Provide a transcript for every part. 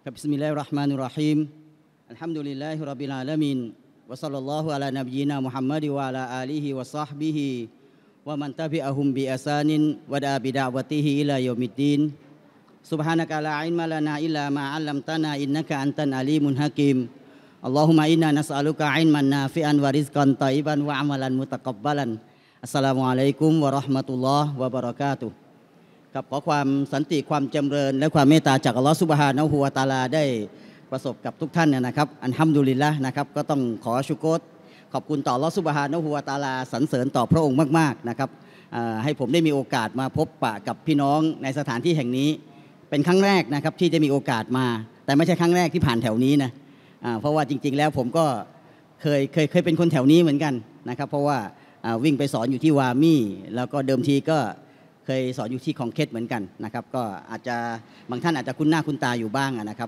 Bismillahirrahmanirrahim. Alhamdulillahi rabbil alamin. Wa sallallahu ala nabiyyina Muhammad wa ala alihi wa sahbihi wa man tabi'ahum bi ihsanin wa da'a bi da'watihi ila yaumiddin. Subhanaka la ilma lana illa ma 'allamtana innaka antal alimul hakim. Allahumma inna nas'aluka 'ilman nafi'an wa rizqan thayyiban wa 'amalan mutaqabbalan. Assalamualaikum warahmatullahi wabarakatuh กับขอความสันติความจำเริญและความเมตตาจากอัลลอฮฺซุบฮานะฮูวะตะอาลาได้ประสบกับทุกท่านนะครับอัลฮัมดุลิลละห์นะครับก็ต้องขอชุกรขอบคุณต่ออัลลอฮฺซุบฮานะฮูวะตะอาลาสรรเสริญต่อพระองค์มากๆนะครับให้ผมได้มีโอกาสมาพบปะกับพี่น้องในสถานที่แห่งนี้เป็นครั้งแรกนะครับที่ได้มีโอกาสมาแต่ไม่ใช่ครั้งแรกที่ผ่านแถวนี้นะเพราะว่าจริงๆแล้วผมก็เคยเป็นคนแถวนี้เหมือนกันนะครับเพราะว่าวิ่งไปสอนอยู่ที่วามี่แล้วก็เดิมทีก็เคยสอนอยู่ที่คองเคสเหมือนกันนะครับก็อาจจะบางท่านอาจจะคุ้นหน้าคุ้นตาอยู่บ้างนะครับ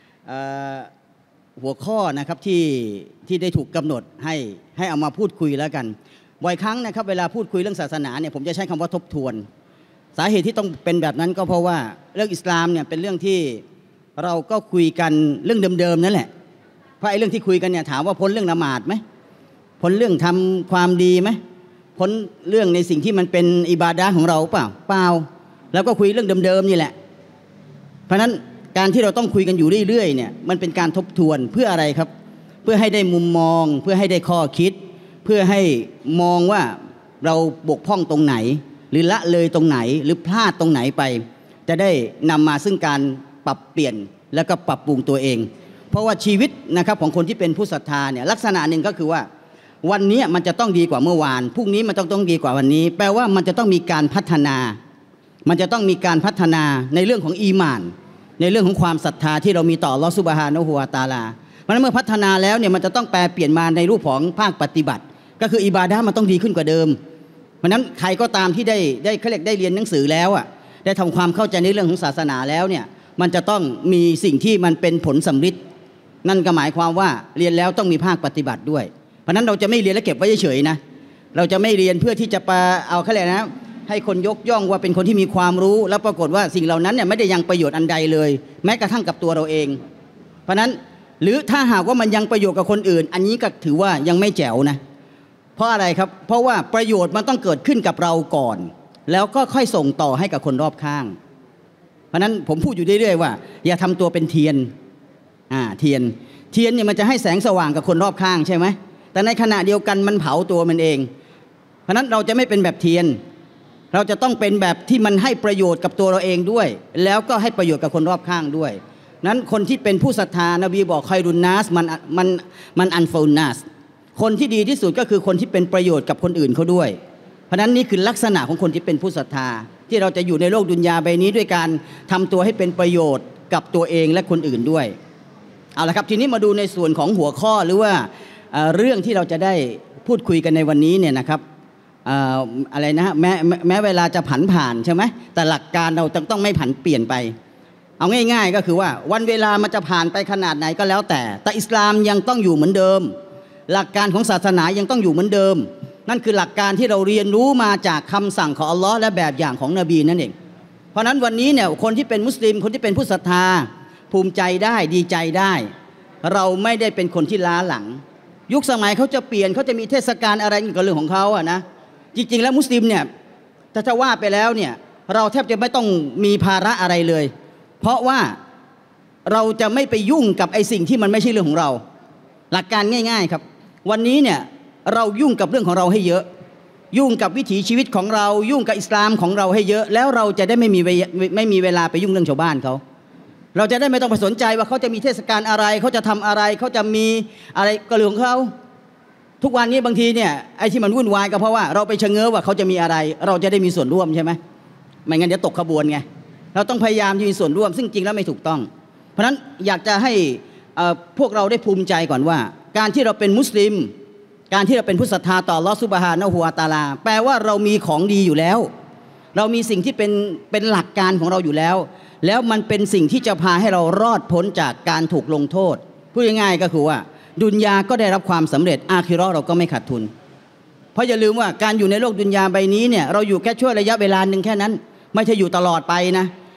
หัวข้อนะครับที่ได้ถูกกำหนดให้เอามาพูดคุยแล้วกันบ่อยครั้งนะครับเวลาพูดคุยเรื่องศาสนาเนี่ยผมจะใช้คำว่าทบทวนสาเหตุที่ต้องเป็นแบบนั้นก็เพราะว่าเรื่องอิสลามเนี่ยเป็นเรื่องที่เราก็คุยกันเรื่องเดิมๆนั่นแหละเพราะไอ้เรื่องที่คุยกันเนี่ยถามว่าพ้นเรื่องละหมาดไหมพ้นเรื่องทำความดีไหมพ้นเรื่องในสิ่งที่มันเป็นอิบาดะห์ของเราเปล่าแล้วก็คุยเรื่องเดิมๆนี่แหละเพราะนั้นการที่เราต้องคุยกันอยู่เรื่อยๆเนี่ยมันเป็นการทบทวนเพื่ออะไรครับเพื่อให้ได้มุมมองเพื่อให้ได้ข้อคิดเพื่อให้มองว่าเราบกพร่องตรงไหนหรือละเลยตรงไหนหรือพลาดตรงไหนไปจะได้นำมาซึ่งการปรับเปลี่ยนแล้วก็ปรับปรุงตัวเองเพราะว่าชีวิตนะครับของคนที่เป็นผู้ศรัทธาเนี่ยลักษณะหนึ่งก็คือว่าวันนี้มันจะต้องดีกว่าเมื่อวานพรุ่งนี้มันต้องดีกว่าวันนี้แปลว่ามันจะต้องมีการพัฒนามันจะต้องมีการพัฒนาในเรื่องของอีหม่านในเรื่องของความศรัทธาที่เรามีต่ออัลเลาะห์ซุบฮานะฮูวะตะอาลาเพราะฉะนั้นเมื่อพัฒนาแล้วเนี่ยมันจะต้องแปลเปลี่ยนมาในรูปของภาคปฏิบัติก็คืออิบาดะห์มันต้องดีขึ้นกว่าเดิมเพราะฉะนั้นใครก็ตามที่ได้เขาเรียกได้เรียนหนังสือแล้วอ่ะได้ทำความเข้าใจในเรื่องของศาสนาแล้วเนี่ยมันจะต้องมีสิ่งที่มันเป็นผลสำฤทธิ์นั่นก็หมายความว่าเรียนแล้วต้องมีภาคปฏิบัติด้วยเพราะนั้นเราจะไม่เรียนแล้วเก็บไว้เฉยๆนะเราจะไม่เรียนเพื่อที่จะเอาเขาเรียกนะให้คนยกย่องว่าเป็นคนที่มีความรู้แล้วปรากฏว่าสิ่งเหล่านั้นเนี่ยไม่ได้ยังประโยชน์อันใดเลยแม้กระทั่งกับตัวเราเองเพราะนั้นหรือถ้าหากว่ามันยังประโยชน์กับคนอื่นอันนี้ก็ถือว่ายังไม่แจ๋วนะเพราะอะไรครับเพราะว่าประโยชน์มันต้องเกิดขึ้นกับเราก่อนแล้วก็ค่อยส่งต่อให้กับคนรอบข้างเพราะนั้นผมพูดอยู่เรื่อยๆว่าอย่าทำตัวเป็นเทียนเทียนเนี่ยมันจะให้แสงสว่างกับคนรอบข้างใช่ไหมแต่ในขณะเดียวกันมันเผาตัวมันเองเพราะนั้นเราจะไม่เป็นแบบเทียนเราจะต้องเป็นแบบที่มันให้ประโยชน์กับตัวเราเองด้วยแล้วก็ให้ประโยชน์กับคนรอบข้างด้วยนั้นคนที่เป็นผู้ศรัทธานบีบอกคอยรุนนัสมันอันฟานัสคนที่ดีที่สุดก็คือคนที่เป็นประโยชน์กับคนอื่นเขาด้วยเพราะนั้นนี่คือลักษณะของคนที่เป็นผู้ศรัทธาที่เราจะอยู่ในโลกดุนยาใบนี้ด้วยการทำตัวให้เป็นประโยชน์กับตัวเองและคนอื่นด้วยเอาละครับทีนี้มาดูในส่วนของหัวข้อหรือว่าเรื่องที่เราจะได้พูดคุยกันในวันนี้เนี่ยนะครับอะไรนะฮะแม้เวลาจะผันผ่านใช่ไหมแต่หลักการเราต้องไม่ผันเปลี่ยนไปเอาง่ายๆก็คือว่าวันเวลามันจะผ่านไปขนาดไหนก็แล้วแต่อิสลามยังต้องอยู่เหมือนเดิมหลักการของศาสนายังต้องอยู่เหมือนเดิมนั่นคือหลักการที่เราเรียนรู้มาจากคำสั่งของอัลลอฮ์และแบบอย่างของนบีนั่นเองเพราะนั้นวันนี้เนี่ยคนที่เป็นมุสลิมคนที่เป็นผู้ศรัทธาภูมิใจได้ดีใจได้เราไม่ได้เป็นคนที่ล้าหลังยุคสมัยเขาจะเปลี่ยนเขาจะมีเทศกาลอะไรก็เรื่องของเขาอะนะจริงๆแล้วมุสลิมเนี่ยถ้าจะว่าไปแล้วเนี่ยเราแทบจะไม่ต้องมีภาระอะไรเลยเพราะว่าเราจะไม่ไปยุ่งกับไอ้สิ่งที่มันไม่ใช่เรื่องของเราหลักการง่ายๆครับวันนี้เนี่ยเรายุ่งกับเรื่องของเราให้เยอะยุ่งกับวิถีชีวิตของเรายุ่งกับอิสลามของเราให้เยอะแล้วเราจะได้ไม่มีเวลาไปยุ่งเรื่องชาวบ้านเขาเราจะได้ไม่ต้องไปสนใจว่าเขาจะมีเทศกาลอะไรเขาจะทำอะไรเขาจะมีอะไรก็เรื่องของเขาทุกวันนี้บางทีเนี่ยไอ้ที่มันวุ่นวายก็เพราะว่าเราไปชะเง้อว่าเขาจะมีอะไรเราจะได้มีส่วนร่วมใช่ไหมไม่งั้นเดี๋ยวตกขบวนไงเราต้องพยายามมีส่วนร่วมซึ่งจริงแล้วไม่ถูกต้องเพราะฉะนั้นอยากจะให้พวกเราได้ภูมิใจก่อนว่าการที่เราเป็นมุสลิมการที่เราเป็นผู้ศรัทธาต่ออัลเลาะห์ซุบฮานะฮูวะตะอาลาแปลว่าเรามีของดีอยู่แล้วเรามีสิ่งที่เป็นหลักการของเราอยู่แล้วแล้วมันเป็นสิ่งที่จะพาให้เรารอดพ้นจากการถูกลงโทษพูดง่ายๆก็คือว่าดุนยาก็ได้รับความสำเร็จอาคิเราะห์เราก็ไม่ขาดทุนเพราะอย่าลืมว่าการอยู่ในโลกดุนยาใบนี้เนี่ยเราอยู่แค่ช่วงระยะเวลาหนึ่งแค่นั้นไม่ใช่อยู่ตลอดไปนะ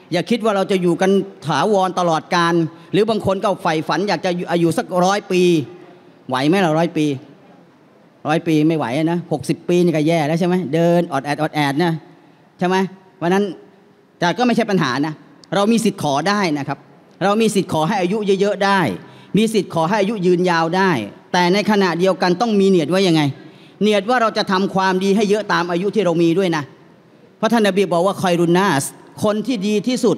อย่าคิดว่าเราจะอยู่กันถาวรตลอดกาลหรือบางคนก็ใฝ่ฝันอยากจะอายุสัก100 ปีไหวไหมล่ะ100 ปีไม่ไหวนะ60 ปีนี่ก็แย่แล้วใช่ไหมเดินอดแอดนะใช่ไหมเพราะนั้นแต่ก็ไม่ใช่ปัญหานะเรามีสิทธิ์ขอได้นะครับเรามีสิทธิ์ขอให้อายุเยอะๆได้มีสิทธิ์ขอให้อายุยืนยาวได้แต่ในขณะเดียวกันต้องมีเนียดไว้ยังไงเนียดว่าเราจะทำความดีให้เยอะตามอายุที่เรามีด้วยนะเพราะท่านนบีบอกว่าคอยรุนนาสคนที่ดีที่สุด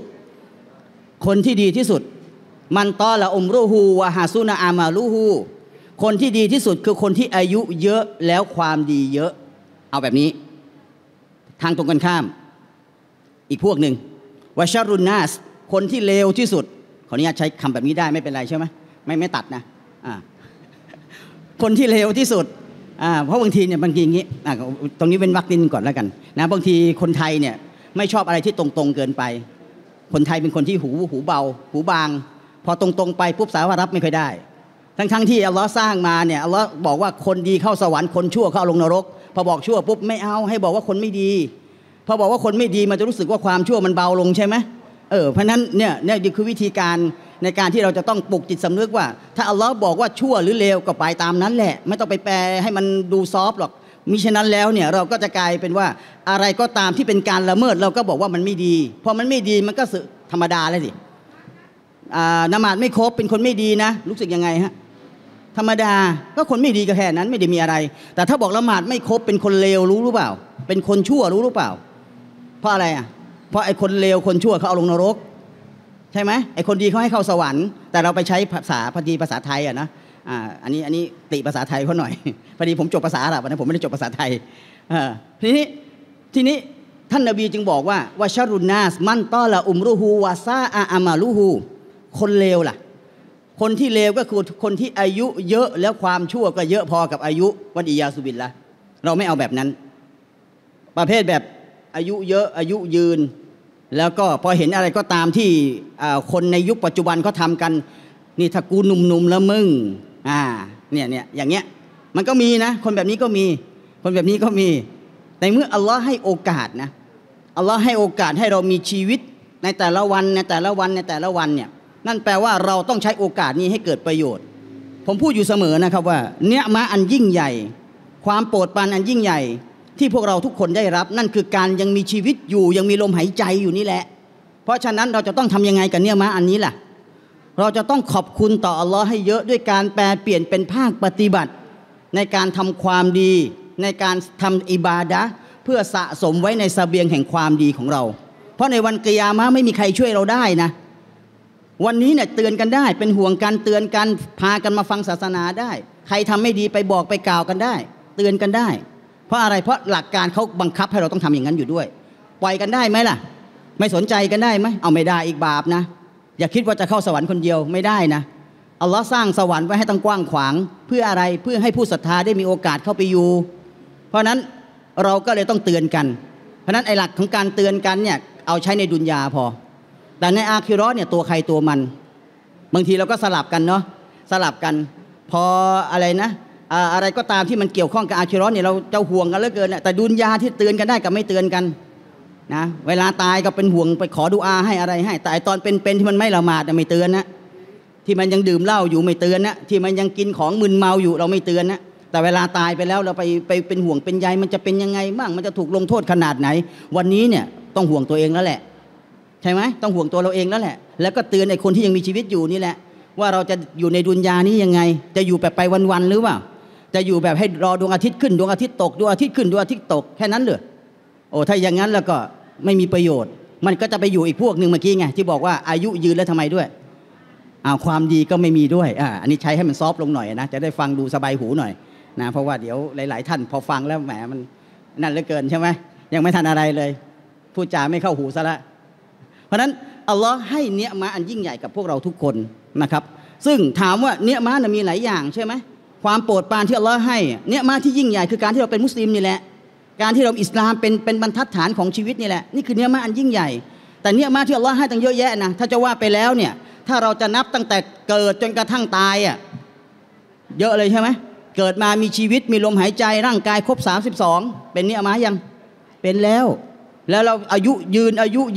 มันตอละอุมรุฮูวะฮาซุนะอามาลูฮูคนที่ดีที่สุดคือคนที่อายุเยอะแล้วความดีเยอะเอาแบบนี้ทางตรงกันข้ามอีกพวกหนึ่งวะชารุนนาสคนที่เลวที่สุดขออนุญาตใช้คำแบบนี้ได้ไม่เป็นไรใช่ไหมไม่ตัดนะคนที่เลวที่สุดเพราะบางทีเนี่ยบางทีอย่างนี้ตรงนี้เป็นวรรคนิดนึงก่อนแล้วกันนะบางทีคนไทยเนี่ยไม่ชอบอะไรที่ตรงๆเกินไปคนไทยเป็นคนที่หูเบาหูบางพอตรงๆไปปุ๊บสาวรับไม่ค่อยได้ทั้งที่อัลลอฮ์สร้างมาเนี่ยอัลลอฮ์บอกว่าคนดีเข้าสวรรค์คนชั่วเข้าลงนรกพอบอกชั่วปุ๊บไม่เอาให้บอกว่าคนไม่ดีพอบอกว่าคนไม่ดีมันจะรู้สึกว่าความชั่วมันเบาลงใช่ไหมเพราะนั้นเนี่ยคือวิธีการในการที่เราจะต้องปลุกจิตสำนึกว่าถ้าอัลลอฮ์บอกว่าชั่วหรือเลวก็ไปตามนั้นแหละไม่ต้องไปแปลให้มันดูซอฟต์หรอกมิฉะนั้นแล้วเนี่ยเราก็จะกลายเป็นว่าอะไรก็ตามที่เป็นการละเมิดเราก็บอกว่ามันไม่ดีพอมันไม่ดีมันก็ธรรมดาเลยสิละหมาดไม่ครบเป็นคนไม่ดีนะรู้สึกยังไงฮะธรรมดาก็คนไม่ดีก็แค่นั้นไม่ได้มีอะไรแต่ถ้าบอกละหมาดไม่ครบเป็นคนเลวรู้หรือเปล่าเป็นคนชั่วรู้หรือเปล่าเพราะอะไรเพราะไอ้คนเลวคนชั่วเขาเอาลงนรกใช่ไหมไอ้คนดีเขาให้เข้าสวรรค์แต่เราไปใช้ภาษาไทยนะอันนี้ติภาษาไทยเขาหน่อยพอดีผมจบภาษาอาหรับนะผมไม่ได้จบภาษาไทยทีนี้ท่านนบีจึงบอกว่าวะชารุนนาสมันตอละอุมรุฮูวาซาอามาลูฮูคนเลวล่ะคนที่เลวก็คือคนที่อายุเยอะแล้วความชั่วก็เยอะพอกับอายุวันอิยาซุบิลละเราไม่เอาแบบนั้นประเภทแบบอายุเยอะอายุยืนแล้วก็พอเห็นอะไรก็ตามที่คนในยุคปัจจุบันเขาทำกันนี่ถ้ากูหนุ่มๆแล้วมึงเนี่ยอย่างเงี้ยมันก็มีนะคนแบบนี้ก็มีในเมื่ออัลลอฮ์ให้โอกาสนะอัลลอฮ์ให้โอกาสให้เรามีชีวิตในแต่ละวันเนี่ยนั่นแปลว่าเราต้องใช้โอกาสนี้ให้เกิดประโยชน์ผมพูดอยู่เสมอนะครับว่าเนื้อมะอันยิ่งใหญ่ความโปรดปรานอันยิ่งใหญ่ที่พวกเราทุกคนได้รับนั่นคือการยังมีชีวิตอยู่ยังมีลมหายใจอยู่นี่แหละเพราะฉะนั้นเราจะต้องทำยังไงกับเนื้อมะอันนี้ล่ะเราจะต้องขอบคุณต่ออัลลอฮ์ให้เยอะด้วยการแปลเปลี่ยนเป็นภาคปฏิบัติในการทำความดีในการทำอิบาดะห์เพื่อสะสมไว้ในเสบียงแห่งความดีของเราเพราะในวันกิยามะห์ไม่มีใครช่วยเราได้นะวันนี้เนี่ยเตือนกันได้เป็นห่วงกันเตือนกันพากันมาฟังศาสนาได้ใครทำไม่ดีไปบอกไปกล่าวกันได้เตือนกันได้เพราะอะไรเพราะหลักการเขาบังคับให้เราต้องทำอย่างนั้นอยู่ด้วยปล่อยกันได้ไหมล่ะไม่สนใจกันได้ไหมเอาไม่ได้อีกบาปนะอย่าคิดว่าจะเข้าสวรรค์คนเดียวไม่ได้นะอัลลอฮ์สร้างสวรรค์ไว้ให้ตั้งกว้างขวางเพื่ออะไรเพื่อให้ผู้ศรัทธาได้มีโอกาสเข้าไปอยู่เพราะนั้นเราก็เลยต้องเตือนกันเพราะนั้นไอ้หลักของการเตือนกันเนี่ยเอาใช้ในดุนยาพอแต่ในอาคิเราะห์เนี่ยตัวใครตัวมันบางทีเราก็สลับกันเนาะสลับกันพออะไรนะอะไรก็ตามที่มันเกี่ยวข้องกับอาคิเราะห์เนี่ยเราจะห่วงกันเหลือเกินแต่ดุนยาที่เตือนกันได้กับไม่เตือนกันนะเวลาตายก็เป็นห่วงไปขอดุอาให้อะไรให้แต่ตอนเป็นที่มันไม่ละหมาดไม่เตือนนะที่มันยังดื่มเหล้าอยู่ไม่เตือนนะที่มันยังกินของมึนเมาอยู่เราไม่เตือนนะแต่เวลาตายไปแล้วเราไปเป็นห่วงเป็นใยมันจะเป็นยังไงบ้างมันจะถูกลงโทษขนาดไหนวันนี้เนี่ยต้องห่วงตัวเองแล้วแหละใช่ไหมต้องห่วงตัวเราเองแล้วแหละแล้วก็เตือนไอ้คนที่ยังมีชีวิตอยู่นี่แหละว่าเราจะอยู่ในดุนยานี้ยังไงจะอยู่แบบไปวันๆหรือเปล่าจะอยู่แบบให้รอดวงอาทิตย์ขึ้นดวงอาทิตย์ตกดวงอาทิตย์ขึ้นดวงอาทิตย์ตกแค่นั้นเหรอโอ้ถ้าอย่างนั้นแล้วก็ไม่มีประโยชน์มันก็จะไปอยู่อีกพวกหนึ่งเมื่อกี้ไงที่บอกว่าอายุยืนแล้วทำไมด้วยความดีก็ไม่มีด้วยอันนี้ใช้ให้มันซอฟต์ลงหน่อยนะจะได้ฟังดูสบายหูหน่อยนะเพราะว่าเดี๋ยวหลายๆท่านพอฟังแล้วแหมมันนั่นเหลือเกินใช่ไหมยังไม่ทันอะไรเลยพูดจาไม่เข้าหูซะละเพราะนั้นอัลลอฮ์ให้เนียมะอันยิ่งใหญ่กับพวกเราทุกคนนะครับซึ่งถามว่าเนียมะน่ะมีหลายอย่างใช่ไหมความโปรดปรานที่อัลลอฮ์ให้เนียมะที่ยิ่งใหญ่คือการที่เราเป็นมุสลิมนี่แหละการที่เราอิสลามเป็นบรรทัดฐานของชีวิตนี่แหละนี่คือเนียมะอันยิ่งใหญ่แต่เนียมะที่อัลลอฮ์ให้ตั้งเยอะแยะนะถ้าจะว่าไปแล้วเนี่ยถ้าเราจะนับตั้งแต่เกิดจนกระทั่งตายเยอะเลยใช่ไหมเกิดมามีชีวิตมีลมหายใจร่างกายครบ32เป็นเนียมะยังเป็นแล้วเราอายุยืนอายุเยอะ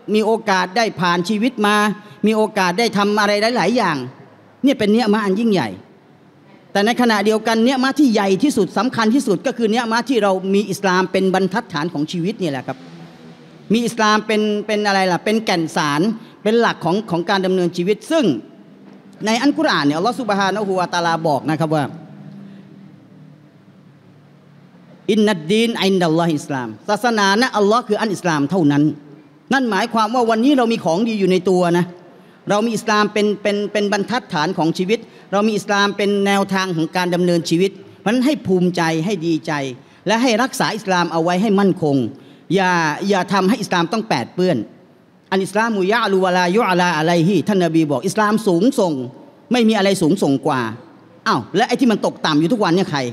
มีโอกาสได้ผ่านชีวิตมามีโอกาสได้ทำอะไรหลายๆอย่างเนี่ยเป็นเนียมะอันยิ่งใหญ่แต่ในขณะเดียวกันเนียมะที่ใหญ่ที่สุดสำคัญที่สุดก็คือเนียมะที่เรามีอิสลามเป็นบรรทัดฐานของชีวิตนี่แหละครับมีอิสลามเป็นอะไรล่ะเป็นแก่นสารเป็นหลักของการดำเนินชีวิตซึ่งในอัลกุรอานเนี่ยอัลลอฮฺซุบฮานะฮูวะตะอาลาบอกนะครับว่าอินนัดดีนอินดัลลอฮิอิสลามศาสนานะอัลลอฮ์คืออันอิสลามเท่านั้นนั่นหมายความว่าวันนี้เรามีของดีอยู่ในตัวนะเรามีอิสลามเป็นบรรทัดฐานของชีวิตเรามีอิสลามเป็นแนวทางของการดำเนินชีวิตเพราะฉะนั้นให้ภูมิใจให้ดีใจและให้รักษาอิสลามเอาไว้ให้มั่นคงอย่าทำให้อิสลามต้องแปดเปื้อนอันอิสลามุยะลูวะลายุอะลาอะลัยฮิท่านนบีบอกอิสลามสูงส่งไม่มีอะไรสูงส่งกว่าอ้าวและไอ้ที่มันตกต่ำอยู่ทุกวันเนี่ยใคร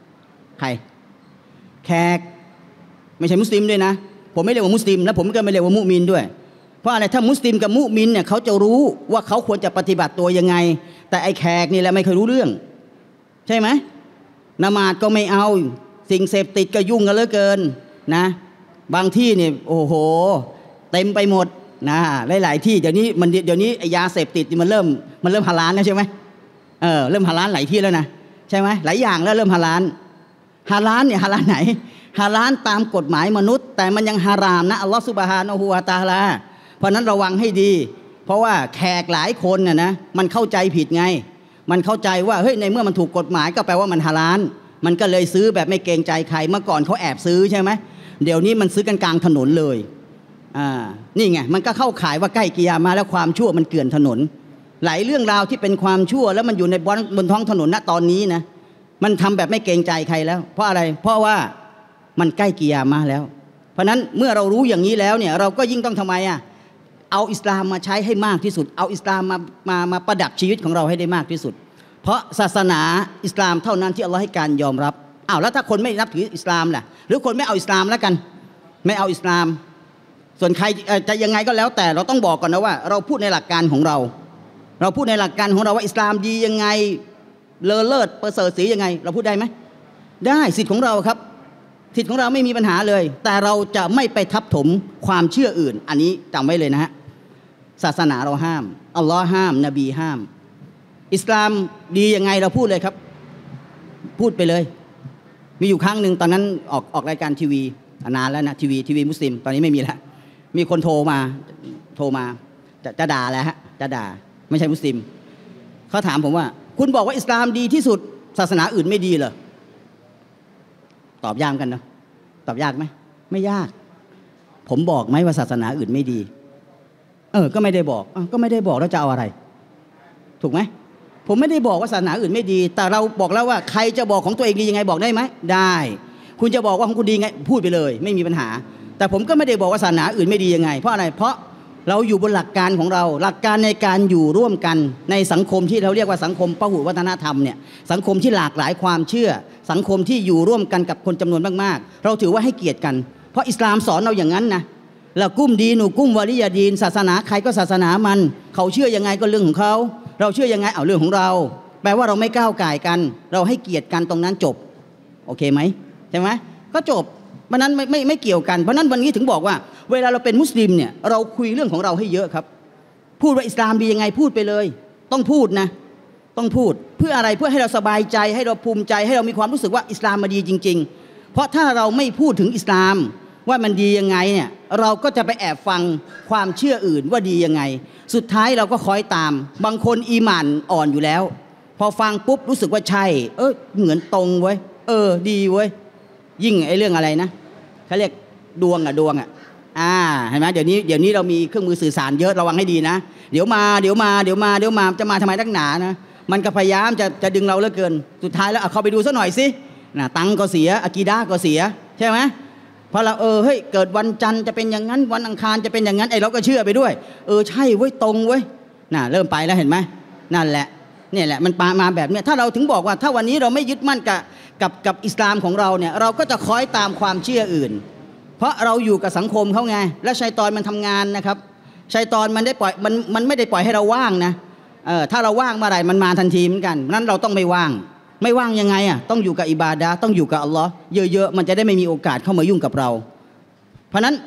แขกไม่ใช่มุสลิมด้วยนะผมไม่เรียกว่ามุสลิมและผมก็ไม่เรียกว่ามุมินด้วยเพราะอะไรถ้ามุสลิมกับมุมินเนี่ยเขาจะรู้ว่าเขาควรจะปฏิบัติตัวยังไงแต่ไอ้แขกนี่แหละไม่เคยรู้เรื่องใช่ไหมนมาดก็ไม่เอาสิ่งเสพติดก็ยุ่งกันเหลือเกินนะบางที่เนี่ยโอ้โหเต็มไปหมดนะหลายๆที่เดี๋ยวนี้ไอ้ยาเสพติดมันเริ่มฮาลาลแล้วใช่ไหมเริ่มฮาลาลหลายที่แล้วนะใช่ไหมหลายอย่างแล้วเริ่มฮาลาลเนี่ยฮาลาลไหนฮาลาลตามกฎหมายมนุษย์แต่มันยังฮารามนะอัลลอฮฺซุบฮานะฮูวะตะอาลาเพราะนั้นระวังให้ดีเพราะว่าแขกหลายคนน่ะนะมันเข้าใจผิดไงมันเข้าใจว่าเฮ้ยในเมื่อมันถูกกฎหมายก็แปลว่ามันฮาลาลมันก็เลยซื้อแบบไม่เกรงใจใครเมื่อก่อนเขาแอบซื้อใช่ไหมเดี๋ยวนี้มันซื้อกันกลางถนนเลยนี่ไงมันก็เข้าข่ายว่าใกล้กิยามะห์แล้วความชั่วมันเกลื่อนถนนหลายเรื่องราวที่เป็นความชั่วแล้วมันอยู่ในบนท้องถนนณตอนนี้นะมันทำแบบไม่เกรงใจใครแล้วเพราะอะไรเพราะว่ามันใกล้กิยามะห์แล้วเพราะนั้นเมื่อเรารู้อย่างนี้แล้วเนี่ยเราก็ยิ่งต้องทำไมเอาอิสลามมาใช้ให้มากที่สุดเอาอิสลามมาประดับชีวิตของเราให้ได้มากที่สุดเพราะศาสนาอิสลามเท่านั้นที่อัลลอฮ์ให้การยอมรับแล้วถ้าคนไม่นับถืออิสลามล่ะหรือคนไม่เอาอิสลามแล้วกันไม่เอาอิสลามส่วนใครจะยังไงก็แล้วแต่เราต้องบอกก่อนนะว่าเราพูดในหลักการของเราพูดในหลักการของเราว่าอิสลามดียังไงเลอเลิศประเสริฐศรียังไงเราพูดได้ไหมได้สิทธิ์ของเราครับสิทธิ์ของเราไม่มีปัญหาเลยแต่เราจะไม่ไปทับถมความเชื่ออื่นอันนี้จำไว้เลยนะฮะศาสนาเราห้ามอัลลอฮ์ห้ามนบีห้ามอิสลามดียังไงเราพูดเลยครับพูดไปเลยมีอยู่ครั้งหนึ่งตอนนั้นออกรายการทีวีนานแล้วนะทีวีมุสลิมตอนนี้ไม่มีแล้วมีคนโทรมาจะด่าแล้วฮะจะด่าไม่ใช่มุสลิมเขาถามผมว่าคุณบอกว่าอิสลามดีที่สุดศาสนาอื่นไม่ดีเหรอตอบยากกันเนาะตอบยากไหมไม่ยากผมบอกไหมว่าศาสนาอื่นไม่ดีก็ไม่ได้บอกก็ไม่ได้บอกแล้วจะเอาอะไรถูกไหมผมไม่ได้บอกว่าศาสนาอื่นไม่ดีแต่เราบอกแล้วว่าใครจะบอกของตัวเองดียังไงบอกได้ไหมได้คุณจะบอกว่าของคุณดีไงพูดไปเลยไม่มีปัญหาแต่ผมก็ไม่ได้บอกว่าศาสนาอื่นไม่ดียังไงเพราะอะไรเพราะเราอยู่บนหลักการของเราหลักการในการอยู่ร่วมกันในสังคมที่เราเรียกว่าสังคมพหุวัฒนธรรมเนี่ยสังคมที่หลากหลายความเชื่อสังคมที่อยู่ร่วมกันกับคนจำนวนมากๆเราถือว่าให้เกียรติกันเพราะอิสลามสอนเราอย่างนั้นนะละกุ้มดีหนูกุ้มวะลิยาดีนศาสนาใครก็ศาสนามันเขาเชื่อยังไงก็เรื่องของเขาเราเชื่อยังไงเอาเรื่องของเราแปลว่าเราไม่ก้าวก่ายกันเราให้เกียรติกันตรงนั้นจบโอเคไหมใช่ไหมก็จบเพราะนั้นไม่เกี่ยวกันเพราะนั้นวันนี้ถึงบอกว่าเวลาเราเป็นมุสลิมเนี่ยเราคุยเรื่องของเราให้เยอะครับพูดว่าอิสลามดียังไงพูดไปเลยต้องพูดนะต้องพูดเพื่ออะไรเพื่อให้เราสบายใจให้เราภูมิใจให้เรามีความรู้สึกว่าอิสลามมาดีจริงๆเพราะถ้าเราไม่พูดถึงอิสลามว่ามันดียังไงเนี่ยเราก็จะไปแอบฟังความเชื่ออื่นว่าดียังไงสุดท้ายเราก็คอยตามบางคนอีหม่านอ่อนอยู่แล้วพอฟังปุ๊บรู้สึกว่าใช่เหมือนตรงเว้ยดีเว้ยยิ่งไอ้เรื่องอะไรนะเขาเรียกดวงเห็นไหมเดี๋ยวนี้เรามีเครื่องมือสื่อสารเยอะระวังให้ดีนะเดี๋ยวมาจะมาทำไมนักหนานะมันก็พยายามจะดึงเราเหลือเกินสุดท้ายแล้วเข้าไปดูซะหน่อยสินะตังก็เสียอะกีดะก็เสียใช่ไหมเพราะเราเฮ้ยเกิดวันจันทร์จะเป็นอย่างนั้นวันอังคารจะเป็นอย่างนั้นไอ้เราก็เชื่อไปด้วยใช่เว้ยตรงเว้ยเริ่มไปแล้วเห็นไหมนั่นแหละเนี่ยแหละมันมาแบบเนี้ยถ้าเราถึงบอกว่าถ้าวันนี้เราไม่ยึดมั่นกับอิสลามของเราเนี่ยเราก็จะคอยตามความเชื่ออื่นเพราะเราอยู่กับสังคมเขาไงและชัยฏอนมันทำงานนะครับชัยฏอนมันได้ปล่อยมันไม่ได้ปล่อยให้เราว่างนะถ้าเราว่างเมื่อไหร่มันมาทันทีเหมือนกันนั้นเราต้องไม่ว่างยังไงต้องอยู่กับอิบาดะห์ต้องอยู่กับอัลลอฮ์เยอะๆมันจะได้ไม่มีโอกาสเข้ามายุ่งกับเราเพราะนั้น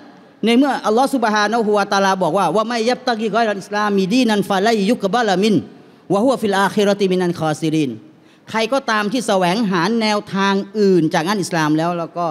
ในเมื่ออัลลอฮฺซุบฮานะฮูวะตะอาลาบอกว่าไม่ยับตะกีกอยรัลอิสลามมีดีนันฟะไลยุกบะละมินวะฮุวะฟิลอาคิเราะติมินันคอซิรินใครก็ตามที่แสวงหาแนวทางอื่นจากอันอิสลามแล้วก็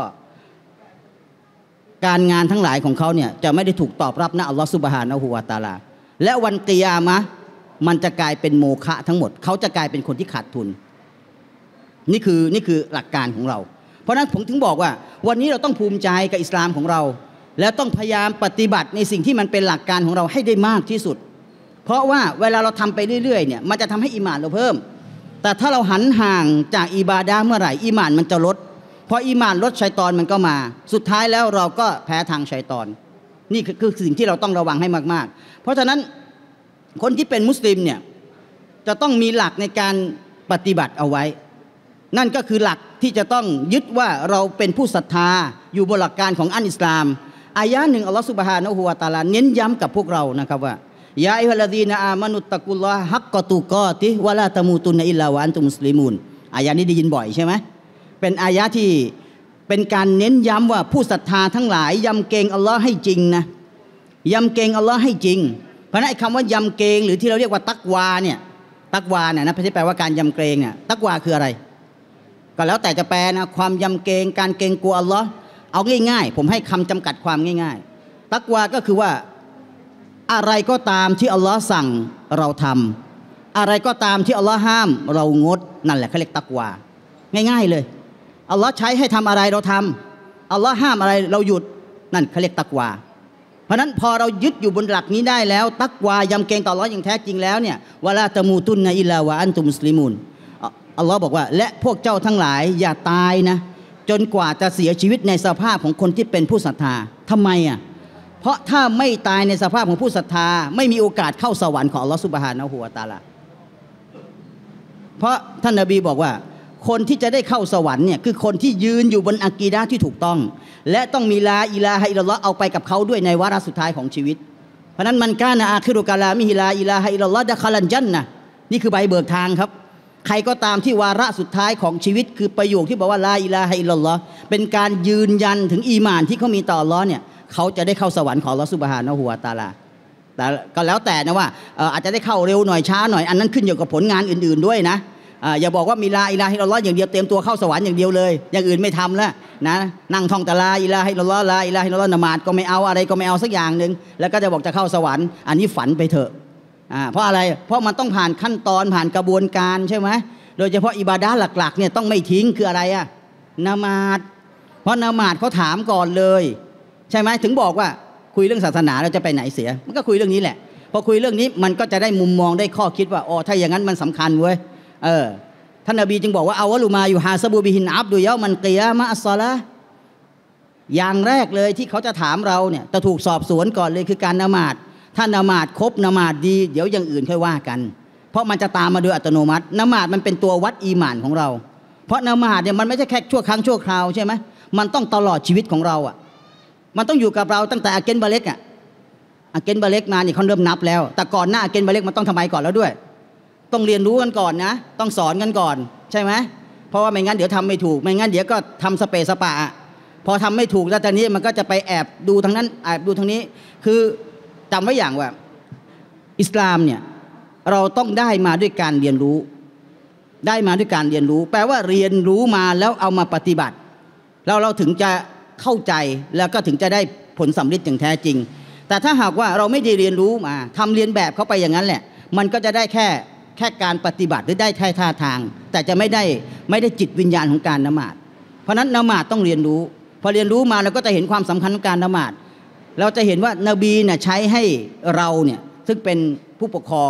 การงานทั้งหลายของเขาเนี่ยจะไม่ได้ถูกตอบรับนะอัลลอฮฺซุบฮานะฮูวะตะอาลาและวันกิยามะห์มันจะกลายเป็นโมฆะทั้งหมดเขาจะกลายเป็นคนที่ขาดทุนนี่คือหลักการของเราเพราะนั้นผมถึงบอกว่าวันนี้เราต้องภูมิใจกับอิสลามของเราแล้วต้องพยายามปฏิบัติในสิ่งที่มันเป็นหลักการของเราให้ได้มากที่สุดเพราะว่าเวลาเราทำไปเรื่อยๆเนี่ยมันจะทำให้อีหม่านเราเพิ่มแต่ถ้าเราหันห่างจากอิบาดะห์เมื่อไหร่อีหม่านมันจะลดพออีหม่านลดชัยฏอนมันก็มาสุดท้ายแล้วเราก็แพ้ทางชัยฏอนนี่คือสิ่งที่เราต้องระวังให้มากๆเพราะฉะนั้นคนที่เป็นมุสลิมเนี่ยจะต้องมีหลักในการปฏิบัติเอาไว้นั่นก็คือหลักที่จะต้องยึดว่าเราเป็นผู้ศรัทธาอยู่บนหลักการของอันอิสลามอายะหนึ่งอัลลอฮฺซุบฮานะฮูวะตะอาลาเน้นย้ำกับพวกเรานะครับว่ายาอัยฮัลลซีนะอามานุตตะกุลลอฮะฮักกะตุกอติฮ์วะลาตะมูตุนนะอิลลาวะอันตุมุสลิมูนอายะนี้ได้ยินบ่อยใช่ไหมเป็นอายะที่เป็นการเน้นย้ำว่าผู้ศรัทธาทั้งหลายยำเกรงอัลลอฮ์ให้จริงนะยำเกรงอัลลอฮ์ให้จริงเพราะนั้นไอ้คำว่ายำเกรงหรือที่เราเรียกว่าตักวาเนี่ยตักวาเนี่ยนะไม่ใช่แปลว่าการยำเกรงเนี่ยตักวาคืออะไรก็แล้วแต่จะแปลนะความยำเกรงการเกรงกลัวอัลลอฮ์เอาง่ายๆผมให้คำจำกัดความง่ายๆตักวาก็คือว่าอะไรก็ตามที่อัลลอฮ์สั่งเราทำอะไรก็ตามที่อัลลอฮ์ห้ามเรางดนั่นแหละเขาเรียกตักวาง่ายๆเลยอัลลอฮ์ใช้ให้ทำอะไรเราทำอัลลอฮ์ห้ามอะไรเราหยุดนั่นเขาเรียกตักวาเพราะนั้นพอเรายึดอยู่บนหลักนี้ได้แล้วตักวายำเกรงต่ออัลลอฮ์อย่างแท้จริงแล้วเนี่ยวะลาตะมูตุนนะอิลลาวะอันตุมุสลิมูนอัลลอฮ์บอกว่าและพวกเจ้าทั้งหลายอย่าตายนะจนกว่าจะเสียชีวิตในสภาพของคนที่เป็นผู้ศรัทธาทำไมอ่ะเพราะถ้าไม่ตายในสภาพของผู้ศรัทธาไม่มีโอกาสเข้าสวรรค์ของอัลลอฮ์ซุบฮานะฮูวะตะอาลาเพราะท่านนบีบอกว่าคนที่จะได้เข้าสวรรค์เนี่ยคือคนที่ยืนอยู่บนอะกีดะห์ที่ถูกต้องและต้องมีลาอิลาฮะอิลลัลลอฮ์เอาไปกับเขาด้วยในวาระสุดท้ายของชีวิตเพราะนั้นมันกานะอาคิรุกะลามิฮิลาอิลาฮะอิลลัลลอฮ์ดะคอลันญันนะห์นี่คือใบเบิกทางครับใครก็ตามที่วาระสุดท้ายของชีวิตคือประโยคที่บอกว่าลาอิลาฮะอิลลัลลอฮ์เป็นการยืนยันถึงอีหม่านที่เขามีต่ออัลเลาะห์เนี่ยเขาจะได้เข้าสวรรค์ของอัลเลาะห์ซุบฮานะฮูวะตะอาลาแต่ก็แล้วแต่นะว่าอาจจะได้เข้าเร็วหน่อยช้าหน่อยอันนั้นขึ้นอยู่กับผลงานอื่นๆด้วยนะอย่าบอกว่ามีลาอิลาฮะอิลลัลลอฮ์อย่างเดียวเตรียมตัวเข้าสวรรค์อย่างเดียวเลยอย่างอื่นไม่ทำแล้วนะนั่งท่องแต่ลาอิลาฮะอิลลัลลอฮ์ลาอิลาฮะอิลลัลลอฮ์ละหมาดก็ไม่เอาอะไรก็ไม่เอาสักอย่างนึงแล้วก็จะบอกจะเข้าสวรรค์อันนี้ฝันไปเถอะเพราะอะไรเพราะมันต้องผ่านขั้นตอนผ่านกระบวนการใช่ไหมโดยเฉพาะอิบาดะห์หลักๆเนี่ยต้องไม่ทิ้งคืออะไรอะละหมาดเพราะละหมาดเขาถามก่อนเลยใช่ไหมถึงบอกว่าคุยเรื่องศาสนาเราจะไปไหนเสียมันก็คุยเรื่องนี้แหละพอคุยเรื่องนี้มันก็จะได้มุมมองได้ข้อคิดว่าอ๋อถ้าอย่างนั้นมันสำคัญเว้ยท่านนบีจึงบอกว่าเอาวะลุมาอยู่ฮาซาบูบิฮินอับดุยะมันกิยามะอัสซอละอย่างแรกเลยที่เขาจะถามเราเนี่ยจะถูกสอบสวนก่อนเลยคือการละหมาดถ้าละหมาดครบละหมาดดีเดี๋ยวอย่างอื่นค่อยว่ากันเพราะมันจะตามมาโดยอัตโนมัติละหมาดมันเป็นตัววัดอีหม่านของเราเพราะละหมาดเนี่ยมันไม่ใช่แค่ชั่วครั้งชั่วคราวใช่ไหมมันต้องตลอดชีวิตของเราอ่ะมันต้องอยู่กับเราตั้งแต่อาเกนบาเล็กอ่ะอาเกนบาเล็กมาเนี่ยเขาเริ่มนับแล้วแต่ก่อนหน้าอาเกนบาเล็กมันต้องทำไมก่อนแล้วด้วยต้องเรียนรู้กันก่อนนะต้องสอนกันก่อนใช่ไหมเพราะว่าไม่งั้นเดี๋ยวทำไม่ถูกไม่งั้นเดี๋ยวก็ทำสเปซสปะพอทำไม่ถูกแล้วตอนนี้มันก็จะไปแอบดูทางนั้นแอบดูทางนี้คือจำไว้อย่างว่าอิสลามเนี่ยเราต้องได้มาด้วยการเรียนรู้ได้มาด้วยการเรียนรู้แปลว่าเรียนรู้มาแล้วเอามาปฏิบัติเราถึงจะเข้าใจแล้วก็ถึงจะได้ผลสำเร็จอย่างแท้จริงแต่ถ้าหากว่าเราไม่ได้เรียนรู้มาทำเรียนแบบเขาไปอย่างนั้นแหละมันก็จะได้แค่การปฏิบัติหรือได้ท่าทางแต่จะไม่ได้จิตวิญญาณของการละหมาดเพราะนั้นละหมาดต้องเรียนรู้พอเรียนรู้มาเราก็จะเห็นความสำคัญของการละหมาดเราจะเห็นว่านบีเนี่ยใช้ให้เราเนี่ยซึ่งเป็นผู้ปกครอง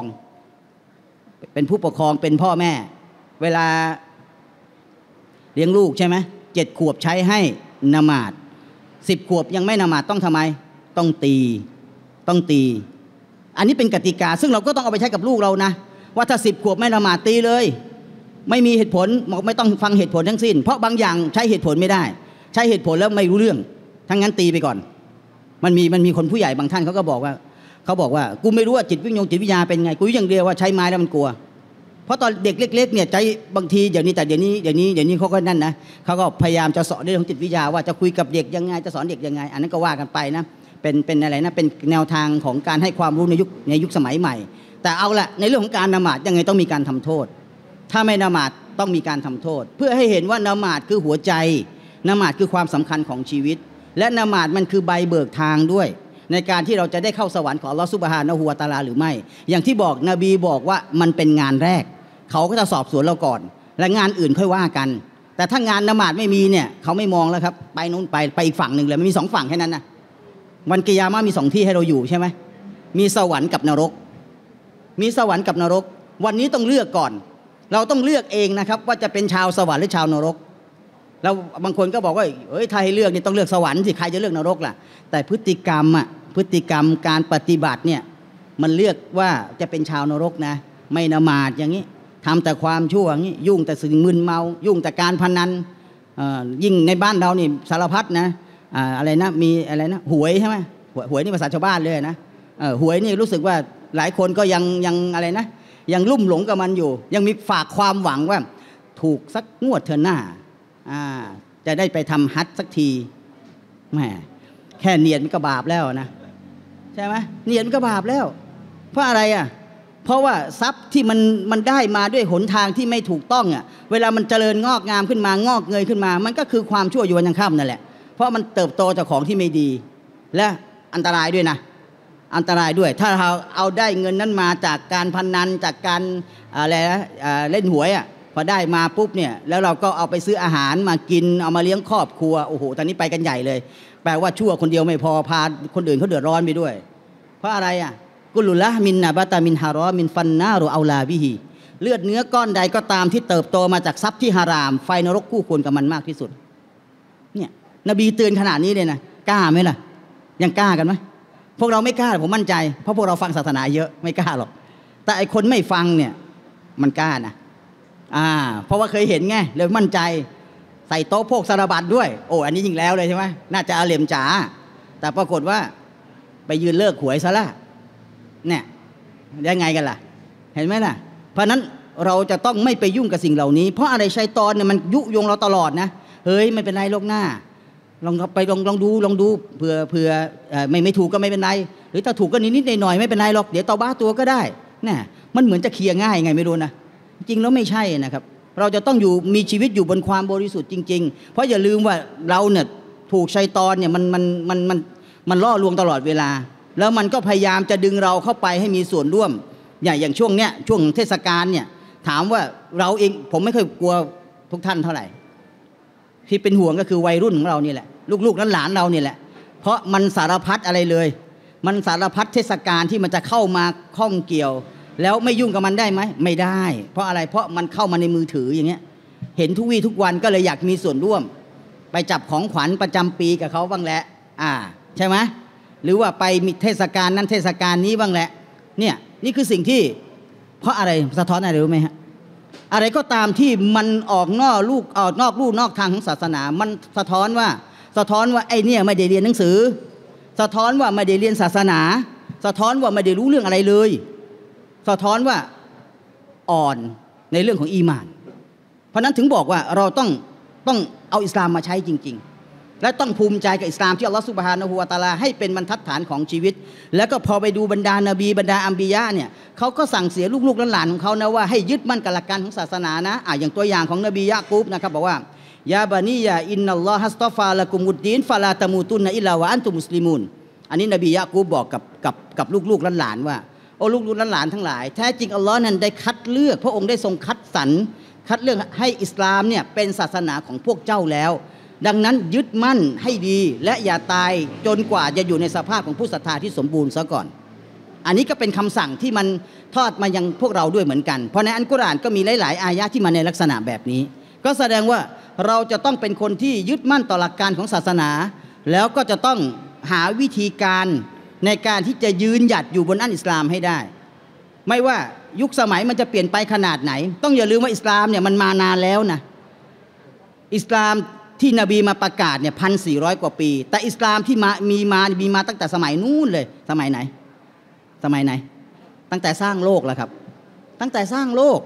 เป็นพ่อแม่เวลาเลี้ยงลูกใช่ไหม7 ขวบใช้ให้ละหมาด10 ขวบยังไม่ละหมาดต้องทำไมต้องตีอันนี้เป็นกติกาซึ่งเราก็ต้องเอาไปใช้กับลูกเรานะว่าถ้า10 ขวบไม่ละหมาดตีเลยไม่มีเหตุผลไม่ต้องฟังเหตุผลทั้งสิ้นเพราะบางอย่างใช้เหตุผลไม่ได้ใช้เหตุผลแล้วไม่รู้เรื่องทั้งนั้นตีไปก่อนมันมีคนผู้ใหญ่บางท่านเขาบอกว่ากูไม่รู้ว่าจิตวิทยาเป็นไงกูอย่างเดียวว่าใช้ไม้แล้วมันกลัวเพราะตอนเด็กเล็กๆเนี่ยใจบางทีเดี๋ยวนี้เขาก็นั่นนะเขาก็พยายามจะสอนเรื่องของจิตวิทยาว่าจะคุยกับเด็กยังไงจะสอนเด็กยังไงอันนั้นก็ว่ากันไปนะเป็นอะไรนะเป็นแนวทางของการให้ความรู้ในยุคสมัยใหม่แต่เอาละในเรื่องของการละหมาดยังไงต้องมีการทำโทษถ้าไม่ละหมาดต้องมีการทำโทษเพื่อให้เห็นว่าละหมาดคือหัวใจละหมาดคือความสำคัญของชีวิตและละหมาดมันคือใบเบิกทางด้วยในการที่เราจะได้เข้าสวรรค์ของอัลเลาะห์ซุบฮานะฮูวะตะอาลาหรือไม่อย่างที่บอกนบีบอกว่ามันเป็นงานแรกเขาก็จะสอบสวนเราก่อนและงานอื่นค่อยว่ากันแต่ถ้างานละหมาดไม่มีเนี่ยเขาไม่มองแล้วครับไปนู้นไปอีกฝั่งหนึ่งเลยมันมี2ฝั่งแค่นั้นนะวันกิยามะห์มี2ที่ให้เราอยู่ใช่ไหมมีสวรรค์กับนรกมีสวรรค์กับนรกวันนี้ต้องเลือกก่อนเราต้องเลือกเองนะครับว่าจะเป็นชาวสวรรค์หรือชาวนรกแล้วบางคนก็บอกว่าถ้าให้เลือกนี่ต้องเลือกสวรรค์สิใครจะเลือกนรกล่ะแต่พฤติกรรมการปฏิบัติเนี่ยมันเลือกว่าจะเป็นชาวนรกนะไม่ละหมาดอย่างนี้ทำแต่ความชั่วอย่างนี้ยุ่งแต่สิ่งมึนเมายุ่งแต่การพนันยิ่งในบ้านเรานี่สารพัดนะอะไรนะมีอะไรนะหวยใช่ไหมหวยนี่ภาษาชาวบ้านเลยนะหวยนี่รู้สึกว่าหลายคนก็ยังอะไรนะยังลุ่มหลงกับมันอยู่ยังมีฝากความหวังว่าถูกสักงวดเธอหน้าจะได้ไปทำฮัจญ์สักทีแหมแค่เนียดมันก็บาปแล้วนะใช่ไหมเนียดมันก็บาปแล้วเพราะอะไรเพราะว่าทรัพย์ที่มันได้มาด้วยหนทางที่ไม่ถูกต้องเวลามันเจริญงอกงามขึ้นมางอกเงยขึ้นมามันก็คือความชั่วอยู่วันยังค่ำนั่นแหละเพราะมันเติบโตจากของที่ไม่ดีและอันตรายด้วยนะอันตรายด้วยถ้าเราเอาได้เงินนั้นมาจากการพนันจากการอะไรนะเล่นหวยพอได้มาปุ๊บเนี่ยแล้วเราก็เอาไปซื้ออาหารมากินเอามาเลี้ยงครอบครัวโอ้โหตอนนี้ไปกันใหญ่เลยแปลว่าชั่วคนเดียวไม่พอพาคนอื่นเขาเดือดร้อนไปด้วยเพราะอะไรกุลุละมินนาบะตามินฮารอมินฟันนารุเอาลาบิฮีเลือดเนื้อก้อนใดก็ตามที่เติบโตมาจากทรัพย์ที่ฮารามไฟนรกคู่ควรกับมันมากที่สุดเนี่ยนบีเตือนขนาดนี้เลยนะกล้าไหมล่ะยังกล้ากันไหมพวกเราไม่กล้าผมมั่นใจเพราะพวกเราฟังศาสนาเยอะไม่กล้าหรอกแต่ไอคนไม่ฟังเนี่ยมันกล้านะเพราะว่าเคยเห็นไงเลยมั่นใจใส่โต๊ะโพกสารบัตรด้วยโอ้อันนี้ยิ่งแล้วเลยใช่ไหมน่าจะอาเหลี่ยมจ๋าแต่ปรากฏว่าไปยืนเลิกหวยซะละเนี่ยยังไงกันล่ะเห็นไหมล่ะเพราะนั้นเราจะต้องไม่ไปยุ่งกับสิ่งเหล่านี้เพราะอะไรชัยฏอนเนี่ยมันยุยงเราตลอดนะเฮ้ยไม่เป็นไรโลกหน้าลองดูเผื่อไม่ถูกก็ไม่เป็นไรหรือถ้าถูกก็นิดหน่อยไม่เป็นไรหรอกเดี๋ยวตอบ้าตัวก็ได้เนี่ยมันเหมือนจะเคลียร์ง่ายไงไม่รู้นะจริงแล้วไม่ใช่นะครับเราจะต้องมีชีวิตอยู่บนความบริสุทธิ์จริงๆเพราะอย่าลืมว่าเราเนี่ยถูกชัยฏอนเนี่ยมันล่อลวงตลอดเวลาแล้วมันก็พยายามจะดึงเราเข้าไปให้มีส่วนร่วมอย่างช่วงเนี้ยช่วงเทศกาลเนี่ยถามว่าเราเองผมไม่เคยกลัวทุกท่านเท่าไหร่ที่เป็นห่วงก็คือวัยรุ่นของเรานี่แหละลูกหลานเรานี่แหละเพราะมันสารพัดอะไรเลยมันสารพัดเทศกาลที่มันจะเข้ามาข้องเกี่ยวแล้วไม่ยุ่งกับมันได้ไหมไม่ได้เพราะอะไรเพราะมันเข้ามาในมือถืออย่างเงี้ยเห็นทุกวี่ทุกวันก็เลยอยากมีส่วนร่วมไปจับของขวัญประจำปีกับเขาบ้างแหละใช่ไหมหรือว่าไปมีเทศกาลนั้นเทศกาลนี้บ้างแหละเนี่ยนี่คือสิ่งที่เพราะอะไรสะท้อนอะไรรู้ไหมฮะอะไรก็ตามที่มันออกนอกลู่นอกทางของศาสนามันสะท้อนว่าไอ้เนี่ยไม่ได้เรียนหนังสือสะท้อนว่าไม่ได้เรียนศาสนาสะท้อนว่าไม่ได้รู้เรื่องอะไรเลยสะท้อนว่าอ่อนในเรื่องของอีหม่านเพราะนั้นถึงบอกว่าเราต้องเอาอิสลามมาใช้จริงๆและต้องภูมิใจกับอิสลามที่อัลลอฮฺซุบฮานะฮูวะตะอาลาให้เป็นบรรทัดฐานของชีวิตแล้วก็พอไปดูบรรดานบีบรรดาอัมบิยะเนี่ยเขาก็สั่งเสียลูกๆหลานของเขานะว่าให้ยึดมั่นกับหลักการของศาสนานะอย่างตัวอย่างของนบียะกูบนะครับบอกว่ายาบานียาอินนัลลอฮัสตอฟาละกุมุดดีนฟาลาตะมูตุนนะอิลลาวะอันตุมุสลิมูนอันนี้นบียะกูบบอกกับลูกๆหลานว่าโอ้ลูกหลานทั้งหลายแท้จริงอัลลอฮ์นั้นได้คัดเลือกพระองค์ได้ทรงคัดสรรคัดเลือกให้อิสลามเนี่ยเป็นศาสนาของพวกเจ้าแล้วดังนั้นยึดมั่นให้ดีและอย่าตายจนกว่าจะอยู่ในสภาพของผู้ศรัทธาที่สมบูรณ์ซะก่อนอันนี้ก็เป็นคำสั่งที่มันทอดมายังพวกเราด้วยเหมือนกันเพราะในอัลกุรอานก็มีหลายๆอายะห์ที่มาในลักษณะแบบนี้ก็แสดงว่าเราจะต้องเป็นคนที่ยึดมั่นต่อหลักการของศาสนาแล้วก็จะต้องหาวิธีการในการที่จะยืนหยัดอยู่บนอันอิสลามให้ได้ไม่ว่ายุคสมัยมันจะเปลี่ยนไปขนาดไหนต้องอย่าลืมว่าอิสลามเนี่ยมันมานานแล้วนะอิสลามที่นบีมาประกาศเนี่ย1,400 กว่าปีแต่อิสลามที่มีมาตั้งแต่สมัยนู้นเลยสมัยไหนตั้งแต่สร้างโลกแล้วครับตั้งแต่สร้างโลก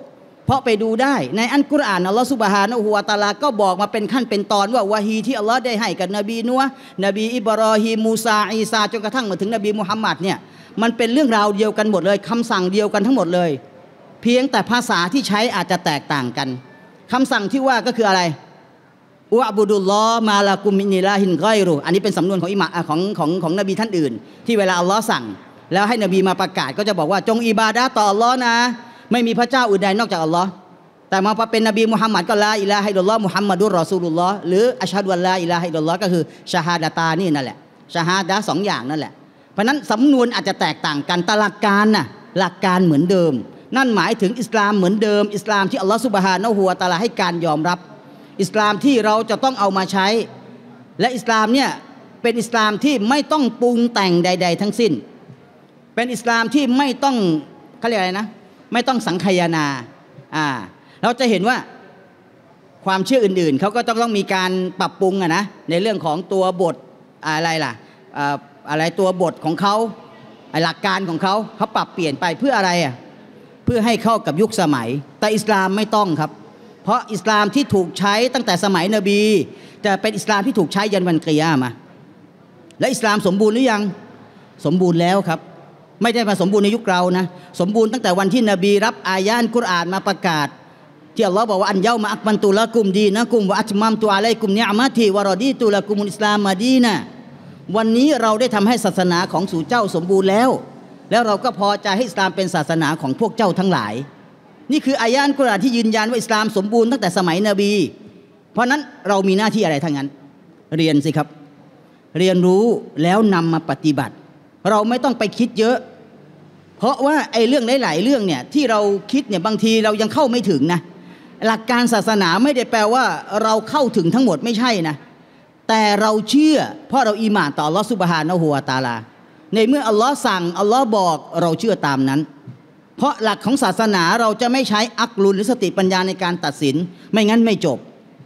เพราะไปดูได้ในอัลกุรอานอัลลอฮฺซุบฮานะฮูวะตะอาลาก็บอกมาเป็นขั้นเป็นตอนว่าวะฮีที่อัลลอฮ์ได้ให้กับนบีนัวนบีอิบรอฮีมมูซาอีซาจนกระทั่งมาถึงนบีมุฮัมมัดเนี่ยมันเป็นเรื่องราวเดียวกันหมดเลยคำสั่งเดียวกันทั้งหมดเลยเพียงแต่ภาษาที่ใช้อาจจะแตกต่างกันคำสั่งที่ว่าก็คืออะไรอุอบุดุลลอฮ์มาลากุมินิลาฮินกอยรุอันนี้เป็นสำนวนของอิหม่ามของนบีท่านอื่นที่เวลาอัลลอฮ์สั่งแล้วให้นบีมาประกาศก็จะบอกว่าจงอิบาดะห์ต่ออัลลอฮ์นะไม่มีพระเจ้าอื่นใดนอกจากอัลลอฮ์แต่มาเป็นนบีมุฮัมมัดก็ลาอิลาฮะอิลลัลลอฮ์มุฮัมมัดุรรอซูลุลลอฮ์หรืออัชฮะดุอัลลาอิลาฮะอิลลัลลอฮ์ก็คือชะฮาดะตานี่นั่นแหละชะฮาดะห์สองอย่างนั่นแหละเพราะนั้นสำนวนอาจจะแตกต่างกันแต่หลักการน่ะหลักการเหมือนเดิมนั่นหมายถึงอิสลามเหมือนเดิมอิสลามที่อัลลอฮ์ซุบฮานะฮูวะตะอาลาให้การยอมรับอิสลามที่เราจะต้องเอามาใช้และอิสลามเนี่ยเป็นอิสลามที่ไม่ต้องปรุงแต่งใดๆทั้งสิ้นเป็นอิสลามที่ไม่ต้องเขาเรียกอะไรนะไม่ต้องสังคายนาเราจะเห็นว่าความเชื่ออื่นๆเขาก็ต้องมีการปรับปรุงนะในเรื่องของตัวบทอะไรล่ะอะไรตัวบทของเขาหลักการของเขาปรับเปลี่ยนไปเพื่ออะไรเพื่อให้เข้ากับยุคสมัยแต่อิสลามไม่ต้องครับเพราะอิสลามที่ถูกใช้ตั้งแต่สมัยนบีจะเป็นอิสลามที่ถูกใช้ยันวันกิยามะห์และอิสลามสมบูรณ์หรือยังสมบูรณ์แล้วครับไม่ได้มาสมบูรณ์ในยุคเรานะสมบูรณ์ตั้งแต่วันที่นบีรับอายะห์กุรอานมาประกาศที่อัลลอฮ์บอกว่าอันยามาอักมันตุละกุมดีนะกุมวะอัตมัมตุอะลัยกุมนิอะมะตีวะรอดีตุละกุมุลอิสลามมาดีนะวันนี้เราได้ทำให้ศาสนาของสู่เจ้าสมบูรณ์แล้วเราก็พอใจให้อิสลามเป็นศาสนาของพวกเจ้าทั้งหลายนี่คืออายะห์กุรอานที่ยืนยันว่าอิสลามสมบูรณ์ตั้งแต่สมัยนบีเพราะนั้นเรามีหน้าที่อะไรทั้งนั้นเรียนสิครับเรียนรู้แล้วนำมาปฏิบัติเราไม่ต้องไปคิดเยอะเพราะว่าไอ้เรื่องหลายๆเรื่องเนี่ยที่เราคิดเนี่ยบางทีเรายังเข้าไม่ถึงนะหลักการศาสนาไม่ได้แปลว่าเราเข้าถึงทั้งหมดไม่ใช่นะแต่เราเชื่อเพราะเราอีหม่านต่ออัลลอฮฺซุบฮานะฮูวะตะอาลาในเมื่ออัลลอฮ์สั่งอัลลอฮ์บอกเราเชื่อตามนั้นเพราะหลักของศาสนาเราจะไม่ใช้อักลุลหรือสติปัญญาในการตัดสินไม่งั้นไม่จบ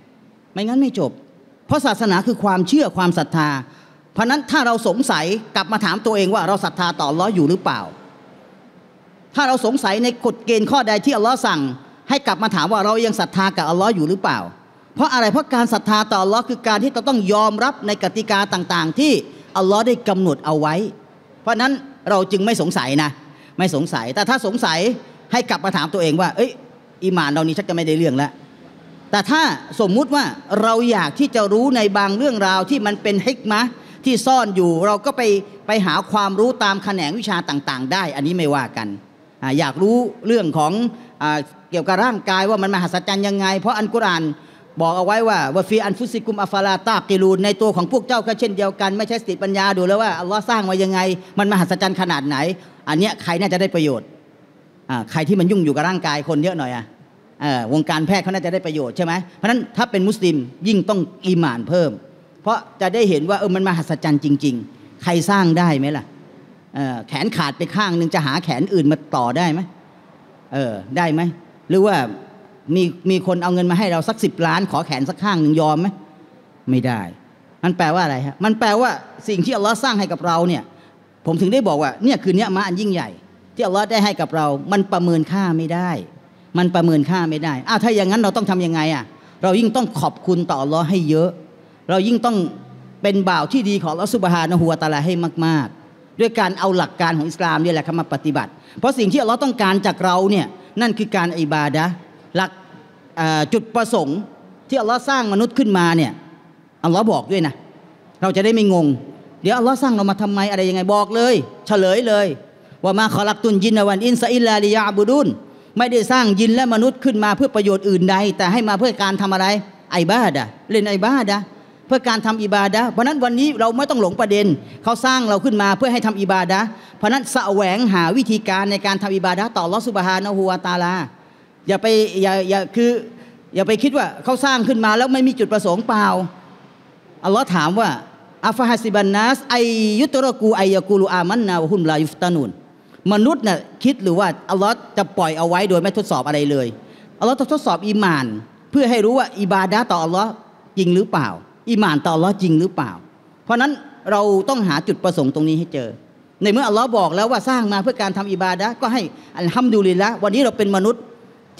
เพราะศาสนาคือความเชื่อความศรัทธาเพราะนั้นถ้าเราสงสัยกลับมาถามตัวเองว่าเราศรัทธาต่ออัลลอฮ์อยู่หรือเปล่าถ้าเราสงสัยในกฎเกณฑ์ข้อใดที่อัลลอฮ์สั่งให้กลับมาถามว่าเรายังศรัทธากับอัลลอฮ์อยู่หรือเปล่าเพราะอะไรเพราะการศรัทธาต่ออัลลอฮ์คือการที่เราต้องยอมรับในกติกาต่างๆที่อัลลอฮ์ได้กำหนดเอาไว้เพราะนั้นเราจึงไม่สงสัยนะไม่สงสัยแต่ถ้าสงสัยให้กลับมาถามตัวเองว่าอีหม่านเรานี้ชักจะไม่ได้เรื่องแล้วแต่ถ้าสมมุติว่าเราอยากที่จะรู้ในบางเรื่องราวที่มันเป็นฮิกมะห์ที่ซ่อนอยู่เราก็ไปหาความรู้ตามแขนงวิชาต่างๆได้อันนี้ไม่ว่ากันอยากรู้เรื่องของเกี่ยวกับร่างกายว่ามันมหัศจรรย์ยังไงเพราะอัลกุรอานบอกเอาไว้ว่าฟีอันฟุซิกุมอัฟลาตากิลูนในตัวของพวกเจ้าก็เช่นเดียวกันไม่ใช่สติปัญญาดูแล้วว่าอัลลอฮ์สร้างมายังไงมันมหัศจรรย์ขนาดไหนอันเนี้ยใครน่าจะได้ประโยชน์ใครที่มันยุ่งอยู่กับร่างกายคนเยอะหน่อยวงการแพทย์เขาน่าจะได้ประโยชน์ใช่ไหมเพราะนั้นถ้าเป็นมุสลิมยิ่งต้องอีหม่านเพิ่มเพราะจะได้เห็นว่ามันมหัศจรรย์จริงๆใครสร้างได้ไหมล่ะแขนขาดไปข้างนึงจะหาแขนอื่นมาต่อได้ไหมได้ไหมหรือว่ามีคนเอาเงินมาให้เราสัก10 ล้านขอแขนสักข้างหนึ่งยอมไหมไม่ได้มันแปลว่าอะไรฮะมันแปลว่าสิ่งที่อัลลอฮ์สร้างให้กับเราเนี่ยผมถึงได้บอกว่าเนี่ยคือเนื้อมาอันยิ่งใหญ่ที่อัลลอฮ์ได้ให้กับเรามันประเมินค่าไม่ได้ถ้าอย่างนั้นเราต้องทำยังไงเรายิ่งต้องขอบคุณต่ออัลลอฮ์ให้เยอะเรายิ่งต้องเป็นบ่าวที่ดีของอัลลอฮ์ซุบฮานะฮูวะตะอาลาให้มากๆด้วยการเอาหลักการของอิสลามนี่แหละมาปฏิบัติเพราะสิ่งที่อัลลอฮ์ต้องการจากเราเนี่ยนั่นคือการอิบาดะห์หลักจุดประสงค์ที่อัลลอฮ์สร้างมนุษย์ขึ้นมาเนี่ยอัลลอฮ์บอกด้วยนะเราจะได้ไม่งงเดี๋ยวอัลลอฮ์สร้างเรามาทำไมอะไรยังไงบอกเลยเฉลยเลยว่ามาขอลักตุนยินวันอินซาอิลลาลิยะบุดุนไม่ได้สร้างยินและมนุษย์ขึ้นมาเพื่อประโยชน์อื่นใดแต่ให้มาเพื่อการทำอะไรอิบาดะห์เล่นอิบาดะห์เพื่อการทำอิบาดะห์เพราะนั้นวันนี้เราไม่ต้องหลงประเด็นเขาสร้างเราขึ้นมาเพื่อให้ทำอิบาดะห์เพราะนั้นแสวงหาวิธีการในการทำอิบาดะห์ต่ออัลลอฮ์ซุบฮานะฮูวะตะอาลาอย่าไปคิดว่าเขาสร้างขึ้นมาแล้วไม่มีจุดประสงค์เปล่าอัลลอฮ์ถามว่าอัฟฮะซิบันนัสไอยุตรกูไอยะกูลูอามันนาวะฮุมลายุฟตานูนมนุษย์น่ะคิดหรือว่าอัลลอฮ์จะปล่อยเอาไว้โดยไม่ทดสอบอะไรเลยอัลลอฮ์ต้องทดสอบอีหม่านเพื่อให้รู้ว่าอิบาดะห์ต่ออัลลอฮ์จริงหรือเปล่าอีหม่านต่ออัลลอฮ์จริงหรือเปล่าเพราะนั้นเราต้องหาจุดประสงค์ตรงนี้ให้เจอในเมื่ออัลลอฮ์บอกแล้วว่าสร้างมาเพื่อการทำอิบาดะห์ก็ให้อัลฮัมดุลิลละห์วันนี้เราเป็นมนุษย์ท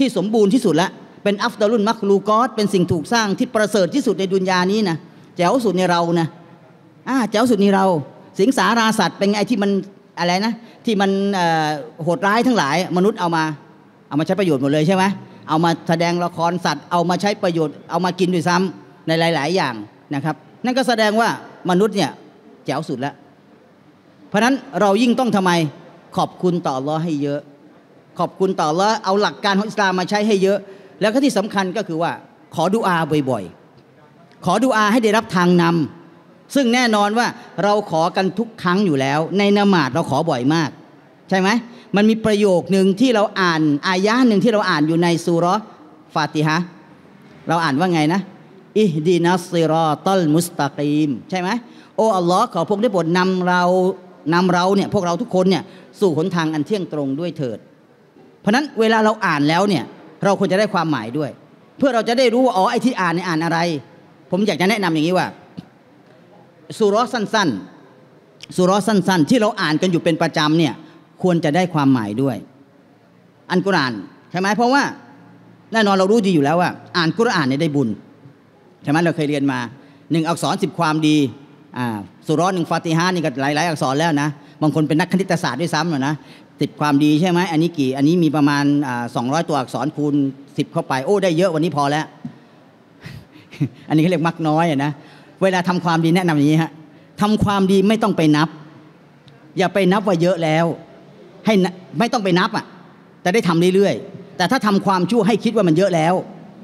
ที่สมบูรณ์ที่สุดละเป็นอัฟดาลุนมักลูกอตเป็นสิ่งถูกสร้างที่ประเสริฐที่สุดในดุนยานี้นะแจ๋วสุดในเรานะแจ๋วสุดในเราสิงสาราสัตว์เป็นไงที่มันอะไรนะที่มันโหดร้ายทั้งหลายมนุษย์เอามาใช้ประโยชน์หมดเลยใช่ไหมเอามาแสดงละครสัตว์เอามาใช้ประโยชน์เอามากินด้วยซ้ำในหลายๆอย่างนะครับนั่นก็แสดงว่ามนุษย์เนี่ยแจ๋วสุดแล้วเพราะนั้นเรายิ่งต้องทำไมขอบคุณต่ออัลเลาะห์ให้เยอะขอบคุณต่ออัลเลาะห์เอาหลักการของอิสลามมาใช้ให้เยอะแล้วก็ที่สำคัญก็คือว่าขอดุอาบ่อยๆขอดุอาให้ได้รับทางนำซึ่งแน่นอนว่าเราขอกันทุกครั้งอยู่แล้วในละหมาดเราขอบ่อยมากใช่ไหมมันมีประโยคนึงที่เราอ่านอายะห์นึงที่เราอ่านอยู่ในซูเราะห์ฟาติฮะห์เราอ่านว่าไงนะอิฮดินัสซิรอตัลมุสตะกีมใช่ไหมโอ้อัลลอฮ์ขอพระองค์ได้โปรดนำเราเนี่ยพวกเราทุกคนเนี่ยสู่หนทางอันเที่ยงตรงด้วยเถิดเพราะนั้นเวลาเราอ่านแล้วเนี่ยเราควรจะได้ความหมายด้วยเพื่อเราจะได้รู้ว่าอ๋อไอ้ที่อ่านเนี่ยอ่านอะไรผมอยากจะแนะนำอย่างนี้ว่าซูเราะห์สั้นๆซูเราะห์สั้นๆที่เราอ่านกันอยู่เป็นประจำเนี่ยควรจะได้ความหมายด้วยอันกุรอานใช่ไหมเพราะว่าแน่นอนเรารู้ดีอยู่แล้วว่าอ่านกุรอานเนี่ยได้บุญใช่ไหมเราเคยเรียนมา1อักษร10ความดีซูเราะห์1ฟาติฮะห์นี่ก็หลายๆอักษรแล้วนะบางคนเป็นนักคณิตศาสตร์ด้วยซ้ำนะ10ความดีใช่ไหมอันนี้มีประมาณ200ตัวอักษรคูณ10เข้าไปโอ้ได้เยอะวันนี้พอแล้ว อันนี้เขาเรียกมักน้อยนะเวลาทำความดีแนะนำอย่างนี้ฮะทำความดีไม่ต้องไปนับอย่าไปนับว่าเยอะแล้วให้ไม่ต้องไปนับแต่ได้ทำเรื่อยๆแต่ถ้าทำความชั่วให้คิดว่ามันเยอะแล้ว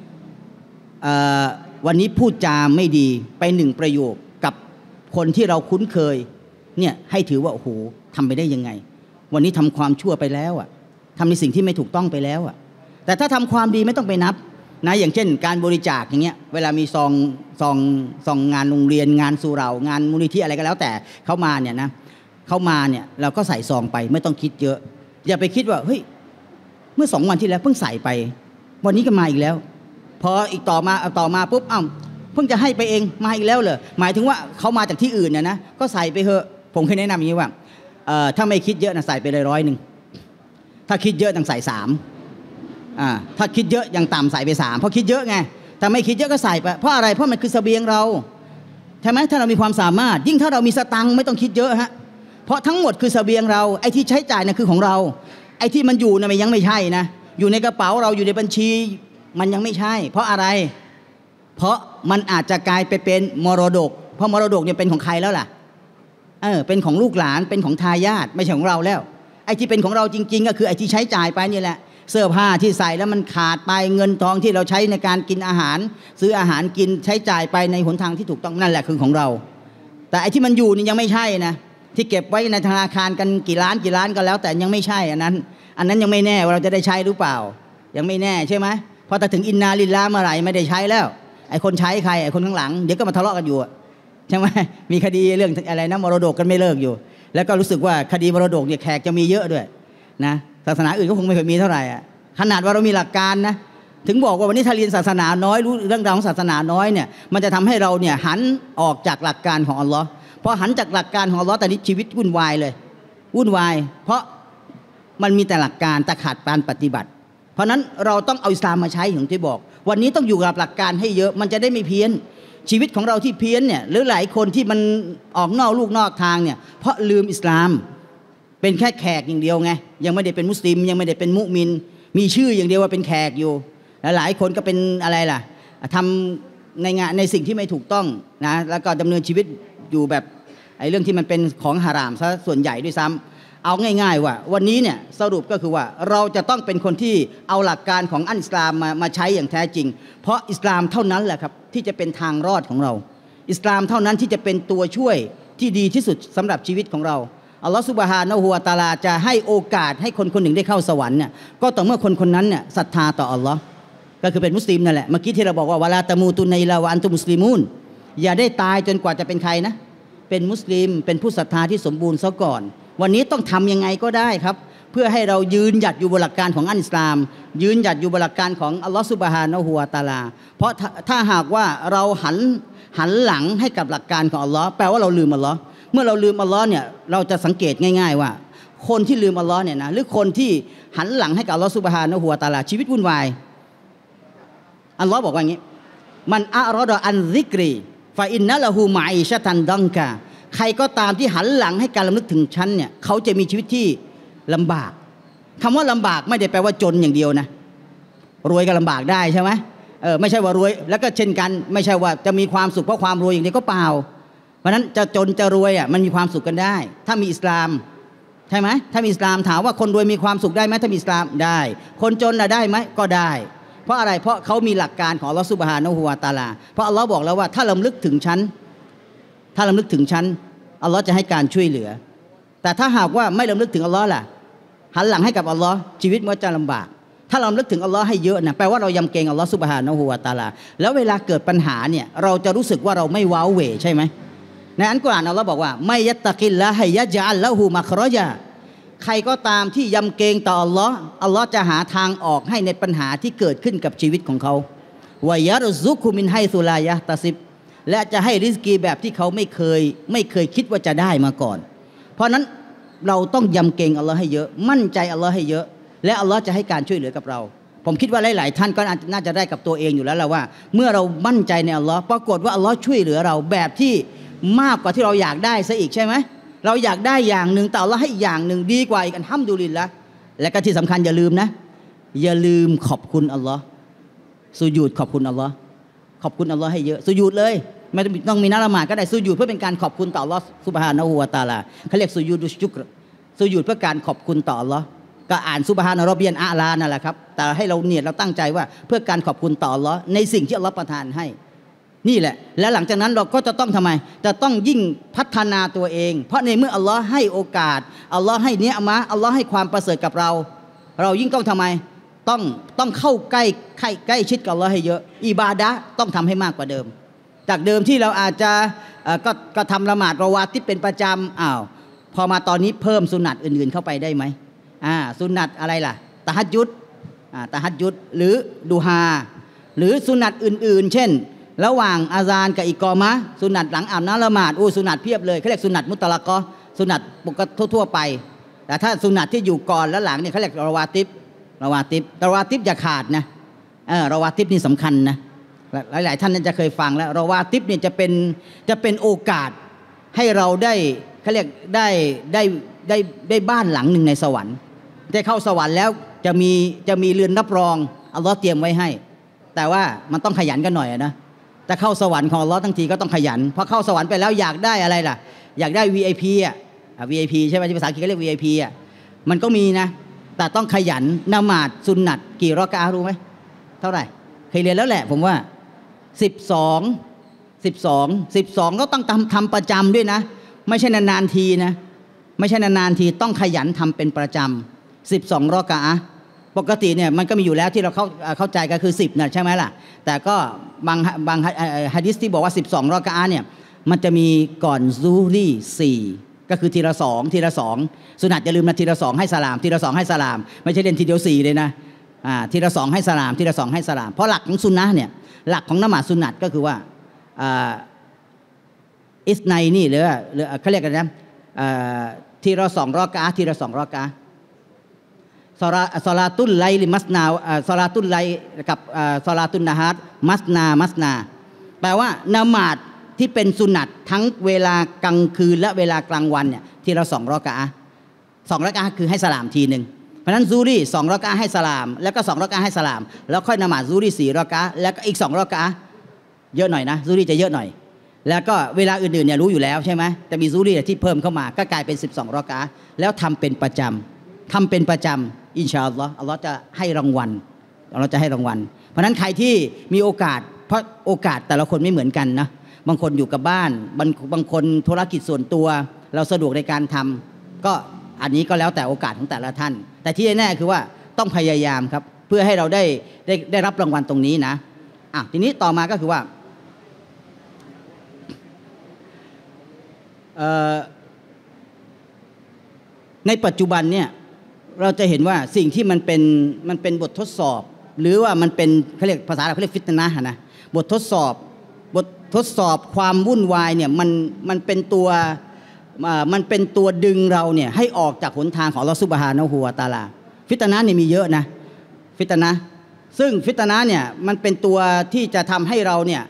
วันนี้พูดจาไม่ดีไป1ประโยคกับคนที่เราคุ้นเคยเนี่ยให้ถือว่าโอ้โหทำไปได้ยังไงวันนี้ทำความชั่วไปแล้วทำในสิ่งที่ไม่ถูกต้องไปแล้วแต่ถ้าทำความดีไม่ต้องไปนับนะอย่างเช่นการบริจาคอย่างเงี้ยเวลามีซองงานโรงเรียนงานสุเหร่างานมูลนิธิอะไรก็แล้วแต่เขามาเนี่ยเราก็ใส่ซองไปไม่ต้องคิดเยอะอย่าไปคิดว่าเฮ้ยเมื่อ2 วันที่แล้วเพิ่งใส่ไปวันนี้ก็มาอีกแล้วพออีกต่อมาปุ๊บเพิ่งจะให้ไปเองมาอีกแล้วเหรอหมายถึงว่าเขามาจากที่อื่นนะก็ใส่ไปเถอะผมเคยแนะนำอย่างนี้ว่าถ้าไม่คิดเยอะนะใส่ไปเลย100ถ้าคิดเยอะต้องใส่3ถ้าคิดเยอะยังต่ำใส่ไป3เพราะคิดเยอะไงแต่ไม่คิดเยอะก็ใส่ไปเพราะอะไรเพราะมันคือเสบียงเราใช่ไหมถ้าเรามีความสามารถยิ่งถ้าเรามีสตังค์ไม่ต้องคิดเยอะฮะเพราะทั้งหมดคือเสบียงเราไอ้ที่ใช้จ่ายนะคือของเราไอ้ที่มันอยู่นะมันยังไม่ใช่นะอยู่ในกระเป๋าเราอยู่ในบัญชีมันยังไม่ใช่เพราะอะไรเพราะมันอาจจะกลายไปเป็นมรดกเพราะมรดกเนี่ยเป็นของใครแล้วล่ะเป็นของลูกหลานเป็นของทายาทไม่ใช่ของเราแล้วไอ้ที่เป็นของเราจริงๆก็คือไอ้ที่ใช้จ่ายไปนี่แหละเสื้อผ้าที่ใส่แล้วมันขาดไปเงินทองที่เราใช้ในการกินอาหารซื้ออาหารกินใช้จ่ายไปในหนทางที่ถูกต้องนั่นแหละคือของเราแต่ไอ้ที่มันอยู่นี่ยังไม่ใช่นะที่เก็บไว้ในธนาคารกันกี่ล้านก็แล้วแต่ยังไม่ใช่อันนั้นยังไม่แน่ว่าเราจะได้ใช้หรือเปล่ายังไม่แน่ใช่ไหมพอถึงอินนาลิลลาห์เมื่อไหร่ไม่ได้ใช้แล้วไอ้คนใช้ใครไอ้คนข้างหลังเดี๋ยวก็มาทะเลาะกันอยู่ใช่ไหมมีคดีเรื่องอะไรนะมรดกกันไม่เลิกอยู่แล้วก็รู้สึกว่าคดีมรดกเนี่ยแขกจะมีเยอะด้วยนะศาสนาอื่นก็คงไม่เคยมีเท่าไหร่ขนาดว่าเรามีหลักการนะถึงบอกว่าวันนี้ถ้าเรียนศาสนาน้อยรู้เรื่องราวของศาสนาน้อยเนี่ยมันจะทำให้เราเนี่ยหันออกจากหลักการของอัลลอฮ์พอหันจากหลักการของอัลลอฮ์แต่นี้ชีวิตวุ่นวายเลยวุ่นวายเพราะมันมีแต่หลักการแต่ขาดการปฏิบัติเพราะนั้นเราต้องเอาอิสลามมาใช้อย่างที่บอกวันนี้ต้องอยู่กับหลักการให้เยอะมันจะได้ไม่เพี้ยนชีวิตของเราที่เพี้ยนเนี่ยหรือหลายคนที่มันออกนอกลูกนอกทางเนี่ยเพราะลืมอิสลามเป็นแค่แขกอย่างเดียวไงยังไม่ได้เป็นมุสลิมยังไม่ได้เป็นมุมินมีชื่ออย่างเดียวว่าเป็นแขกอยู่และหลายคนก็เป็นอะไรล่ะทำในงานในสิ่งที่ไม่ถูกต้องนะแล้วก็ดำเนินชีวิตอยู่แบบไอ้เรื่องที่มันเป็นของฮารามซะส่วนใหญ่ด้วยซ้ำเอาง่ายๆว่าวันนี้เนี่ยสรุปก็คือว่าเราจะต้องเป็นคนที่เอาหลักการของอัลอิสลามมาใช้อย่างแท้จริงเพราะอิสลามเท่านั้นแหละครับที่จะเป็นทางรอดของเราอิสลามเท่านั้นที่จะเป็นตัวช่วยที่ดีที่สุดสำหรับชีวิตของเราอัลลอฮฺซุบฮานะฮูวะตะอาลาจะให้โอกาสให้คนคนหนึ่งได้เข้าสวรรค์เนี่ยก็ต่อเมื่อคนคนนั้นเนี่ยศรัทธาต่ออัลลอฮ์ก็คือเป็นมุสลิมนั่นแหละเมื่อกี้ที่เราบอกว่าวะลาตะมูตุนอิลลาวะอันตุมุสลิมูนอย่าได้ตายจนกว่าจะเป็นใครนะเป็นมุสลิมเป็นผู้ศรัทธาที่สมบูรณ์ซะก่อนวันนี้ต้องทำยังไงก็ได้ครับเพื่อให้เรายืนหยัดอยู่บนหลักการของอัลอิสลามยืนหยัดอยู่บนหลักการของอัลลอฮฺซุบฮานะฮูวะตะอาลาเพราะถ้าหากว่าเราหันหลังให้กับหลักการของอัลลอฮ์แปลว่าเราลืมอัลลอฮ์เมื่อเราลืมอัลลอฮ์เนี่ยเราจะสังเกตง่ายๆว่าคนที่ลืมอัลลอฮ์เนี่ยนะหรือคนที่หันหลังให้กับอัลลอฮ์ซุบฮานะฮูวะตะอาลาชีวิตวุ่นวายอัลลอฮ์บอกว่าอย่างนี้มันอะรอดอันซิกรีฟาอินนะละฮูมะอีชะตันดังกาใครก็ตามที่หันหลังให้การรำลึกถึงฉันเนี่ยเขาจะมีชีวิตที่ลำบากคำว่าลำบากไม่ได้แปลว่าจนอย่างเดียวนะรวยก็ลำบากได้ใช่ไหมไม่ใช่ว่ารวยแล้วก็เช่นกันไม่ใช่ว่าจะมีความสุขเพราะความรวยอย่างเดียวก็เปล่าเพราะนั้นจะจนจะรวยมันมีความสุขกันได้ถ้ามีอิสลามใช่ไหมถ้ามีอิสลามถามว่าคนรวยมีความสุขได้ไหมถ้ามีอิสลามได้คนจนได้ไหมก็ได้เพราะอะไรเพราะเขามีหลักการของอัลลอฮฺซุบฮานะฮูวะตะอาลาเพราะอัลลอฮ์บอกแล้วว่าถ้าลำลึกถึงฉันอัลลอฮ์จะให้การช่วยเหลือแต่ถ้าหากว่าไม่ลำลึกถึงอัลลอฮ์ล่ะหันหลังให้กับอัลลอฮ์ชีวิตมันจะลำบากถ้าเราลึกถึงอัลลอฮ์ให้เยอะนะแปลว่าเรายำเกรงอัลลอฮ์ซุบฮานะฮูวะตะอาลาแล้วเวลาเกิดปัญหาเนี่ยเราจะรู้สึกว่าเราไม่ว้าวเหวใช่ไหมในอันกุรอานอัลลอฮ์บอกว่าไม่ยัตตะกิลละฮิยะญะอัลละฮูมัครอญะใครก็ตามที่ยำเกรงต่ออัลลอฮ์อัลลอฮ์จะหาทางออกให้ในปัญหาที่เกิดขึ้นกับชีวิตของเขาวะยะรซุกุมินไฮซุลายะตะซิบและจะให้ริสกีแบบที่เขาไม่เคยคิดว่าจะได้มาก่อนเพราะนั้นเราต้องยำเกรงอัลลอฮ์ให้เยอะมั่นใจอัลลอฮ์ให้เยอะและอัลลอฮ์จะให้การช่วยเหลือกับเราผมคิดว่าหลายๆท่านก็น่าจะได้กับตัวเองอยู่แล้วแหละว่าเมื่อเรามั่นใจในอัลลอฮ์ปรากฏว่าอัลลอฮ์ช่วยเหลือเราแบบที่มากกว่าที่เราอยากได้ซะอีกใช่ไหมเราอยากได้อย่างหนึ่งแต่อัลลอฮ์ให้อีกอย่างหนึ่งดีกว่าอีกอัลฮัมดุลิลละห์และก็ที่สำคัญอย่าลืมนะอย่าลืมขอบคุณอัลลอฮ์สุญูดขอบคุณอัลลอฮ์ขอบคุณอัลลอฮ์ให้เยอะสุญูดเลยไม่ต้องมีนักละหมาดก็ได้สุญูดเพื่อเป็นการขอบคุณต่ออัลลอฮ์ซุบฮานะฮูวะตะอาลาเขาเรียกสุญูดุชชุกรสุญูดเพื่อการขอบคุณต่ออัลลอฮ์ก็อ่านซุบฮานะรอบเบียนอาลานั่นแหละครับแต่ให้เราเนียดเราตั้งใจว่าเพื่อการขอบคุณต่ออัลลอฮ์ในสิ่งที่อัลลอฮ์ประทานให้นี่แหละและหลังจากนั้นเราก็จะต้องทำไมจะต้องยิ่งพัฒนาตัวเองเพราะในเมื่ออัลลอฮ์ให้โอกาสอัลลอฮ์ให้เนียมะอัลลอฮ์ให้ความประเสริฐกับเรายิ่งต้องทำไมต้องเข้าใกล้ชิดกับอัลลอฮ์ให้เยอะอิบาดะห์ต้องทำให้มากกว่าเดิมจากเดิมที่เราอาจจะก็ทำละหมาดรอวาติบเป็นประจำพอมาตอนนี้เพิ่มสุนัตอื่นๆเข้าไปได้ไหมสุนัตอะไรล่ะตะฮัจญุดหรือดูฮาหรือสุนัตอื่นๆเช่นระหว่างอาซานกับอิกอมะห์สุนัตหลังอาบน้ำละหมาดสุนัตเพียบเลยเขาเรียกสุนัตมุตละกอสุนัตปกติทั่วไปแต่ถ้าสุนัตที่อยู่ก่อนและหลังเนี่ยเขาเรียกรอวาติบอย่าขาดนะรอวาติบนี่สำคัญนะหลายๆท่านน่าจะเคยฟังแล้วรอวาติบเนี่ยจะเป็นโอกาสให้เราได้เขาเรียกได้บ้านหลังหนึ่งในสวรรค์ได้เข้าสวรรค์แล้วจะมีเรือนรับรองอัลลอฮ์เตรียมไว้ให้แต่ว่ามันต้องขยันกันหน่อยนะแต่เข้าสวรรค์ของอัลลอฮ์ทั้งทีก็ต้องขยันพอเข้าสวรรค์ไปแล้วอยากได้อะไรล่ะอยากได้ VIP VIP ใช่ไหมที่ภาษาอังกฤษเขาเรียก VIP มันก็มีนะแต่ต้องขยันละหมาดสุนนัตกี่รอกะอะห์รู้ไหมเท่าไหร่เคยเรียนแล้วแหละผมว่า12ก็ต้องทำประจำด้วยนะไม่ใช่นานๆทีนะไม่ใช่นานๆทีต้องขยันทำเป็นประจำ12รอกะอะห์ปกติเนี่ยมันก็มีอยู่แล้วที่เราเข้าใจก็คือ10นะใช่ไหมล่ะแต่ก็บางหะดีษที่บอกว่า12รอกะอะห์เนี่ยมันจะมีก่อนซูฮรี4ก็คือทีละ2สุนัตอย่าลืมนะทีละ2ให้สลามทีละ2ให้สลามไม่ใช่เล่นทีเดียว4เลยนะทีละ2ให้สลามทีละ2ให้สลามเพราะหลักของซุนนะห์เนี่ยหลักของละหมาดซุนนัตก็คือว่าอิสไนนี่หรือเขาเรียกกันนะทีละ2รอกะอะห์ทีละ2รอกะอะห์ซอลาตุลไลลิมัสนาซอลาตุลไลกับซอลาตุนนะฮาร์มัสนาแปลว่าละหมาดที่เป็นสุนัตทั้งเวลากลางคืนและเวลากลางวันเนี่ยทีละ2รอกะอะห์2รอกะอะห์คือให้สลามทีนึงเพราะนั้นซูรี2รอกะอะห์ให้สลามแล้วก็2รอกะอะห์ให้สลามแล้วค่อยละหมาดซูรี4รอกะอะห์แล้วก็อีก2รอกะอะห์เยอะหน่อยนะซูรีจะเยอะหน่อยแล้วก็เวลาอื่นๆเนี่ยรู้อยู่แล้วใช่ไหมแต่มีซูรีที่เพิ่มเข้ามาก็กลายเป็น12รอกะอะห์แล้วทำเป็นประจำอินชาอัลลอฮ์อัลลอฮ์จะให้รางวัลเพราะนั้นใครที่มีโอกาสเพราะโอกาสแต่ละคนไม่เหมือนกันนะบางคนอยู่กับบ้านบางคนธุรกิจส่วนตัวเราสะดวกในการทำก็อันนี้ก็แล้วแต่โอกาสของแต่ละท่านแต่ที่แน่คือว่าต้องพยายามครับเพื่อให้เราได้รับรางวัลตรงนี้นะทีนี้ต่อมาก็คือว่าในปัจจุบันเนี่ยเราจะเห็นว่าสิ่งที่มันเป็นบททดสอบหรือว่ามันเป็นเขาเรียกภาษาเราเขาเรียกฟิตนะห์นะบททดสอบความวุ่นวายเนี่ยมันเป็นตัวมันเป็นตัวดึงเราเนี่ยให้ออกจากหนทางของอัลเลาะห์ซุบฮานะฮูวะตะอาลาฟิตนะห์เนี่ยมีเยอะนะฟิตนะห์ซึ่งฟิตนะห์เนี่ยมันเป็นตัวที่จะทำให้เราเนี่ย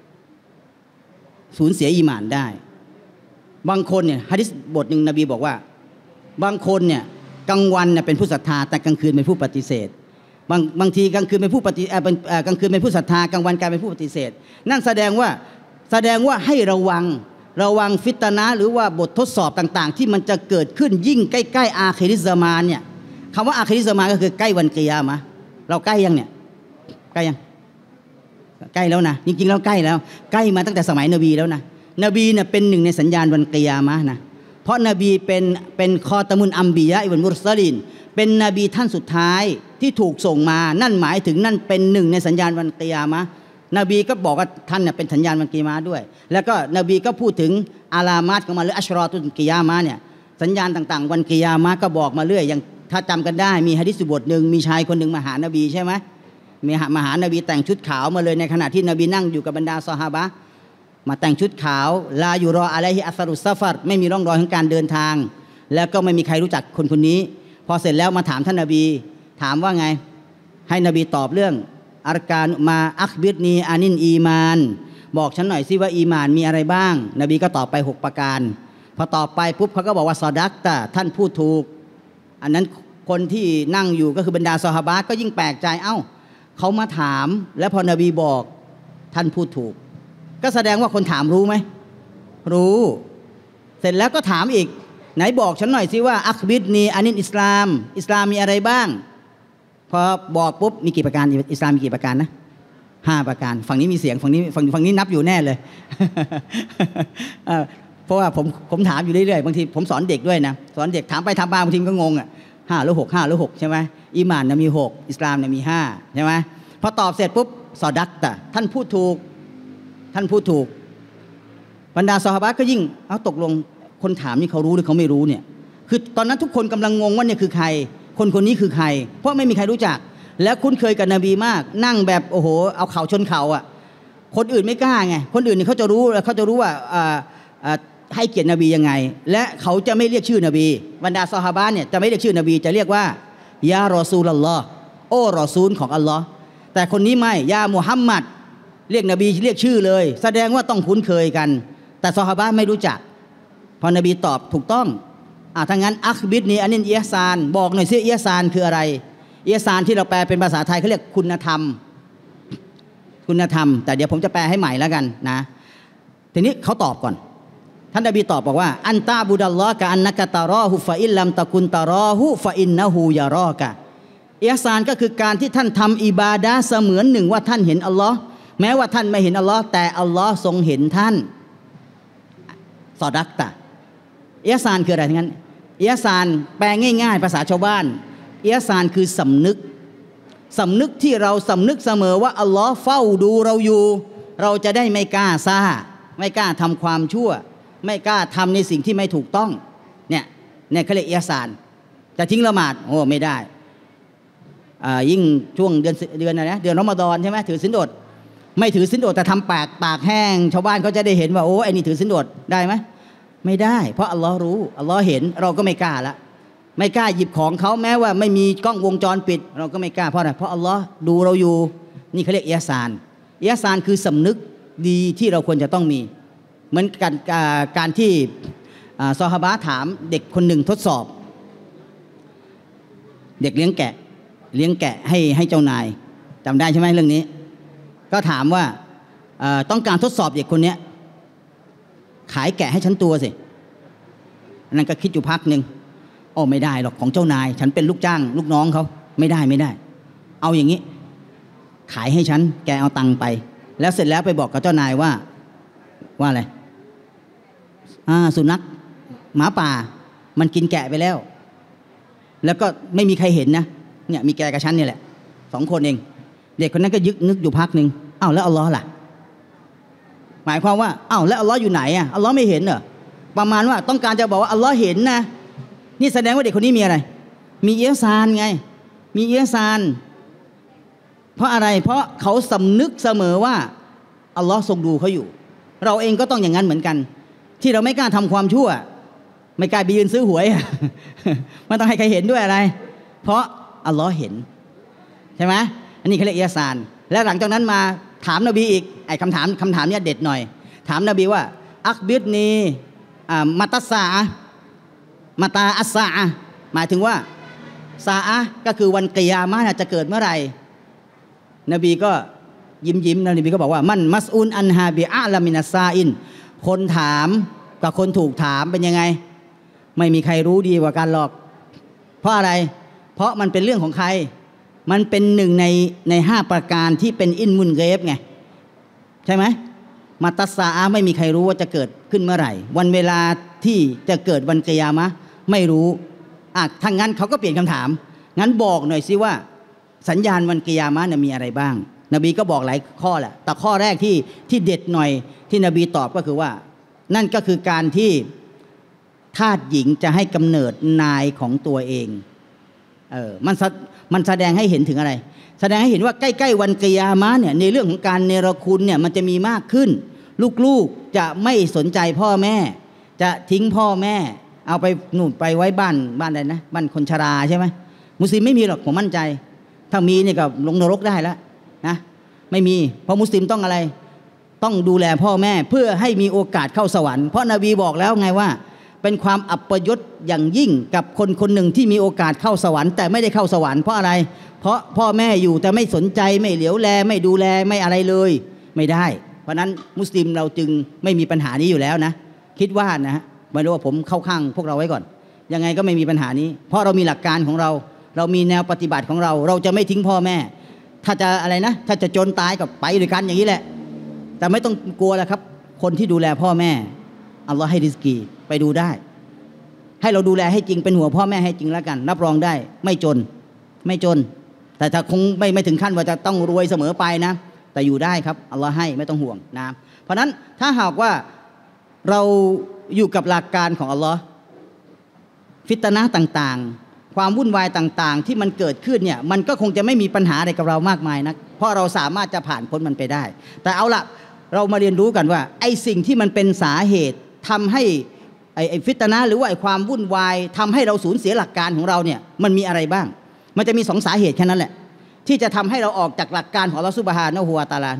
สูญเสียอีหม่านได้บางคนเนี่ยหะดีษบทหนึ่งนบีบอกว่าบางคนเนี่ยกลางวันเนี่ยเป็นผู้ศรัทธาแต่กลางคืนเป็นผู้ปฏิเสธบางทีกลางคืนเป็นผู้กลางคืนเป็นผู้ศรัทธากลางวันกลายเป็นผู้ปฏิเสธนั่นแสดงว่าให้ระวังฟิตนะห์หรือว่าบททดสอบต่างๆที่มันจะเกิดขึ้นยิ่งใกล้ๆอาคิริซะมานเนี่ยคำว่าอาคิริซะมานก็คือใกล้วันกิยามะห์เราใกล้ยังเนี่ยใกล้ยังใกล้แล้วนะจริงๆแล้วใกล้แล้วใกล้มาตั้งแต่สมัยนบีแล้วนะนบีเนี่ยเป็นหนึ่งในสัญญาณวันกิยามะห์นะเพราะนบีเป็นคอตะมุนอัมบิยะอิวัลมุรซะลีนเป็นนบีท่านสุดท้ายที่ถูกส่งมานั่นหมายถึงนั่นเป็นหนึ่งในสัญญาณวันกิยามะห์นบีก็บอกว่าท่านเนี่ยเป็นสัญญาณวันกิยามะห์ด้วยแล้วก็นบีก็พูดถึงอาลามาตของมันหรืออัชรอตุลกิยามะห์เนี่ยสัญญาณต่างๆวันกิยามะห์ก็บอกมาเรื่อยอย่างถ้าจำกันได้มีหะดีษบทหนึ่งมีชายคนหนึ่งมาหานบีใช่ไหมมาหานบีแต่งชุดขาวมาเลยในขณะที่นบีนั่งอยู่กับบรรดาซอฮาบะห์มาแต่งชุดขาวลายูรออะลัยฮิอัสรุสซะฟัรไม่มีร่องรอยของการเดินทางแล้วก็ไม่มีใครรู้จักคนคนนี้พอเสร็จแล้วมาถามท่านนบีถามว่าไงให้นบีตอบเรื่องอัรกานมาอัคบิรนีอานินอีมานบอกฉันหน่อยสิว่าอีมานมีอะไรบ้างนบีก็ตอบไป6ประการพอตอบไปปุ๊บเขาก็บอกว่าซอดักตะท่านพูดถูกอันนั้นคนที่นั่งอยู่ก็คือบรรดาซอฮาบะห์ก็ยิ่งแปลกใจเอ้าเขามาถามแล้วพอนบีบอกท่านพูดถูกก็แสดงว่าคนถามรู้ไหมรู้เสร็จแล้วก็ถามอีกไหนบอกฉันหน่อยสิว่าอัคบิรนีอานินอิสลามมีอะไรบ้างพอบอกปุ๊บมีกี่ประการอิสลามมีกี่ประการนะ5ประการฝั่งนี้มีเสียงฝั่งนี้นับอยู่แน่เลย เพราะว่าผมถามอยู่เรื่อยๆบางทีผมสอนเด็กด้วยนะสอนเด็กถามไปถามมาบางทีก็งงอ่ะ5หรือ6 5หรือ6ใช่ไหมอีหม่านนะมี6อิสลามเนี่ยมี5ใช่ไหมพอตอบเสร็จปุ๊บซอดักตะท่านพูดถูกบรรดาซอฮาบะห์ก็ยิ่งเอาตกลงคนถามนี่เขารู้หรือเขาไม่รู้เนี่ยคือตอนนั้นทุกคนกำลังงงว่าเนี่ยคือใครคนนี้คือใครเพราะไม่มีใครรู้จักและคุ้นเคยกับนบีมากนั่งแบบโอ้โหเอาเข่าชนเข่าอ่ะคนอื่นไม่กล้าไงคนอื่นนี่เขาจะรู้ว่าให้เกียรตินบียังไงและเขาจะไม่เรียกชื่อนบีบรรดาซอฮาบะห์เนี่ยจะไม่เรียกชื่อนบีจะเรียกว่ายารอซูลุลลอฮ์โอ้รอซูลของอัลลอฮ์แต่คนนี้ไม่ยามุฮัมมัดเรียกนบีเรียกชื่อเลยแสดงว่าต้องคุ้นเคยกันแต่ซอฮาบะห์ไม่รู้จักพอนบีตอบถูกต้องถ้างั้นอัคบิรนีอานินอิห์ซานบอกหน่อยซิอิห์ซานคืออะไรอิห์ซานที่เราแปลเป็นภาษาไทยเขาเรียกคุณธรรมแต่เดี๋ยวผมจะแปลให้ใหม่แล้วกันนะทีนี้เขาตอบก่อนท่านนบีตอบบอกว่าอันตะบุดัลลอฮ์กะอันนะกะตารอฮุฟะอิลลัมตะกุนตารอฮุฟะอินนะฮูยารอกะอิห์ซานก็คือการที่ท่านทำอิบาดะห์เสมือนหนึ่งว่าท่านเห็นอัลลอฮ์แม้ว่าท่านไม่เห็นอัลลอฮ์แต่อัลลอฮ์ทรงเห็นท่านซอดักตะอิห์ซานคืออะไรทั้งนั้นอิห์ซานแปลง่ายๆภาษาชาวบ้านอิห์ซานคือสำนึกที่เราสำนึกเสมอว่าอัลลอฮ์เฝ้าดูเราอยู่เราจะได้ไม่กล้าซ่าไม่กล้าทำความชั่วไม่กล้าทำในสิ่งที่ไม่ถูกต้องเนี่ยเขาเรียกอิห์ซานจะทิ้งละหมาดโอ้ไม่ได้ยิ่งช่วงเดือนอะไรนะเดือนรอมฎอนใช่ไหมถือศีลอดไม่ถือศีลอดแต่ทำปากแห้งชาวบ้านเขาจะได้เห็นว่าโอ้ไอ้นี่ถือศีลอดได้ไหมไม่ได้เพราะอัลลอฮ์รู้อัลลอฮ์เห็นเราก็ไม่กล้าละไม่กล้าหยิบของเขาแม้ว่าไม่มีกล้องวงจรปิดเราก็ไม่กล้าเพราะอะไรเพราะอัลลอฮ์ดูเราอยู่นี่เขาเรียกอิห์ซานคือสำนึกดีที่เราควรจะต้องมีเหมือนการที่ซอฮาบะห์ถามเด็กคนหนึ่งทดสอบเด็กเลี้ยงแกะให้เจ้านายจำได้ใช่ไหมเรื่องนี้ก็ถามว่าต้องการทดสอบเด็กคนนี้ขายแกะให้ฉันตัวสินั่นก็คิดอยู่พักหนึ่งโอ้ไม่ได้หรอกของเจ้านายฉันเป็นลูกจ้างลูกน้องเขาไม่ได้เอาอย่างนี้ขายให้ฉันแกเอาตังค์ไปแล้วเสร็จแล้วไปบอกกับเจ้านายว่าอะไรสุนัขหมาป่ามันกินแกะไปแล้วแล้วก็ไม่มีใครเห็นนะเนี่ยมีแกกับฉันนี่แหละ2 คนเองเด็กคนนั้นก็นึกอยู่พักหนึ่งแล้วอัลลอฮ์ล่ะหมายความว่าแล้วอัลลอฮ์อยู่ไหนอัลลอฮ์ไม่เห็นเหรอประมาณว่าต้องการจะบอกว่าอัลลอฮ์เห็นนะนี่แสดงว่าเด็กคนนี้มีอะไรมีอิห์ซานไงมีอิห์ซานเพราะอะไรเพราะเขาสำนึกเสมอว่าอัลลอฮ์ทรงดูเขาอยู่เราเองก็ต้องอย่างนั้นเหมือนกันที่เราไม่กล้าทำความชั่วไม่กล้าไปยืนซื้อหวย มันต้องให้ใครเห็นด้วยอะไรเพราะอัลลอฮ์เห็นใช่ไหมอันนี้เขาเรียกอิยาซานแล้วหลังจากนั้นมาถามนบีอีกไอ้คำถามเนี้ยเด็ดหน่อยถามนบีว่าอักบิดนีมาตัสซามาตาอัสซาหมายถึงว่าซาอะก็คือวันกิยามะห์จะเกิดเมื่อไหร่นบีก็ยิ้มนะนบีก็บอกว่ามันมัสอุนอันฮาบิอะลามินัสซาอินคนถามกับคนถูกถามเป็นยังไงไม่มีใครรู้ดีกว่ากันหรอกเพราะอะไรเพราะมันเป็นเรื่องของใครมันเป็นหนึ่งใน5ประการที่เป็นอินมุนเกฟไงใช่ไหมมาตัสซาอะไม่มีใครรู้ว่าจะเกิดขึ้นเมื่อไหร่วันเวลาที่จะเกิดวันกิยามะห์ไม่รู้ถ้างั้นเขาก็เปลี่ยนคำถามงั้นบอกหน่อยสิว่าสัญญาณวันกิยามะห์มีอะไรบ้างนบีก็บอกหลายข้อแหละแต่ข้อแรกที่เด็ดหน่อยที่นบีตอบก็คือว่านั่นก็คือการที่ทาสหญิงจะให้กำเนิดนายของตัวเองมันแสดงให้เห็นถึงอะไรแสดงให้เห็นว่าใกล้ๆวันกิยามะห์เนี่ยในเรื่องของการเนรคุณเนี่ยมันจะมีมากขึ้นลูกๆจะไม่สนใจพ่อแม่จะทิ้งพ่อแม่เอาไปนู่นไปไว้บ้านอะไรนะบ้านคนชราใช่ไหมมุสลิมไม่มีหรอกผมมั่นใจถ้ามีเนี่ยก็ลงนรกได้แล้วนะไม่มีเพราะมุสลิมต้องอะไรต้องดูแลพ่อแม่เพื่อให้มีโอกาสเข้าสวรรค์เพราะนบีบอกแล้วไงว่าเป็นความอัปยศอย่างยิ่งกับคนคนหนึ่งที่มีโอกาสเข้าสวรรค์แต่ไม่ได้เข้าสวรรค์เพราะอะไรเพราะพ่อแม่อยู่แต่ไม่สนใจไม่เหลียวแลไม่ดูแลไม่อะไรเลยไม่ได้เพราะนั้นมุสลิมเราจึงไม่มีปัญหานี้อยู่แล้วนะคิดว่านะฮะไม่รู้ว่าผมเข้าข้างพวกเราไว้ก่อนยังไงก็ไม่มีปัญหานี้เพราะเรามีหลักการของเราเรามีแนวปฏิบัติของเราจะไม่ทิ้งพ่อแม่ถ้าจะอะไรนะถ้าจะจนตายก็ไปด้วยกันอย่างนี้แหละแต่ไม่ต้องกลัวแล้วครับคนที่ดูแลพ่อแม่อัลลอฮ์ให้ริสกีไปดูได้ให้เราดูแลให้จริงเป็นหัวพ่อแม่ให้จริงแล้วกันรับรองได้ไม่จนแต่ถ้าคงไม่ถึงขั้นว่าจะต้องรวยเสมอไปนะแต่อยู่ได้ครับอัลลอฮ์ให้ไม่ต้องห่วงนะเพราะนั้นถ้าหากว่าเราอยู่กับหลักการของอัลลอฮ์ฟิตนะห์ต่างๆความวุ่นวายต่างๆที่มันเกิดขึ้นเนี่ยมันก็คงจะไม่มีปัญหาอะไรกับเรามากมายนะเพราะเราสามารถจะผ่านพ้นมันไปได้แต่เอาละเรามาเรียนรู้กันว่าไอ้สิ่งที่มันเป็นสาเหตุทำให้ไอ้ฟิตนะห์หรือว่าไอ้ความวุ่นวายทำให้เราสูญเสียหลักการของเราเนี่ยมันมีอะไรบ้างมันจะมี2สาเหตุแค่นั้นแหละที่จะทำให้เราออกจากหลักการของอัลเลาะห์ซุบฮานะฮูวะตะอาลา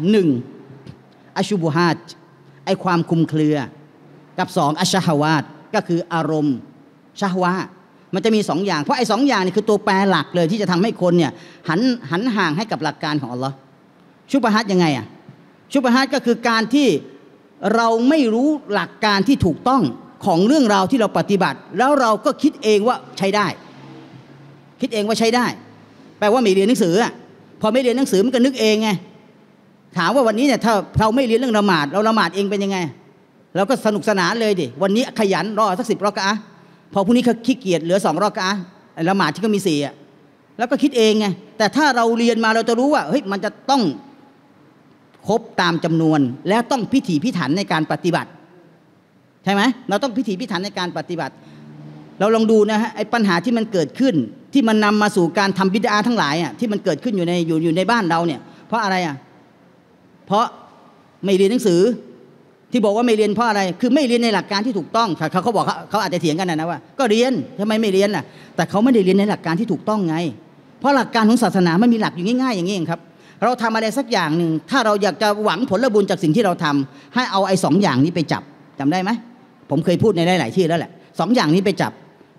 1อัชชุบุฮาตไอ้ความคลุมเครือกับ2อัชชะฮาวาตก็คืออารมณ์ชะฮวะมันจะมี2อย่างเพราะไอ้2อย่างนี่คือตัวแปรหลักเลยที่จะทำให้คนเนี่ยหันห่างให้กับหลักการของอัลเลาะห์ชุบฮาตยังไงอ่ะชุบฮาตก็คือการที่เราไม่รู้หลักการที่ถูกต้องของเรื่องราวที่เราปฏิบัติแล้วเราก็คิดเองว่าใช้ได้คิดเองว่าใช้ได้แปลว่าไม่เรียนหนังสือพอไม่เรียนหนังสือมันก็นึกเองไงถามว่าวันนี้เนี่ยถ้าเราไม่เรียนเรื่องละหมาดเราละหมาดเองเป็นยังไงเราก็สนุกสนานเลยดิวันนี้ขยันรอสัก10 รอกะอะห์พอพรุ่งนี้เขาขี้เกียจเหลือ2 รอกะอะห์ละหมาดที่ก็มี4แล้วก็คิดเองไงแต่ถ้าเราเรียนมาเราจะรู้ว่าเฮ้ยมันจะต้องครบตามจำนวนและต้องพิถีพิถันในการปฏิบัติใช่ไหมเราต้องพิถีพิถันในการปฏิบัติเราลองดูนะฮะไอ้ปัญหาที่มันเกิดขึ้นที่มันนำมาสู่การทำบิดอาทั้งหลายที่มันเกิดขึ้นอยู่ในบ้านเราเนี่ยเพราะอะไรเพราะไม่เรียนหนังสือที่บอกว่าไม่เรียนเพราะอะไรคือไม่เรียนในหลักการที่ถูกต้องเขาบอกเขาอาจจะเถียงกันนะว่าก็เรียนทำไมไม่เรียนล่ะแต่เขาไม่ได้เรียนในหลักการที่ถูกต้องไงเพราะหลักการของศาสนามันมีหลักอยู่ง่ายๆอย่างนี้เองครับเราทำอะไรสักอย่างหนึ่งถ้าเราอยากจะหวังผลบุญจากสิ่งที่เราทำให้เอาไอ้2 อย่างนี้ไปจับจำได้ไหมผมเคยพูดในหลายๆที่แล้วแหละ2 อย่างนี้ไปจับ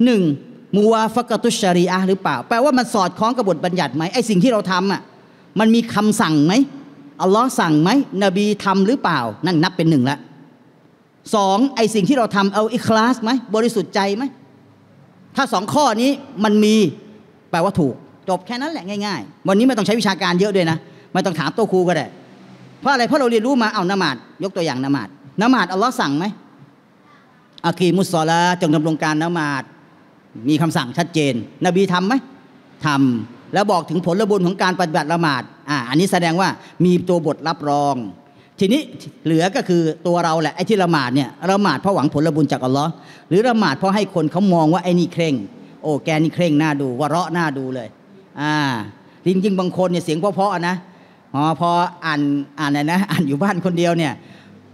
1มูวาฟะกะตุชชะรีอะห์หรือเปล่าแปลว่ามันสอดคล้องกับบทบัญญัติไหมไอ้สิ่งที่เราทำมันมีคำสั่งไหมอัลลอฮ์สั่งไหมนบีทำหรือเปล่านั่นนับเป็น1ละ2ไอ้สิ่งที่เราทำเอาอิคลาสไหมบริสุทธิ์ใจไหมถ้า2 ข้อนี้มันมีแปลว่าถูกจบแค่นั้นแหละง่ายๆวันนี้ไม่ต้องใช้วิชาการเยอะด้วยนะไม่ต้องถามโต๊ะครูก็ได้เพราะอะไรเพราะเราเรียนรู้มาเอาละหมาดยกตัวอย่างละหมาดอัลลอฮ์สั่งไหมอากีมุสซอลาจงดำรงการละหมาดมีคำสั่งชัดเจนนบีทำไหมทำแล้วบอกถึงผลบุญของการปฏิบัติละหมาดอันนี้แสดงว่ามีตัวบทรับรองทีนี้เหลือก็คือตัวเราแหละไอ้ที่ละหมาดเนี่ยละหมาดเพราะหวังผลบุญจากอัลลอฮ์หรือละหมาดเพราะให้คนเขามองว่าไอ้นี่เคร่งโอ้แกนี่เคร่งน่าดูวะเราะน่าดูเลยจริงๆบางคนเนี่ยเสียงเพราะๆนะพออ่านอะไรนะอ่านอยู่บ้านคนเดียวเนี่ย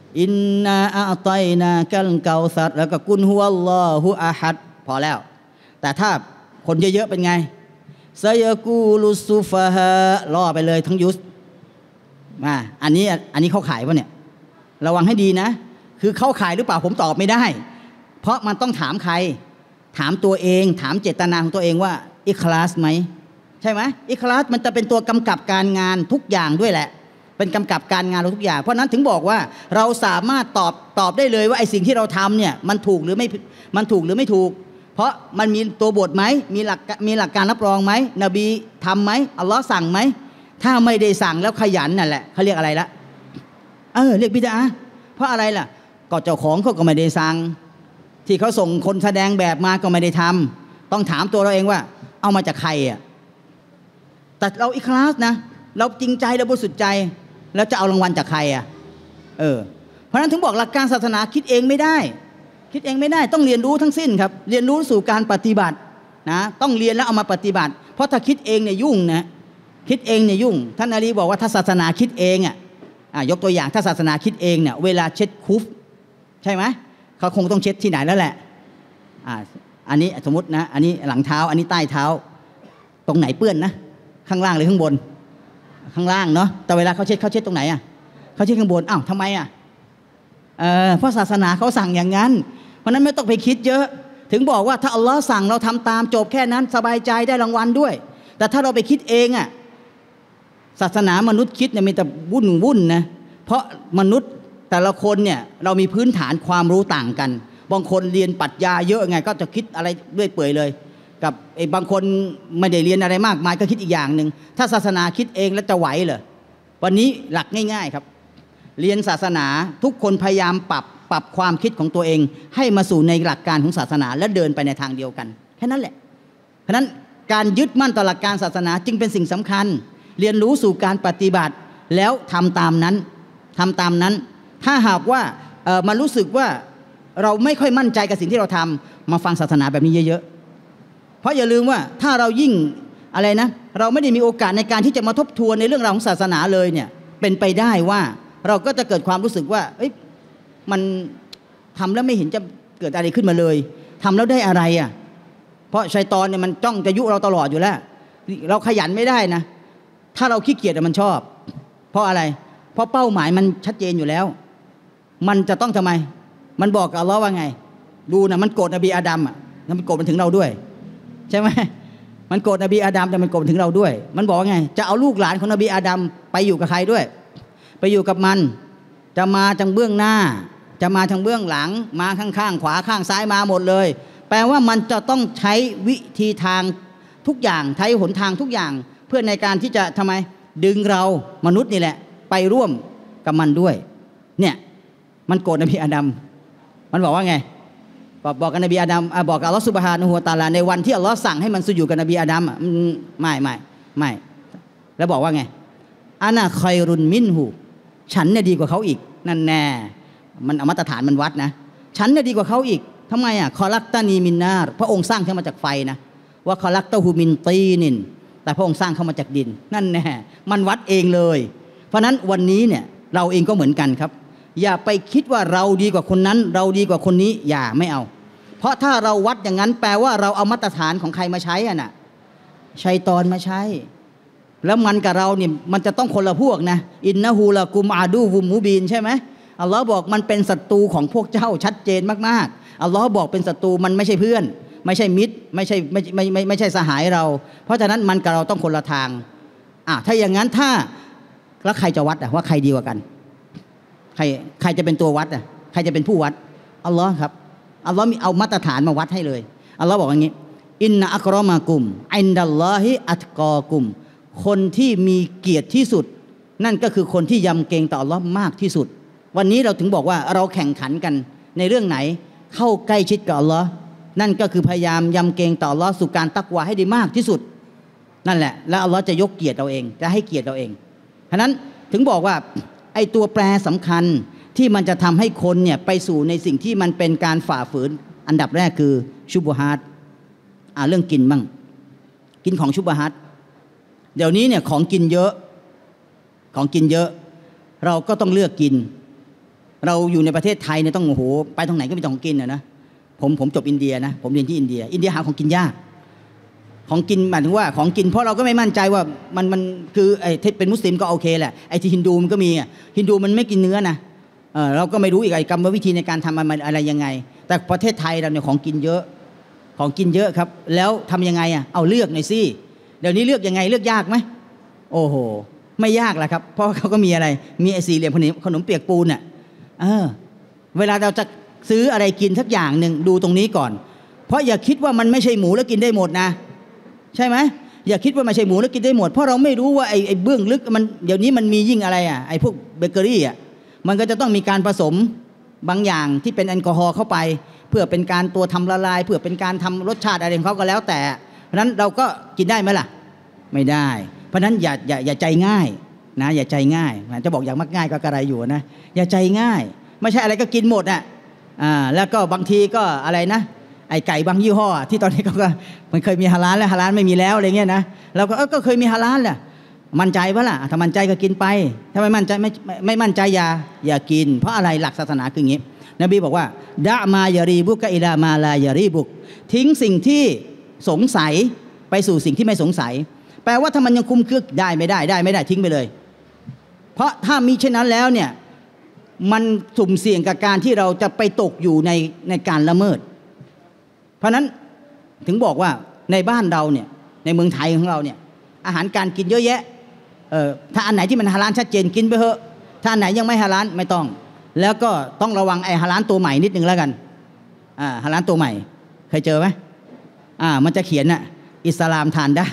อินนาอัตอยนากัลเกาซัดแล้วก็กุลฮุวัลลอฮุอะฮัดพอแล้วแต่ถ้าคนเยอะๆเป็นไงซายกูลุซุฟะฮะล่อไปเลยทั้งยุสอันนี้เข้าขายป่ะเนี่ยระวังให้ดีนะคือเข้าขายหรือเปล่าผมตอบไม่ได้เพราะมันต้องถามใครถามตัวเองถามเจตนาของตัวเองว่าอิคลาสไหมใช่ไหมอิคลาสมันจะเป็นตัวกำกับการงานทุกอย่างด้วยแหละเป็นกำกับการงานเราทุกอย่างเพราะนั้นถึงบอกว่าเราสามารถตอบได้เลยว่าไอ้สิ่งที่เราทำเนี่ยมันถูกหรือไม่ถูกเพราะมันมีตัวบทไหมมีหลักการรับรองไหมนบีทำไหมอัลลอฮ์สั่งไหมถ้าไม่ได้สั่งแล้วขยันนั่นแหละเขาเรียกอะไรละเรียกบิดอะห์เพราะอะไรล่ะก็เจ้าของเขาก็ไม่ได้สั่งที่เขาส่งคนแสดงแบบมาก็ไม่ได้ทำต้องถามตัวเราเองว่าเอามาจากใครแต่เราอิคลาสนะเราจริงใจเราบริสุทธิ์ใจแล้วจะเอารางวัลจากใครเพราะนั้นถึงบอกหลักการศาสนาคิดเองไม่ได้ต้องเรียนรู้ทั้งสิ้นครับเรียนรู้สู่การปฏิบัตินะต้องเรียนแล้วเอามาปฏิบัติเพราะถ้าคิดเองเนี่ยยุ่งนะคิดเองเนี่ยยุ่งท่านอาลีบอกว่าถ้าศาสนาคิดเองยกตัวอย่างถ้าศาสนาคิดเองเนี่ยเวลาเช็ดคุฟใช่ไหมเขาคงต้องเช็ดที่ไหนแล้วแหละอันนี้สมมตินะอันนี้หลังเท้าอันนี้ใต้เท้าตรงไหนเปื้อนนะข้างล่างหรือข้างบนข้างล่างเนาะแต่เวลาเขาเช็ดตรงไหนเขาเช็ดข้างบนทำไมเพราะศาสนาเขาสั่งอย่างนั้นเพราะนั้นไม่ต้องไปคิดเยอะถึงบอกว่าถ้าอัลลอฮ์สั่งเราทำตามจบแค่นั้นสบายใจได้รางวัลด้วยแต่ถ้าเราไปคิดเองศาสนามนุษย์คิดเนี่ยมีแต่วุ่นนะเพราะมนุษย์แต่ละคนเนี่ยเรามีพื้นฐานความรู้ต่างกันบางคนเรียนปรัชญาเยอะไงก็จะคิดอะไรเรื่อยเปื่อยเลยกับบางคนไม่ได้เรียนอะไรมากมายก็คิดอีกอย่างหนึ่งถ้าศาสนาคิดเองแล้วจะไหวเหรอวันนี้หลักง่ายๆครับเรียนศาสนาทุกคนพยายามปรับความคิดของตัวเองให้มาสู่ในหลักการของศาสนาและเดินไปในทางเดียวกันแค่นั้นแหละเพราะนั้นการยึดมั่นต่อหลักการศาสนาจึงเป็นสิ่งสำคัญเรียนรู้สู่การปฏิบัติแล้วทำตามนั้นถ้าหากว่ามันรู้สึกว่าเราไม่ค่อยมั่นใจกับสิ่งที่เราทำมาฟังศาสนาแบบนี้เยอะๆเพราะอย่าลืมว่าถ้าเรายิ่งอะไรนะเราไม่ได้มีโอกาสในการที่จะมาทบทวนในเรื่องราวของศาสนาเลยเนี่ยเป็นไปได้ว่าเราก็จะเกิดความรู้สึกว่ามันทำแล้วไม่เห็นจะเกิดอะไรขึ้นมาเลยทำแล้วได้อะไรเพราะชัยฏอนเนี่ยมันจ้องจะยุเราตลอดอยู่แล้วเราขยันไม่ได้นะถ้าเราขี้เกียจมันชอบเพราะอะไรเพราะเป้าหมายมันชัดเจนอยู่แล้วมันจะต้องทำไมมันบอกกับอัลเลาะห์ว่าไงดูนะมันโกรธนบีอาดัมแล้วมันโกรธมันถึงเราด้วยใช่ไหมมันโกรธนบีอาดัมแต่มันโกรธถึงเราด้วยมันบอกว่าไงจะเอาลูกหลานของนบีอาดัมไปอยู่กับใครด้วยไปอยู่กับมันจะมาทางเบื้องหน้าจะมาทางเบื้องหลังมาข้างๆขวาข้างซ้ายมาหมดเลยแปลว่ามันจะต้องใช้วิธีทางทุกอย่างใช้หนทางทุกอย่างเพื่อในการที่จะทำไมดึงเรามนุษย์นี่แหละไปร่วมกับมันด้วยเนี่ยมันโกรธนบีอาดัมมันบอกว่าไงบอกกับนบีอาดัมบอกกับอัลลอฮฺซุบฮานะฮูวะตะอาลาในวันที่อัลลอฮฺสั่งให้มันสุญูดกับนบีอาดัมไม่แล้วบอกว่าไงอานะคอยรุนมินหูฉันเนี่ยดีกว่าเขาอีกนั่นแน่มันเอามาตรฐานมันวัดนะฉันเนี่ยดีกว่าเขาอีกทำไมคอลักตานีมินนาร์พระองค์สร้างขึ้นมาจากไฟนะว่าคอลักตาฮูมินตีนินแต่พระองค์สร้างเข้ามาจากดินนั่นแน่มันวัดเองเลยเพราะนั้นวันนี้เนี่ยเราเองก็เหมือนกันครับอย่าไปคิดว่าเราดีกว่าคนนั้นเราดีกว่าคนนี้อย่าไม่เอาเพราะถ้าเราวัดอย่างนั้นแปลว่าเราเอามาตรฐานของใครมาใช้ชัยฏอนมาใช้แล้วมันกับเราเนี่ยมันจะต้องคนละพวกนะอินนะฮูละกุมอาดูวุมมูบีนใช่ไหมอัลลอฮ์บอกมันเป็นศัตรูของพวกเจ้าชัดเจนมากๆอัลลอฮ์บอกเป็นศัตรูมันไม่ใช่เพื่อนไม่ใช่มิตรไม่ใช่สหายเราเพราะฉะนั้นมันกับเราต้องคนละทางถ้าอย่างนั้นถ้าแล้วใครจะวัดว่าใครดีกว่ากันใครจะเป็นตัววัดใครจะเป็นผู้วัดอัลลอฮ์ครับอัลลอฮ์มีเอามาตรฐานมาวัดให้เลยอัลลอฮ์บอกอย่างนี้อินนะอักรอมากุมอินดัลลอฮิอัตกอกุมคนที่มีเกียรติที่สุดนั่นก็คือคนที่ยำเกรงต่ออัลลอฮ์มากที่สุดวันนี้เราถึงบอกว่าเราแข่งขันกันในเรื่องไหนเข้าใกล้ชิดกับอัลลอฮ์นั่นก็คือพยายามยำเกรงต่ออัลลอฮ์สู่การตักวาให้ได้มากที่สุดนั่นแหละแล้วอัลลอฮ์จะยกเกียรติเราเองจะให้เกียรติเราเองฉะนั้นถึงบอกว่าไอ้ตัวแปรสำคัญที่มันจะทำให้คนเนี่ยไปสู่ในสิ่งที่มันเป็นการฝ่าฝืนอันดับแรกคือชุบฮาตเรื่องกินบ้างกินของชุบฮาตเดี๋ยวนี้เนี่ยของกินเยอะเราก็ต้องเลือกกินเราอยู่ในประเทศไทยเนี่ยต้องโอ้โหไปตรงไหนก็มีของกินนะผมจบอินเดียนะผมเรียนที่อินเดียหาของกินยากของกินหมายถึงว่าของกินเพราะเราก็ไม่มั่นใจว่ามันคือไอ้ที่เป็นมุสลิมก็โอเคแหละไอ้ที่ฮินดูมันก็มีฮินดูมันไม่กินเนื้อนะเราก็ไม่รู้อีกไอ้กรรมวิธีในการทำมันอะไรยังไงแต่ประเทศไทยเราเนี่ยของกินเยอะครับแล้วทำยังไงเอาเลือกหน่อยสิเดี๋ยวนี้เลือกยังไงเลือกยากไหมโอ้โหไม่ยากแหละครับเพราะเขาก็มีอะไรมีไอ้สี่เหลี่ยมขนมเปียกปูนเวลาเราจะซื้ออะไรกินสักอย่างหนึ่งดูตรงนี้ก่อนเพราะอย่าคิดว่ามันไม่ใช่หมูแล้วกินได้หมดนะใช่ไหมอย่าคิดว่าไม่ใช่หมูแล้วกินได้หมดเพราะเราไม่รู้ว่าไอ้เบื้องลึกมันเดี๋ยวนี้มันมียิ่งอะไรไอ้พวกเบเกอรี่มันก็จะต้องมีการผสมบางอย่างที่เป็นแอลกอฮอล์เข้าไปเพื่อเป็นการตัวทำละลายเพื่อเป็นการทำรสชาติอะไรของเขาก็แล้วแต่เพราะนั้นเราก็กินได้ไหมล่ะไม่ได้เพราะนั้นอย่าใจง่ายนะอย่าใจง่ายจะบอกอย่างมักง่ายก็กระไรอยู่นะอย่าใจง่ายไม่ใช่อะไรก็กินหมดแล้วก็บางทีก็อะไรนะไอ้ไก่บางยี่ห้อที่ตอนนี้เขาก็มันเคยมีฮาลาลแล้วฮาลาลไม่มีแล้วอะไรเงี้ยนะเราก็เคยมีฮาลาลแหละมั่นใจปะล่ะถ้ามั่นใจก็กินไปถ้าไม่มั่นใจไม่มั่นใจอย่ากินเพราะอะไรหลักศาสนาคืออย่างนี้นบีบอกว่าดะมายารีบุกอิลามาลายารีบุกทิ้งสิ่งที่สงสัยไปสู่สิ่งที่ไม่สงสัยแปลว่าถ้ามันยังคุมเครือได้ไม่ได้ทิ้งไปเลยเพราะถ้ามีเช่นนั้นแล้วเนี่ยมันสุ่มเสี่ยงกับการที่เราจะไปตกอยู่ในการละเมิดเพราะนั้นถึงบอกว่าในบ้านเราเนี่ยในเมืองไทยของเราเนี่ยอาหารการกินเยอะแยะถ้าอันไหนที่มันฮาลาลชัดเจนกินไปเถอะถ้าอันไหนยังไม่ฮาลาลไม่ต้องแล้วก็ต้องระวังไอ้ฮาลาลตัวใหม่นิดนึงแล้วกันฮาลาลตัวใหม่เคยเจอไหมมันจะเขียนอิสลามทานได้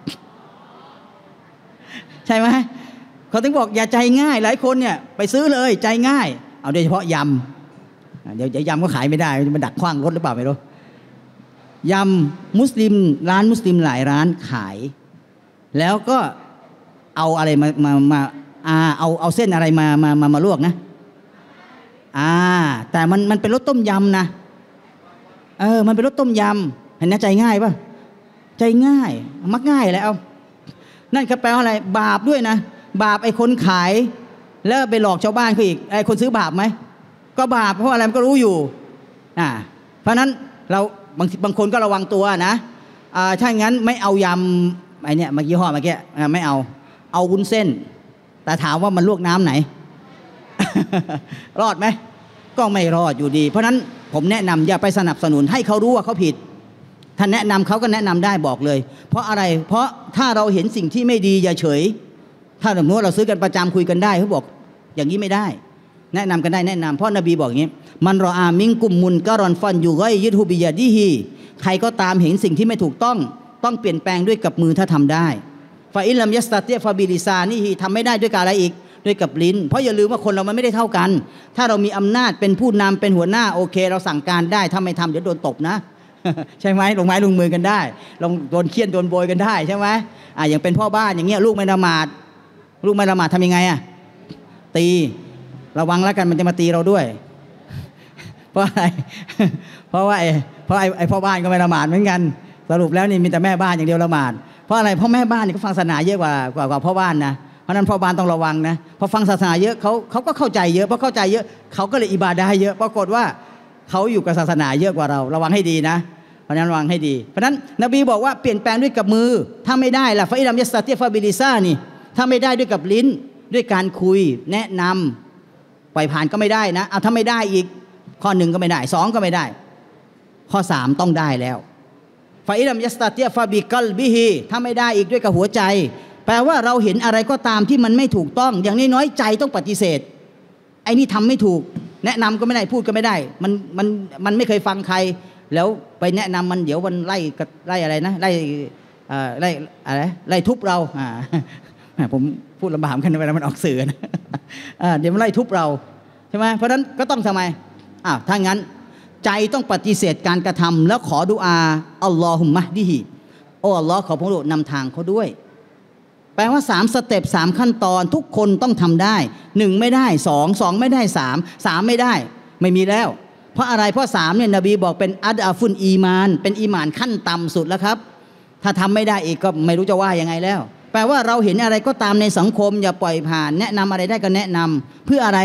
ใช่ไหมเขาถึงบอกอย่าใจง่ายหลายคนเนี่ยไปซื้อเลยใจง่ายเอาโดยเฉพาะยำเดี๋ยวยำก็ขายไม่ได้มันดักขว้างรถหรือเปล่าไม่รู้ยำมุสลิมร้านมุสลิมหลายร้านขายแล้วก็เอาอะไรมาเอาเส้นอะไรมาลวกนะแต่มันเป็นรสต้มยำนะมันเป็นรสต้มยำเห็นนะใจง่ายป่ะใจง่ายมักง่ายแล้วนั่นก็แปลว่าอะไรบาปด้วยนะบาปไอ้คนขายแล้วไปหลอกชาวบ้านเขาอีกไอ้คนซื้อบาปไหมก็บาปเพราะอะไรมันก็รู้อยู่เพราะนั้นเราบางคนก็ระวังตัวนะถ้างั้นไม่เอายำไอ้เนี่ยเมื่อกี้ห่อเมื่อกี้ไม่เอาวุ้นเส้นแต่ถามว่ามันลวกน้ำไหน รอดไหมก็ไม่รอดอยู่ดีเพราะนั้นผมแนะนำอย่าไปสนับสนุนให้เขารู้ว่าเขาผิดถ้าแนะนำเขาก็แนะนำได้บอกเลยเพราะอะไรเพราะถ้าเราเห็นสิ่งที่ไม่ดีอย่าเฉยถ้าสมมติว่าเราซื้อกันประจำคุยกันได้เขาบอกอย่างนี้ไม่ได้แนะนำกันได้แนะนำเพราะนบีบอกอย่างนี้มันรออามิงกุมมุนกะรอนฟันอยู่ก็ยึดฮูบิยาดิฮีใครก็ตามเห็นสิ่งที่ไม่ถูกต้องเปลี่ยนแปลงด้วยกับมือถ้าทำได้ฟาอิลัมยัสตาเตียฟาบิลิซานี่ฮีทำไม่ได้ด้วยกับอะไรอีกด้วยกับลิ้นเพราะอย่าลืมว่าคนเรามันไม่ได้เท่ากันถ้าเรามีอำนาจเป็นผู้นำเป็นหัวหน้าโอเคเราสั่งการได้ถ้าไม่ทำเดี๋ยวโดนตบนะ ใช่ไหมลงไม้ลงมือกันได้ลงโดนเคี่ยนโดนโบยกันได้ใช่ไหมอย่างเป็นพ่อบ้านอย่างเงี้ยลูกไม่ละหมาดทำยังไงตีระวังแล้วกันมันจะมาตีเราด้วยเพราะอะไรเพราะไอ้พ่อบ้านก็ไม่ละหมาดเหมือนกันสรุปแล้วนี่มีแต่แม่บ้านอย่างเดียวละหมาดเพราะอะไรเพราะแม่บ้านนี่เขาฟังศาสนาเยอะกว่าพ่อบ้านนะเพราะนั้นพ่อบ้านต้องระวังนะพอฟังศาสนาเยอะเขาก็เข้าใจเยอะเพราะเข้าใจเยอะเขาก็เลยอิบาดะห์เยอะปรากฏว่าเขาอยู่กับศาสนาเยอะกว่าเราระวังให้ดีนะเพราะนั้นระวังให้ดีเพราะนั้นนบีบอกว่าเปลี่ยนแปลงด้วยกับมือถ้าไม่ได้ล่ะฟาอิลัมยัสตาเตียฟาบิลิซานี่ถ้าไม่ได้ด้วยกับลิ้นด้วยการคุยแนะนำปล่อยผ่านก็ไม่ได้นะถ้าไม่ได้อีกข้อ1ก็ไม่ได้2ก็ไม่ได้ข้อ3ต้องได้แล้วฟาอิลัมยัสตาเตียฟาบิกัลบิฮีถ้าไม่ได้อีกด้วยกับหัวใจแปลว่าเราเห็นอะไรก็ตามที่มันไม่ถูกต้องอย่างน้อยๆใจต้องปฏิเสธไอ้นี่ทำไม่ถูกแนะนำก็ไม่ได้พูดก็ไม่ได้มันไม่เคยฟังใครแล้วไปแนะนำมันเดี๋ยวมันไล่อะไรนะไล่ทุบเราผมพูดลำบากกันเวลามันออกสื่อนะเดี๋ยวมันไล่ทุบเราใช่ไหมเพราะฉะนั้นก็ต้องทำไมถ้างั้นใจต้องปฏิเสธการกระทำแล้วขอดุอาอัลลอฮุมมะดิฮิโอ้อัลลอฮ์ขอพระองค์นำทางเขาด้วยแปลว่า3สเต็ป3ขั้นตอนทุกคนต้องทำได้1ไม่ได้2ไม่ได้3ไม่ได้ไม่มีแล้วเพราะอะไรเพราะ3เนี่ยนบีบอกเป็นอัดอาฟุนอีมานเป็นอีหม่านขั้นต่ำสุดแล้วครับถ้าทำไม่ได้อีกก็ไม่รู้จะว่ายังไงแล้วแปลว่าเราเห็นอะไรก็ตามในสังคมอย่าปล่อยผ่านแนะนำอะไรได้ก็แนะนำเพื่ออะไรล่ะ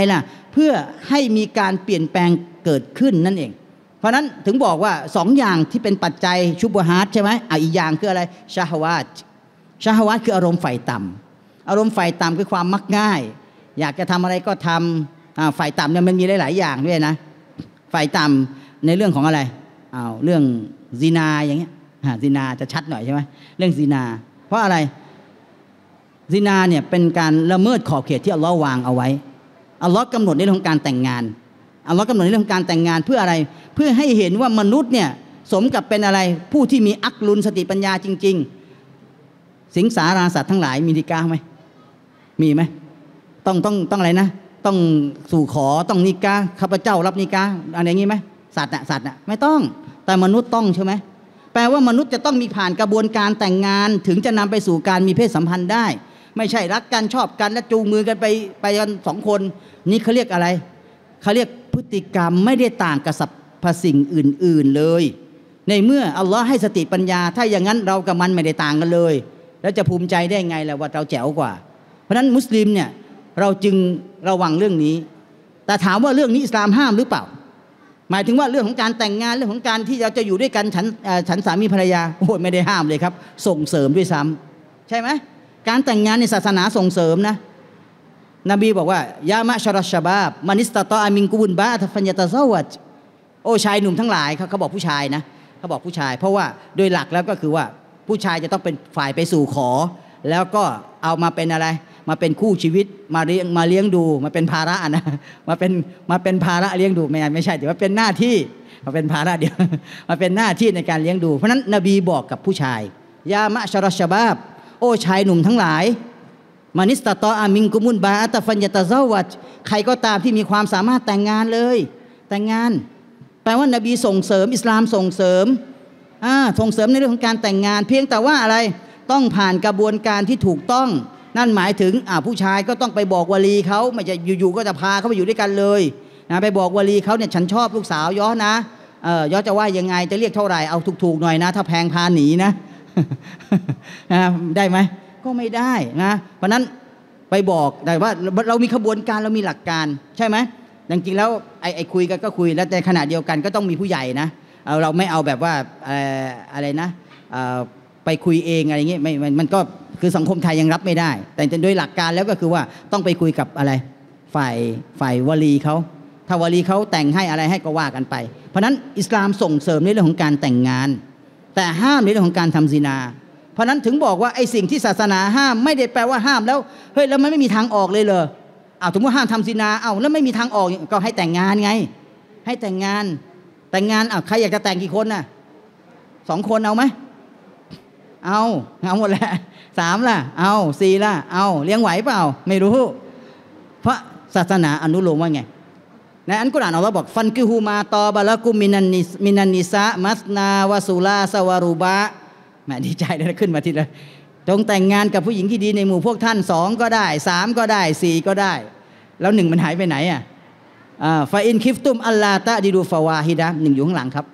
เพื่อให้มีการเปลี่ยนแปลงเกิดขึ้นนั่นเองเพราะนั้นถึงบอกว่า2 อย่างที่เป็นปัจจัยชุบฮาตใช่ไหมอีกอย่างคืออะไรชาฮวาตคืออารมณ์ฝ่ายต่ำอารมณ์ฝ่ายต่ำคือความมักง่ายอยากจะทำอะไรก็ทำฝ่ายต่ำเนี่ยมันมีหลายๆอย่างด้วยนะฝ่ายต่ำในเรื่องของอะไรเรื่องซินาอย่างเงี้ยซินาจะชัดหน่อยใช่ไหมเรื่องซินาเพราะอะไรซินาเนี่ยเป็นการละเมิดขอบเขตที่อัลลอฮ์วางเอาไว้อัลลอฮ์กำหนดในเรื่องของการแต่งงานอัลลอฮ์กำหนดในเรื่องของการแต่งงานเพื่ออะไรเพื่อให้เห็นว่ามนุษย์เนี่ยสมกับเป็นอะไรผู้ที่มีอักลุนสติปัญญาจริงๆสิงสาราสัตว์ทั้งหลายมีนิกาไหมมีไหมต้องอะไรนะต้องสู่ขอต้องนิกาข้าพเจ้ารับนิกาอะไรอย่างงี้ไหมสัตว์น่ะไม่ต้องแต่มนุษย์ต้องใช่ไหมแปลว่ามนุษย์จะต้องมีผ่านกระบวนการแต่งงานถึงจะนำไปสู่การมีเพศสัมพันธ์ได้ไม่ใช่รักกันชอบกันและจูงมือกันไปกัน2 คนนี่เขาเรียกอะไรเขาเรียกพฤติกรรมไม่ได้ต่างกับสรรพสิ่งอื่นๆเลยในเมื่ออัลลอฮ์ให้สติปัญญาถ้าอย่างนั้นเรากับมันไม่ได้ต่างกันเลยแล้วจะภูมิใจได้ไงล่ะว่าเราแจ๋วกว่าเพราะฉะนั้นมุสลิมเนี่ยเราจึงระวังเรื่องนี้แต่ถามว่าเรื่องนี้อิสลามห้ามหรือเปล่าหมายถึงว่าเรื่องของการแต่งงานเรื่องของการที่เราจะอยู่ด้วยกันฉันสามีภรรยาโอ้ยไม่ได้ห้ามเลยครับส่งเสริมด้วยซ้ำใช่ไหมการแต่งงานในศาสนาส่งเสริมนะนบีบอกว่ายามะชะรัชชะบาบมานิสตะตออามินกุบุนบะอัตฟัญญะตะซาวัจโอ้ชายหนุ่มทั้งหลายเขาบอกผู้ชายนะเขาบอกผู้ชายเพราะว่าโดยหลักแล้วก็คือว่าผู้ชายจะต้องเป็นฝ่ายไปสู่ขอแล้วก็เอามาเป็นอะไรมาเป็นคู่ชีวิตมาเลี้ยงดูมาเป็นภาระนะมาเป็นภาระเลี้ยงดูไม่ใช่แต่ว่าเป็นหน้าที่มาเป็นภาระเดียวมาเป็นหน้าที่ในการเลี้ยงดูเพราะนั้นนบีบอกกับผู้ชายยามะชะรัชชะบาบโอ้ชายหนุ่มทั้งหลายมานิสตะตออามินกุมุนบาอัตฟัญญะตะซาวัจใครก็ตามที่มีความสามารถแต่งงานเลยแต่งงานแปลว่านบีส่งเสริมอิสลามส่งเสริมในเรื่องของการแต่งงานเพียงแต่ว่าอะไรต้องผ่านกระบวนการที่ถูกต้องนั่นหมายถึงผู้ชายก็ต้องไปบอกวลีเขาไม่จะอยู่ๆก็จะพาเขาไปอยู่ด้วยกันเลยนะไปบอกวลีเขาเนี่ยฉันชอบลูกสาวย้อนะย้อจะว่ายังไงจะเรียกเท่าไหร่เอาถูกๆหน่อยนะถ้าแพงพาหนีนะ ได้ไหมก็ไม่ได้นะเพราะนั้นไปบอกได้ว่าเรามีขบวนการเรามีหลักการใช่ไหมจริงๆแล้วไอ้คุยกันก็คุยแล้วแต่ขณะเดียวกันก็ต้องมีผู้ใหญ่นะเราไม่เอาแบบว่าอะไรนะไปคุยเองอะไรเงี้ยมันก็คือสังคมไทยยังรับไม่ได้แต่โดยหลักการแล้วก็คือว่าต้องไปคุยกับอะไรฝ่ายวลีเขาถ้าวลีเขาแต่งให้อะไรให้ก็ว่ากันไปเพราะนั้นอิสลามส่งเสริมในเรื่องของการแต่งงานแต่ห้ามในเรื่องของการทำซินาเพราะนั้นถึงบอกว่าไอ้สิ่งที่ศาสนาห้ามไม่ได้แปลว่าห้ามแล้วเฮ้ยแล้วมันไม่มีทางออกเลยเหรอถึงว่าห้ามทำซินาแล้วไม่มีทางออกก็ให้แต่งงานไงให้แต่งงานใครอยากจะแต่งกี่คนน่ะ2 คนเอาไหมเอาหมดแหละ3ล่ะเอา4ล่ะเอาเลี้ยงไหวเปล่าไม่รู้เพราะศาสนาอนุโลมว่าไงในอัลกุรอานอัลเลาะห์บอกฟันกิฮูมาตอบะละกุมมินันนิสะมัสนาวะซูลาสวารุบะแม่ดีใจเลยขึ้นมาทีละจงแต่งงานกับผู้หญิงที่ดีในหมู่พวกท่าน2ก็ได้3ก็ได้4ก็ได้แล้ว1มันหายไปไหนฟาอินคิฟตุมอัลลาตะดิดูฟาวาฮิดะ1อยู่ข้างหลังครับ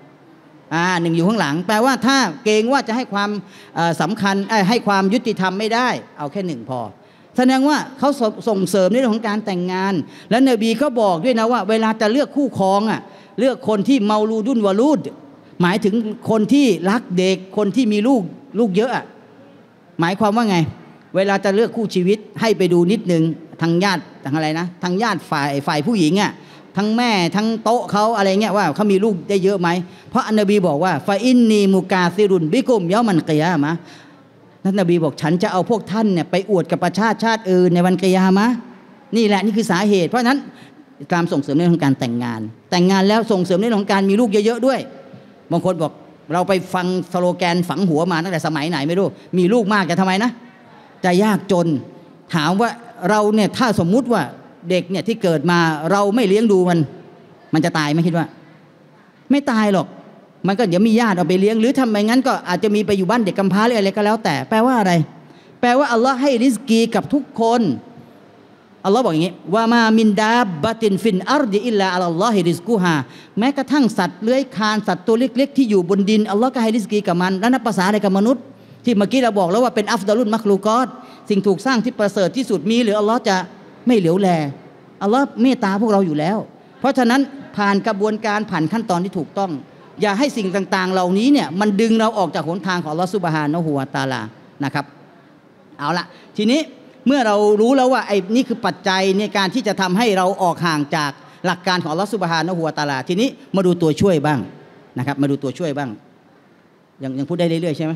1อยู่ข้างหลังแปลว่าถ้าเกรงว่าจะให้ความสำคัญให้ความยุติธรรมไม่ได้เอาแค่1พอแสดงว่าเขาส่งเสริมในเรื่องของการแต่งงานและนบีก็บอกด้วยนะว่าเวลาจะเลือกคู่ครองเลือกคนที่เมาลูดุนวาลูดหมายถึงคนที่รักเด็กคนที่มีลูกเยอะหมายความว่าไงเวลาจะเลือกคู่ชีวิตให้ไปดูนิดนึงทางญาติทางอะไรนะทางญาติฝ่ายผู้หญิงทั้งแม่ทั้งโต๊ะเขาอะไรเงี้ยว่าเขามีลูกได้เยอะไหมเพราะอันนบีบอกว่าฟาอินนีมุกาซิรุนบิกุมยอมันกิยามะท่านนบีบอกฉันจะเอาพวกท่านเนี่ยไปอวดกับประชาติอื่นในวันกิยามะนี่แหละนี่คือสาเหตุเพราะฉะนั้นอิสลามส่งเสริมในเรื่องของการแต่งงานแล้วส่งเสริมในเรื่องของการมีลูกเยอะๆด้วยบางคนบอกเราไปฟังสโลแกนฝังหัวมาตั้งแต่สมัยไหนไม่รู้มีลูกมากจะทำไมนะจะยากจนถามว่าเราเนี่ยถ้าสมมุติว่าเด็กเนี่ยที่เกิดมาเราไม่เลี้ยงดูมันจะตายไหมคิดว่าไม่ตายหรอกมันก็เดี๋ยวมีญาติเอาไปเลี้ยงหรือทำไมงั้นก็อาจจะมีไปอยู่บ้านเด็กกำพร้าหรืออะไรก็แล้วแต่แปลว่าอะไรแปลว่าอัลลอฮ์ให้ริสกีกับทุกคนอัลลอฮ์บอกอย่างนี้ว่ามามินดาบะตินฟินอัรดิอิลลาอัลลอฮิริสกูฮาแม้กระทั่งสัตว์เลื้อยคลานสัตว์ตัวเล็กๆที่อยู่บนดินอัลลอฮ์ก็ให้ริสกีกับมันแล้วนับภาษาอะไรกับมนุษย์ที่เมื่อกี้เราบอกแล้วว่าเป็นอัฟดาลุนมักลูกอตสิ่งถูกสร้างที่ประเสริฐที่สุดมีหรืออัลลอฮ์จะไม่เหลียวแลอัลลอฮ์เมตตาพวกเราอยู่แล้วเพราะฉะนั้นผ่านกระบวนการผ่านขั้นตอนที่ถูกต้องอย่าให้สิ่งต่างๆเหล่านี้เนี่ยมันดึงเราออกจากหนทางของอัลลอฮ์ซุบฮานะฮูวะตะอาลานะครับเอาละทีนี้เมื่อเรารู้แล้วว่าไอ้นี่คือปัจจัยในการที่จะทำให้เราออกห่างจากหลักการของอัลลอฮ์ซุบฮานะฮูวะตะอาลาทีนี้มาดูตัวช่วยบ้างนะครับมาดูตัวช่วยบ้างยังพูดได้เรื่อยๆใช่ไหม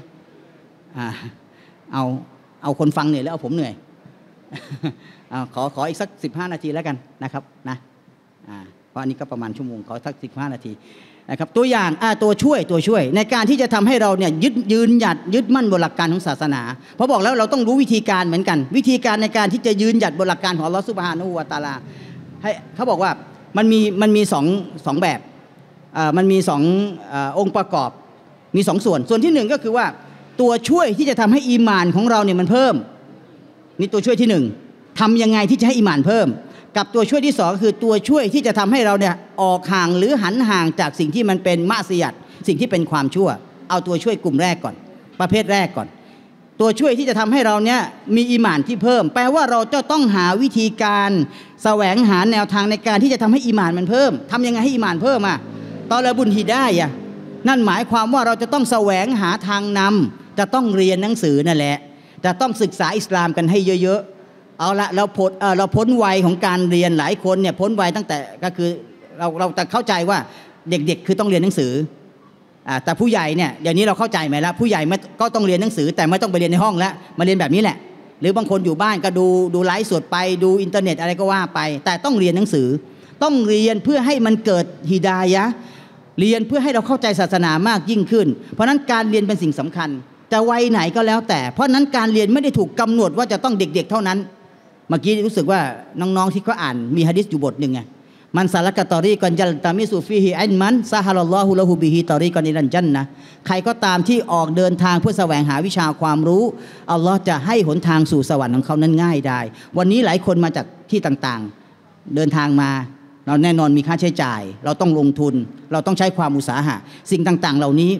เอาคนฟังเหนื่อยแล้วเอาผมเหนื่อยขออีกสัก15 นาทีแล้วกันนะครับนะเพราะอันนี้ก็ประมาณชั่วโมงขอสัก15 นาทีนะครับตัวอย่างตัวช่วยในการที่จะทำให้เราเนี่ยยืนหยัดยึดมั่นบนหลักการของศาสนาเพราะบอกแล้วเราต้องรู้วิธีการเหมือนกันวิธีการในการที่จะยืนหยัดบนหลักการของอัลลอฮฺซุบฮานะฮูวะตะอาลาให้เขาบอกว่ามันมีสองแบบมันมีองค์ประกอบมี2 ส่วนที่1ก็คือว่าตัวช่วยที่จะทำให้อีหม่านของเราเนี่ยมันเพิ่มนี่ตัวช่วยที่1ทำยังไงที่จะให้อีหม่านเพิ่มกับตัวช่วยที่2คือตัวช่วยที่จะทำให้เราเนี่ยออกห่างหรือหันห่างจากสิ่งที่มันเป็นมะซิยัตสิ่งที่เป็นความชั่วเอาตัวช่วยกลุ่มแรกก่อนประเภทแรกก่อนตัวช่วยที่จะทำให้เราเนี่ยมีอีหม่านที่เพิ่มแปลว่าเราจะต้องหาวิธีการแสวงหาแนวทางในการที่จะทำให้อีหม่านมันเพิ่มทำยังไงให้อีหม่านเพิ่มตอละบุญฮิดายะห์นั่นหมายความว่าเราจะต้องแสวงหาทางนำจะต้องเรียนหนังสือนั่นแหละจะต้องศึกษาอิสลามกันให้เยอะๆเอาละเราพ้นวัยของการเรียนหลายคนเนี่ยพ้นวัยตั้งแต่ก็คือเราจะเข้าใจว่าเด็กๆคือต้องเรียนหนังสือแต่ผู้ใหญ่เนี่ยเดี๋ยวนี้เราเข้าใจไหมละผู้ใหญ่ก็ต้องเรียนหนังสือแต่ไม่ต้องไปเรียนในห้องแล้วมาเรียนแบบนี้แหละหรือบางคนอยู่บ้านก็ดูไลฟ์สดไปดูอินเทอร์เน็ตอะไรก็ว่าไปแต่ต้องเรียนหนังสือต้องเรียนเพื่อให้มันเกิดฮิดายะห์เรียนเพื่อให้เราเข้าใจศาสนามากยิ่งขึ้นเพราะนั้นการเรียนเป็นสิ่งสำคัญจะวัยไหนก็แล้วแต่เพราะนั้นการเรียนไม่ได้ถูกกำหนดว่าจะต้องเด็กๆเท่านั้นเมื่อกี้รู้สึกว่าน้องๆที่เขาอ่านมีหะดีษอยู่บทหนึ่งไงมันซาลักะตอรีกอนยัลตามิซูฟีฮิอิลมันซะฮะลัลลอฮุละฮูบิฮิตอรีกอนอิลันญันนะห์ใครก็ตามที่ออกเดินทางเพื่อแสวงหาวิชาความรู้อัลลอฮ์จะให้หนทางสู่สวรรค์ของเขานั้นง่ายได้วันนี้หลายคนมาจากที่ต่างๆเดินทางมาเราแน่นอนมีค่าใช้จ่ายเราต้องลงทุนเราต้องใช้ความอุตสาหะสิ่งต่างๆเหล่านี้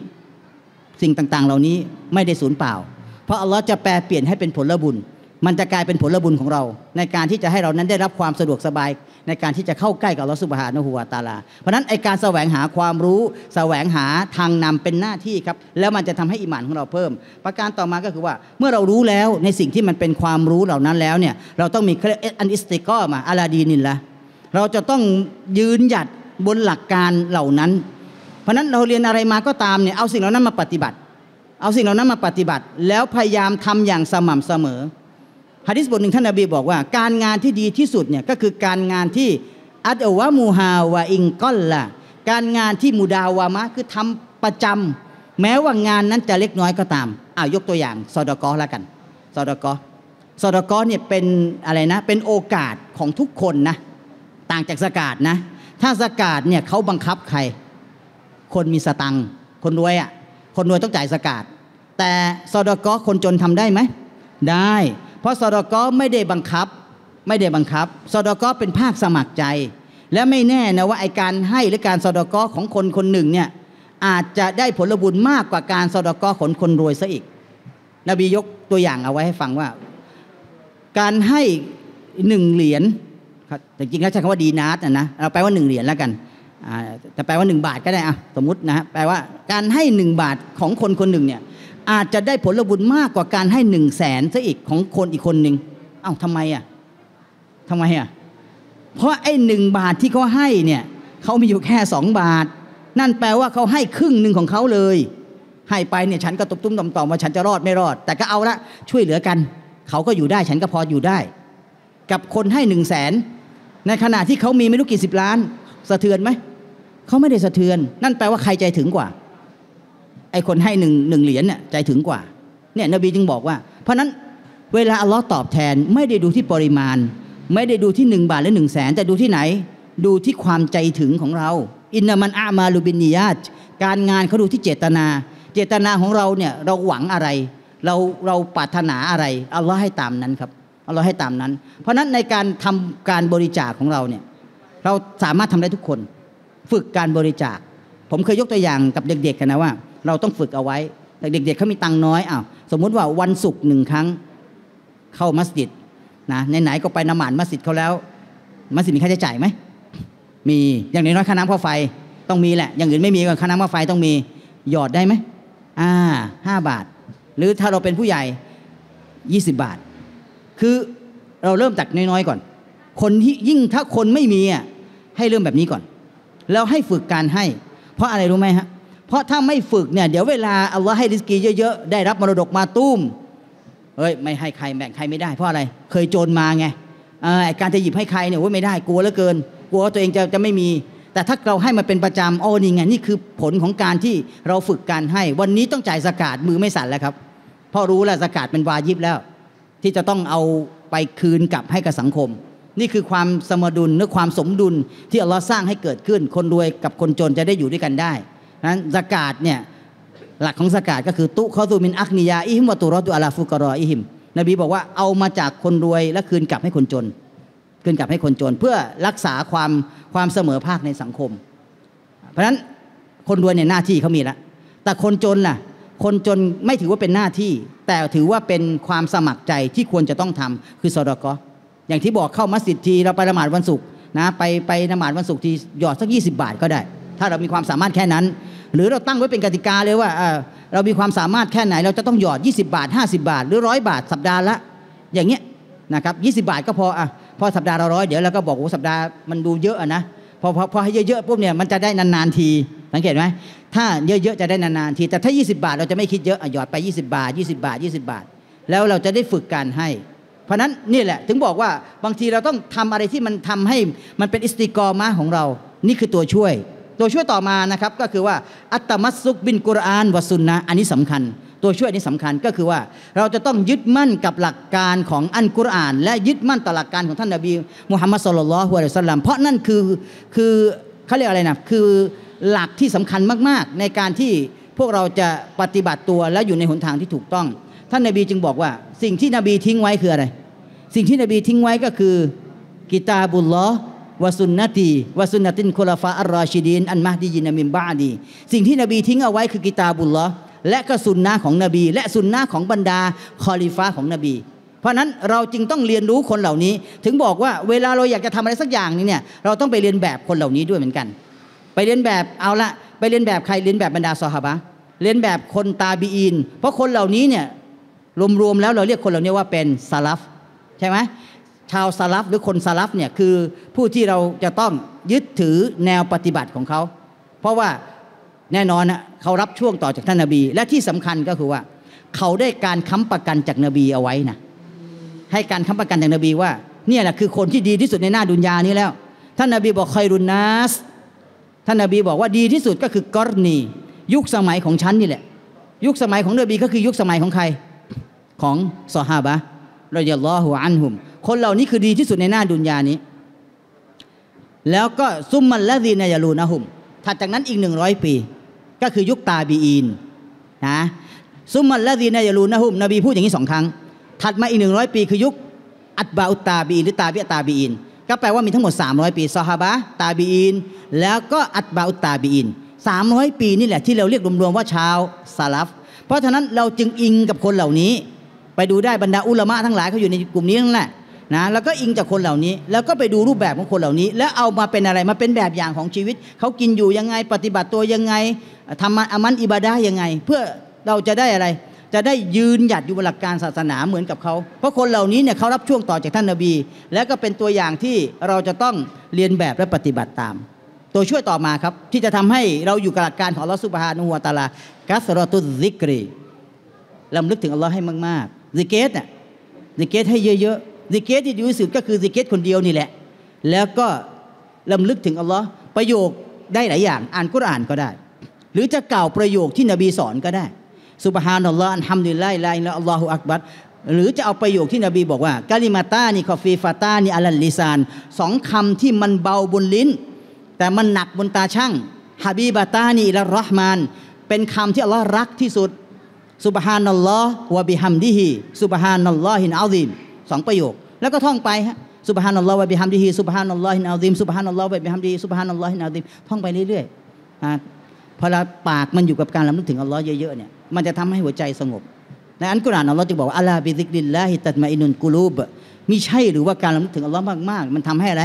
ไม่ได้สูญเปล่าเพราะอัลลอฮ์จะแปลเปลี่ยนให้เป็นผลบุญมันจะกลายเป็นผลบุญของเราในการที่จะให้เรานั้นได้รับความสะดวกสบายในการที่จะเข้าใกล้กับอัลลอฮ์ซุบฮานะฮูวะตะอาลาเพราะนั้นไอการแสวงหาความรู้แสวงหาทางนำเป็นหน้าที่ครับแล้วมันจะทำให้อีหม่านของเราเพิ่มประการต่อมาก็คือว่าเมื่อเรารู้แล้วในสิ่งที่มันเป็นความรู้เหล่านั้นแล้วเนี่ยเราต้องมีอันอิสติกอมาอะลาดีนินละเราจะต้องยืนหยัดบนหลักการเหล่านั้นเพราะนั้นเราเรียนอะไรมาก็ตามเนี่ยเอาสิ่งเหล่านั้นมาปฏิบัติแล้วพยายามทำอย่างสม่ำเสมอหะดีษบทหนึ่งท่านนบีบอกว่าการงานที่ดีที่สุดเนี่ยก็คือการงานที่อัดวะมูฮาวะอิงกอลละการงานที่มุดาวามะคือทำประจำแม้ว่างานนั้นจะเล็กน้อยก็ตามยกตัวอย่างซอดากอละกันซอดากอเนี่ยเป็นอะไรนะเป็นโอกาสของทุกคนนะต่างจากซะกาตนะถ้าซะกาตเนี่ยเขาบังคับใครคนมีสตังค์คนรวยคนรวยต้องจ่ายซะกาตแต่ซอดากอคนจนทำได้ไหมได้เพราะซอดากอไม่ได้บังคับซอดากอเป็นภาคสมัครใจและไม่แน่นะว่าไอการให้หรือการซอดากอของคนหนึ่งเนี่ยอาจจะได้ผลบุญมากกว่าการซอดากอของคนรวยซะอีกนบียกตัวอย่างเอาไว้ให้ฟังว่าการให้1 เหรียญแต่จริงแล้วใช้คำว่าดีนาร์นะเราแปลว่า1 เหรียญแล้วกันแต่แปลว่า1 บาทก็ได้สมมุตินะแปลว่าการให้1 บาทของคนหนึ่งเนี่ยอาจจะได้ผลบุญมากกว่าการให้100,000ซะอีกของคนอีกคนหนึ่งทำไมเพราะไอ้1 บาทที่เขาให้เนี่ยเขามีอยู่แค่2 บาทนั่นแปลว่าเขาให้ครึ่งหนึ่งของเขาเลยให้ไปเนี่ยฉันก็ตุ้มๆต่อมๆว่าฉันจะรอดไม่รอดแต่ก็เอาละช่วยเหลือกันเขาก็อยู่ได้ฉันก็พออยู่ได้กับคนให้100,000ในขณะที่เขามีไม่รู้กี่10 ล้านสะเทือนไหมเขาไม่ได้สะเทือนนั่นแปลว่าใครใจถึงกว่าไอ้คนให้1 เหรียญเนี่ยใจถึงกว่าเนี่ยนบีจึงบอกว่าเพราะนั้นเวลาอัลลอฮ์ตอบแทนไม่ได้ดูที่ปริมาณไม่ได้ดูที่1 บาทหรือ100,000แต่ดูที่ไหนดูที่ความใจถึงของเราอินนามันอามาลูบินนิยาตการงานเขาดูที่เจตนาของเราเนี่ยเราหวังอะไรเราปรารถนาอะไรอัลลอฮ์ให้ตามนั้นครับอัลลอฮ์ให้ตามนั้นเพราะนั้นในการทำการบริจาคของเราเนี่ยเราสามารถทำได้ทุกคนฝึกการบริจาคผมเคยยกตัวอย่างกับเด็กๆกันนะว่าเราต้องฝึกเอาไว้แต่เด็กๆเขามีตังค์น้อยสมมุติว่าวันศุกร์1 ครั้งเข้ามัสยิดนะไหนๆก็ไปนมาดมัสยิดเขาแล้วมัสยิดมีค่าใช้จ่ายไหมมีอย่างน้อยๆค่าน้ำค่าไฟต้องมีแหละอย่างอื่นไม่มีก็ค่าน้ำค่าไฟต้องมีหยอดได้ไหม5 บาทหรือถ้าเราเป็นผู้ใหญ่20 บาทคือเราเริ่มจากน้อยๆก่อนคนที่ยิ่งถ้าคนไม่มีให้เริ่มแบบนี้ก่อนแล้วให้ฝึกการให้เพราะอะไรรู้ไหมฮะเพราะถ้าไม่ฝึกเนี่ยเดี๋ยวเวลาอัลลอฮ์ให้ริสกีเยอะๆได้รับมรดกมาตุ้มไม่ให้ใครแบ่งใครไม่ได้เพราะอะไรเคยโจรมาไงการจะหยิบให้ใครเนี่ยไม่ได้กลัวเหลือเกินกลัวตัวเองจะไม่มีแต่ถ้าเราให้มันเป็นประจำนี่ไงนี่คือผลของการที่เราฝึกการให้วันนี้ต้องจ่ายซะกาตมือไม่สั่นแล้วครับเพราะรู้แล้วซะกาตเป็นวาญิบแล้วที่จะต้องเอาไปคืนกลับให้กับสังคมนี่คือความสมดุลหรือความสมดุลที่อัลลอฮ์สร้างให้เกิดขึ้นคนรวยกับคนจนจะได้อยู่ด้วยกันได้นั้นซะกาตเนี่ยหลักของซะกาตก็คือตุคอซุมินอักนียาอิฮิมวะตุรอตุอะลาฟุกรออิฮิมนบีบอกว่าเอามาจากคนรวยและคืนกลับให้คนจนคืนกลับให้คนจนเพื่อรักษาความเสมอภาคในสังคมเพราะฉะนั้นคนรวยเนี่ยหน้าที่เขามีแล้วแต่คนจนล่ะคนจนไม่ถือว่าเป็นหน้าที่แต่ถือว่าเป็นความสมัครใจที่ควรจะต้องทำคือซอดาเกาะห์อย่างที่บอกเข้ามัสยิดทีเราไปละหมาดวันศุกร์นะไปละหมาดวันศุกร์ทีหยอดสัก20 บาทก็ได้ถ้าเรามีความสามารถแค่นั้นหรือเราตั้งไว้เป็นกติกาเลยว่าเรามีความสามารถแค่ไหนเราจะต้องหยอด20 บาท50 บาทหรือ100 บาทสัปดาห์ละอย่างเงี้ยนะครับ20 บาทก็พอสัปดาห์ละ100เดี๋ยวเราก็บอกว่าสัปดาห์มันดูเยอะนะพอให้เยอะๆปุ๊บเนี่ยมันจะได้นานๆทีสังเกตไหมถ้าเยอะๆจะได้นานๆทีแต่ถ้า20 บาทเราจะไม่คิดเยอะหยอดไป20 บาท20 บาท20 บาทแล้วเราจะได้ฝึกการให้เพราะนั้นนี่แหละถึงบอกว่าบางทีเราต้องทำอะไรที่มันทำให้มันเป็นอิสติกอมะของเรานี่คือตัวช่วยต่อมานะครับก็คือว่าอัตตมัสซุกบินกุรอานวะซุนนะอันนี้สำคัญตัวช่วยนี้สำคัญก็คือว่าเราจะต้องยึดมั่นกับหลักการของอัลกุรอานและยึดมั่นต่อหลักการของท่านนบีมุฮัมมัดศ็อลลัลลอฮุอะลัยฮิวะซัลลัมเพราะนั่นคือเขาเรียกอะไรนะคือหลักที่สำคัญมากๆในการที่พวกเราจะปฏิบัติตัวและอยู่ในหนทางที่ถูกต้องท่านนบีจึงบอกว่าสิ่งที่นบีทิ้งไว้คืออะไรสิ่งที่นบีทิ้งไว้ก็คือกิตาบุลลอฮ์วะซุนนะตีวะซุนนะตินคุลาฟาอัรรอชิดีนอันมะฮดียินมินบะอดีสิ่งที่นบีทิ้งเอาไว้คือกิตาบุลลอฮ์และก็สุนนะของนบีและสุนนะของบรรดาคอลิฟะของนบีเพราะนั้นเราจึงต้องเรียนรู้คนเหล่านี้ถึงบอกว่าเวลาเราอยากจะทำอะไรสักอย่างนึงเนี่ยเราต้องไปเรียนแบบคนเหล่านี้ด้วยเหมือนกันไปเรียนแบบเอาละไปเรียนแบบใครเรียนแบบบรรดาซอฮาบะห์เรียนแบบคนตาบีอีนเพราะคนเหล่านี้เนี่ยรวมๆแล้วเราเรียกคนเหล่านี้ว่าเป็นซาลัฟใช่ไหมชาวซาลัฟหรือคนซาลัฟเนี่ยคือผู้ที่เราจะต้องยึดถือแนวปฏิบัติของเขาเพราะว่าแน่นอนนะเขารับช่วงต่อจากท่านนบีและที่สำคัญก็คือว่าเขาได้การค้ำประกันจากนบีเอาไว้นะให้การค้ำประกันจากนบีว่าเนี่ยแหละคือคนที่ดีที่สุดในหน้าดุนยานี้แล้วท่านนบีบอกคอยรุนนัสท่านนบีบอกว่าดีที่สุดก็คือกอรณียุคสมัยของฉันนี่แหละยุคสมัยของนบีก็คือยุคสมัยของใครของซอฮาบะห์รอฎิยัลลอฮุอันฮุมคนเหล่านี้คือดีที่สุดในหน้าดุนยานี้แล้วก็ซุมมันละซีนยาลูนะฮุมถัดจากนั้นอีก100 ปีก็คือยุคตาบีอีนนะซุมมันละซีนยาลูนะฮุมนบีพูดอย่างนี้2 ครั้งถัดมาอีก100 ปีคือยุคอัตบะอุตตาบีนหรือตาบิอะตาบีอินก็แปลว่ามีทั้งหมด300 ปีซอฮาบะห์ตาบีอินแล้วก็อัตบะอุตตาบีอิน300 ปีนี่แหละที่เราเรียกรวมๆว่าชาวซาลัฟเพราะฉะนั้นเราจึงอิงกับคนเหล่านี้ไปดูได้บรรดาอุลามะทั้งหลายเขาอยู่ในกลุ่มนี้นั่นแหละนะแล้วก็อิงจากคนเหล่านี้แล้วก็ไปดูรูปแบบของคนเหล่านี้แล้วเอามาเป็นอะไรมาเป็นแบบอย่างของชีวิตเขากินอยู่ยังไงปฏิบัติตัวยังไงทำอามันอิบาดะห์ยังไงเพื่อเราจะได้อะไรจะได้ยืนหยัดอยู่บนหลักการศาสนาเหมือนกับเขาเพราะคนเหล่านี้เนี่ยเขารับช่วงต่อจากท่านนบีและก็เป็นตัวอย่างที่เราจะต้องเรียนแบบและปฏิบัติตามตัวช่วยต่อมาครับที่จะทำให้เราอยู่กับหลักการของอัลเลาะห์ซุบฮานะฮูวะตะอาลากัสเราะตุซซิกรีรำลึกถึงอัลเลาะห์ให้มากๆซิกเกตน่ะซิกเกตให้เยอะๆซิกเกตที่ดีที่สุดก็คือซิกเกตคนเดียวนี่แหละแล้วก็รำลึกถึงอัลเลาะห์ประโยคได้หลายอย่างอ่านกุรอานก็ได้หรือจะกล่าวประโยคที่นบีสอนก็ได้ซุบฮานัลลอฮ์อัลฮัมดุลิลลาฮิลาอิลลัลลอฮ์อัลลอฮุอักบัรหรือจะเอาประโยคที่นบีบอกว่ากะลิมาตานิคอฟีฟาตานิอัลลิซาน2 คำที่มันเบาบนลิ้นแต่มันหนักบนตาช่างฮะบีบะตานิอิลลัรเราะห์มานเป็นคำที่อัลลอฮ์รักที่สุดซุบฮานัลลอฮ์วะบิฮัมดิฮิซุบฮานัลลอฮิลอาซีม2 ประโยคแล้วก็ท่องไปฮะซุบฮานัลลอฮ์วะบิฮัมดิฮิซุบฮานัลลอฮิลอาซีมซุบฮานัลลอฮ์วะบิฮัมดิฮิซุบฮานัลลอฮิลอาซีมท่องไปเรื่อยๆพอเราปากมันอยู่กับการรำลึกถึงอัลลอฮ์เยอะๆเนี่ยมันจะทำให้หัวใจสงบในอัลกุรอานอัลลอฮ์จึงบอกว่าอัลาบิซิกริลลาฮิตัตมาอินุนกุลูบมิใช่หรือว่าการรำลึกถึงอัลลอฮ์มากๆมันทำให้อะไร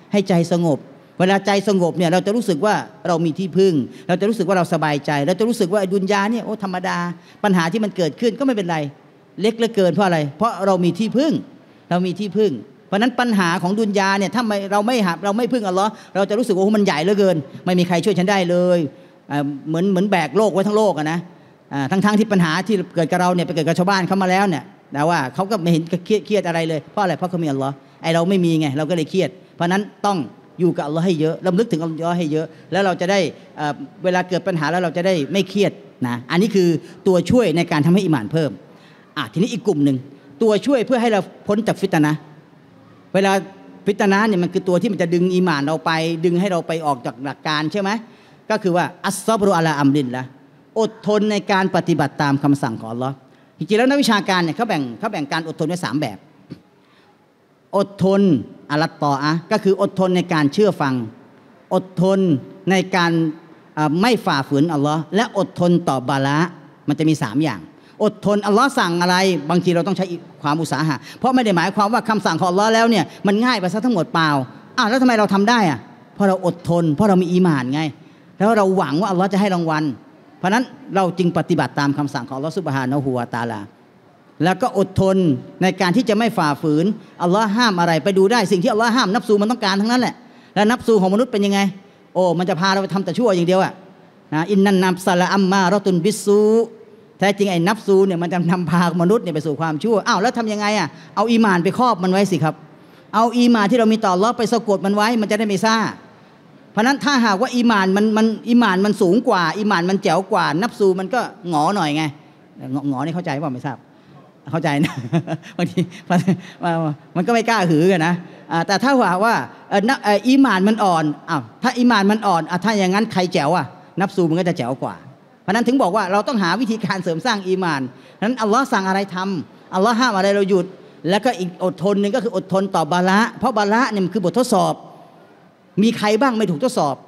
ให้ใจสงบเวลาใจสงบเนี่ยเราจะรู้สึกว่าเรามีที่พึ่งเราจะรู้สึกว่าเราสบายใจเราจะรู้สึกว่าดุนยาเนี่ยโอ้ธรรมดาปัญหาที่มันเกิดขึ้นก็ไม่เป็นไรเล็กเหลือเกินเพราะอะไรเพราะเรามีที่พึ่งเรามีที่พึ่งเพราะนั้นปัญหาของดุนยาเนี่ยถ้าเราไม่พึ่งอัลลอฮ์เราจะรู้สึกว่าโอ้มันใหญ่เหลือเกินไม่มีใครช่วยฉันได้เลยเหมือนแบกโลกไว้ทั้งโลกนะทั้งที่ปัญหาที่เกิดกับเราเนี่ยไปเกิดกับชาวบ้านเขามาแล้วเนี่ยแต่ว่าเขาก็ไม่เห็นเครียดอะไรเลยเพราะอะไรเพราะเขามีอัลลอฮ์ไอเราไม่มีไงเราก็เลยเครียดเพราะนั้นต้องอยู่กับอัลลอฮ์ให้เยอะรำลึกถึงอัลลอฮ์ให้เยอะแล้วเราจะได้เวลาเกิดปัญหาแล้วเราจะได้ไม่เครียดนะอันนี้คือตัวช่วยในการทำให้อีหม่านเพิ่มทีนี้อีกกลุ่มหนึ่งตัวช่วยเพื่อให้เราพ้นจากฟิตนะห์เวลาฟิตนะห์เนี่ยมันคือตัวที่มันจะดึงอีหม่านเราไปดึงให้เราไปออกจากหลักการใช่ไหมก็คือว่าอัสซอบรุอะลาอัมรินละอดทนในการปฏิบัติตามคำสั่งของอัลลอฮ์จริงๆแล้วนักวิชาการเนี่ยเขาแบ่งการอดทนไว้3แบบอดทนอะลัตตออะก็คืออดทนในการเชื่อฟังอดทนในการไม่ฝ่าฝืนอัลลอฮ์และอดทนต่อบาละมันจะมี3อย่างอดทนอัลลอฮ์สั่งอะไรบางทีเราต้องใช้ความอุตสาหะเพราะไม่ได้หมายความว่าคำสั่งของอัลลอฮ์แล้วเนี่ยมันง่ายไปซะทั้งหมดเปล่าแล้วทำไมเราทำได้เพราะเราอดทนเพราะเรามีอีหม่านไงแล้วเราหวังว่าอัลลอฮ์จะให้รางวัลเพราะนั้นเราจึงปฏิบัติตามคำสั่งของอัลลอฮ์ซุบฮานะฮูวะตะอาลาแล้วก็อดทนในการที่จะไม่ฝ่าฝืนอัลลอฮ์ห้ามอะไรไปดูได้สิ่งที่อัลลอฮ์ห้ามนับซูมันต้องการทั้งนั้นแหละแล้วนับซูของมนุษย์เป็นยังไงมันจะพาเราไปทำแต่ชั่วอย่างเดียวนะอินนันนับซะละอัมมาเราะตุนบิสซูแท้จริงไอ้นับซูเนี่ยมันจะนำพามนุษย์เนี่ยไปสู่ความชั่วแล้วทำยังไงเอาอีหม่านไปครอบมันไว้สิครับเอาอีหม่านที่เรามีต่ออัลลอฮ์ไปสะกดมันไว้มันจะได้ไม่ซ่าเพราะนั้นถ้าหากว่าอีหม่านมันสูงกว่าอีหม่านมันแจ๋วกว่านับซูมันก็หงอหน่อยไงหงอนี่เข้าใจป่ะไม่ทราบเข้าใจนะบางทีมันก็ไม่กล้าหือกันนะแต่ถ้าว่าอีหม่านมันอ่อนถ้าอีหม่านมันอ่อนถ้าอย่างนั้นใครแจ๋วนับซูมันก็จะแจ๋วกว่าเพราะนั้นถึงบอกว่าเราต้องหาวิธีการเสริมสร้างอีหม่านนั้นอัลลอฮ์สั่งอะไรทำอัลลอฮ์ห้ามอะไรเราหยุดแล้วก็อีกอดทนหนึ่งก็คืออดทนต่อบาละเพราะบาละเนี่ยมันคือบททดสอบมีใครบ้างไม่ถูกทดสอบ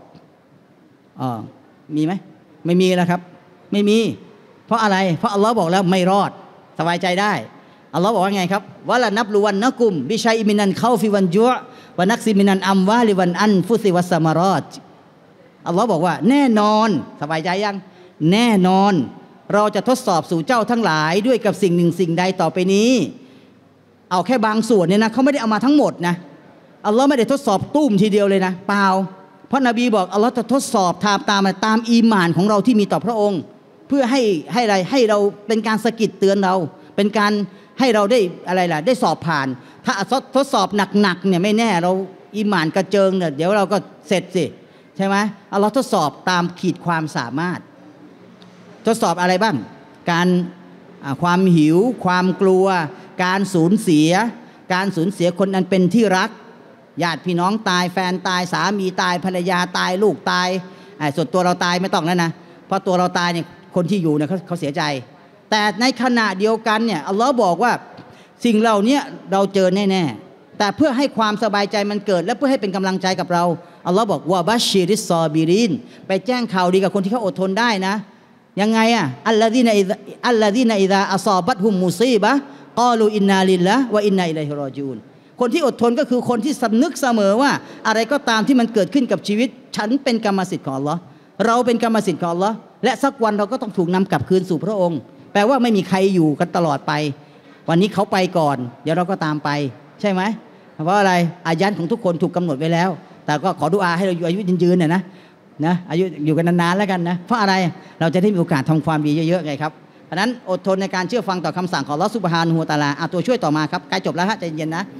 มีไหมไม่มีแล้วครับไม่มีเพราะอะไรเพราะอัลลอฮ์บอกแล้วไม่รอดสบายใจได้อัลลอฮ์บอกว่าไงครับวะละนับลุวันนะกุมบิชัยมินันเข้าฟิวันจุวะนักซิมินันอัมวาลิวันอันฟุซิวัสมารอดอัลลอฮ์บอกว่าแน่นอนสบายใจยังแน่นอนเราจะทดสอบสู่เจ้าทั้งหลายด้วยกับสิ่งหนึ่งสิ่งใดต่อไปนี้เอาแค่บางส่วนเนี่ยนะเขาไม่ได้เอามาทั้งหมดนะอัลลอฮ์ไม่ได้ทดสอบตุ้มทีเดียวเลยนะเปล่าเพราะนบีบอกอัลลอฮ์จะทดสอบตามอีหม่านของเราที่มีต่อพระองค์เพื่อให้เราเป็นการสะกิดเตือนเราเป็นการให้เราได้อะไรล่ะได้สอบผ่านถ้าทดสอบหนักๆเนี่ยไม่แน่เราอีหม่านกระเจิงเนี่ยเดี๋ยวเราก็เสร็จสิใช่ไหมอัลลอฮ์ทดสอบตามขีดความสามารถทดสอบอะไรบ้างการความหิวความกลัวการสูญเสียคนอันเป็นที่รักญาติพี่น้องตายแฟนตายสามีตายภรรยาตายลูกตายส่วนตัวเราตายไม่ต้องแล้วนะเพราะตัวเราตายเนี่ยคนที่อยู่เนี่ยเขาเสียใจแต่ในขณะเดียวกันเนี่ยอัลลอฮ์บอกว่าสิ่งเหล่านี้เราเจอแน่ๆแต่เพื่อให้ความสบายใจมันเกิดและเพื่อให้เป็นกำลังใจกับเราอัลลอฮ์บอกว่าบัชชีริสซอบิรินไปแจ้งข่าวดีกับคนที่เขาอดทนได้นะยังไงอัลลอฮีนอิซาอัศอบัตฮุมมุซีบะกอลูอินนาลิลละวะอินนาอิลัยฮิรอญิอูนคนที่อดทนก็คือคนที่สำนึกเสมอว่าอะไรก็ตามที่มันเกิดขึ้นกับชีวิตฉันเป็นกรรมสิทธิ์ของอัลลอฮ์เราเป็นกรรมสิทธิ์ของอัลลอฮ์และสักวันเราก็ต้องถูกนำกลับคืนสู่พระองค์แปลว่าไม่มีใครอยู่กันตลอดไปวันนี้เขาไปก่อนเดี๋ยวเราก็ตามไปใช่ไหมเพราะอะไรอายันของทุกคนถูกกำหนดไว้แล้วแต่ก็ขอดุอาให้เราอยู่อายุยืนๆนะอายุอยู่กันนานๆแล้วกันนะเพราะอะไรเราจะได้มีโอกาสทำความดีเยอะๆไงครับเพราะนั้นอดทนในการเชื่อฟังต่อคำสั่งของอัลเลาะห์ซุบฮานะฮูวะตะอาลาตัวช่วยต่อมาครับใกล้จบแล้วฮะใจเย็นนะ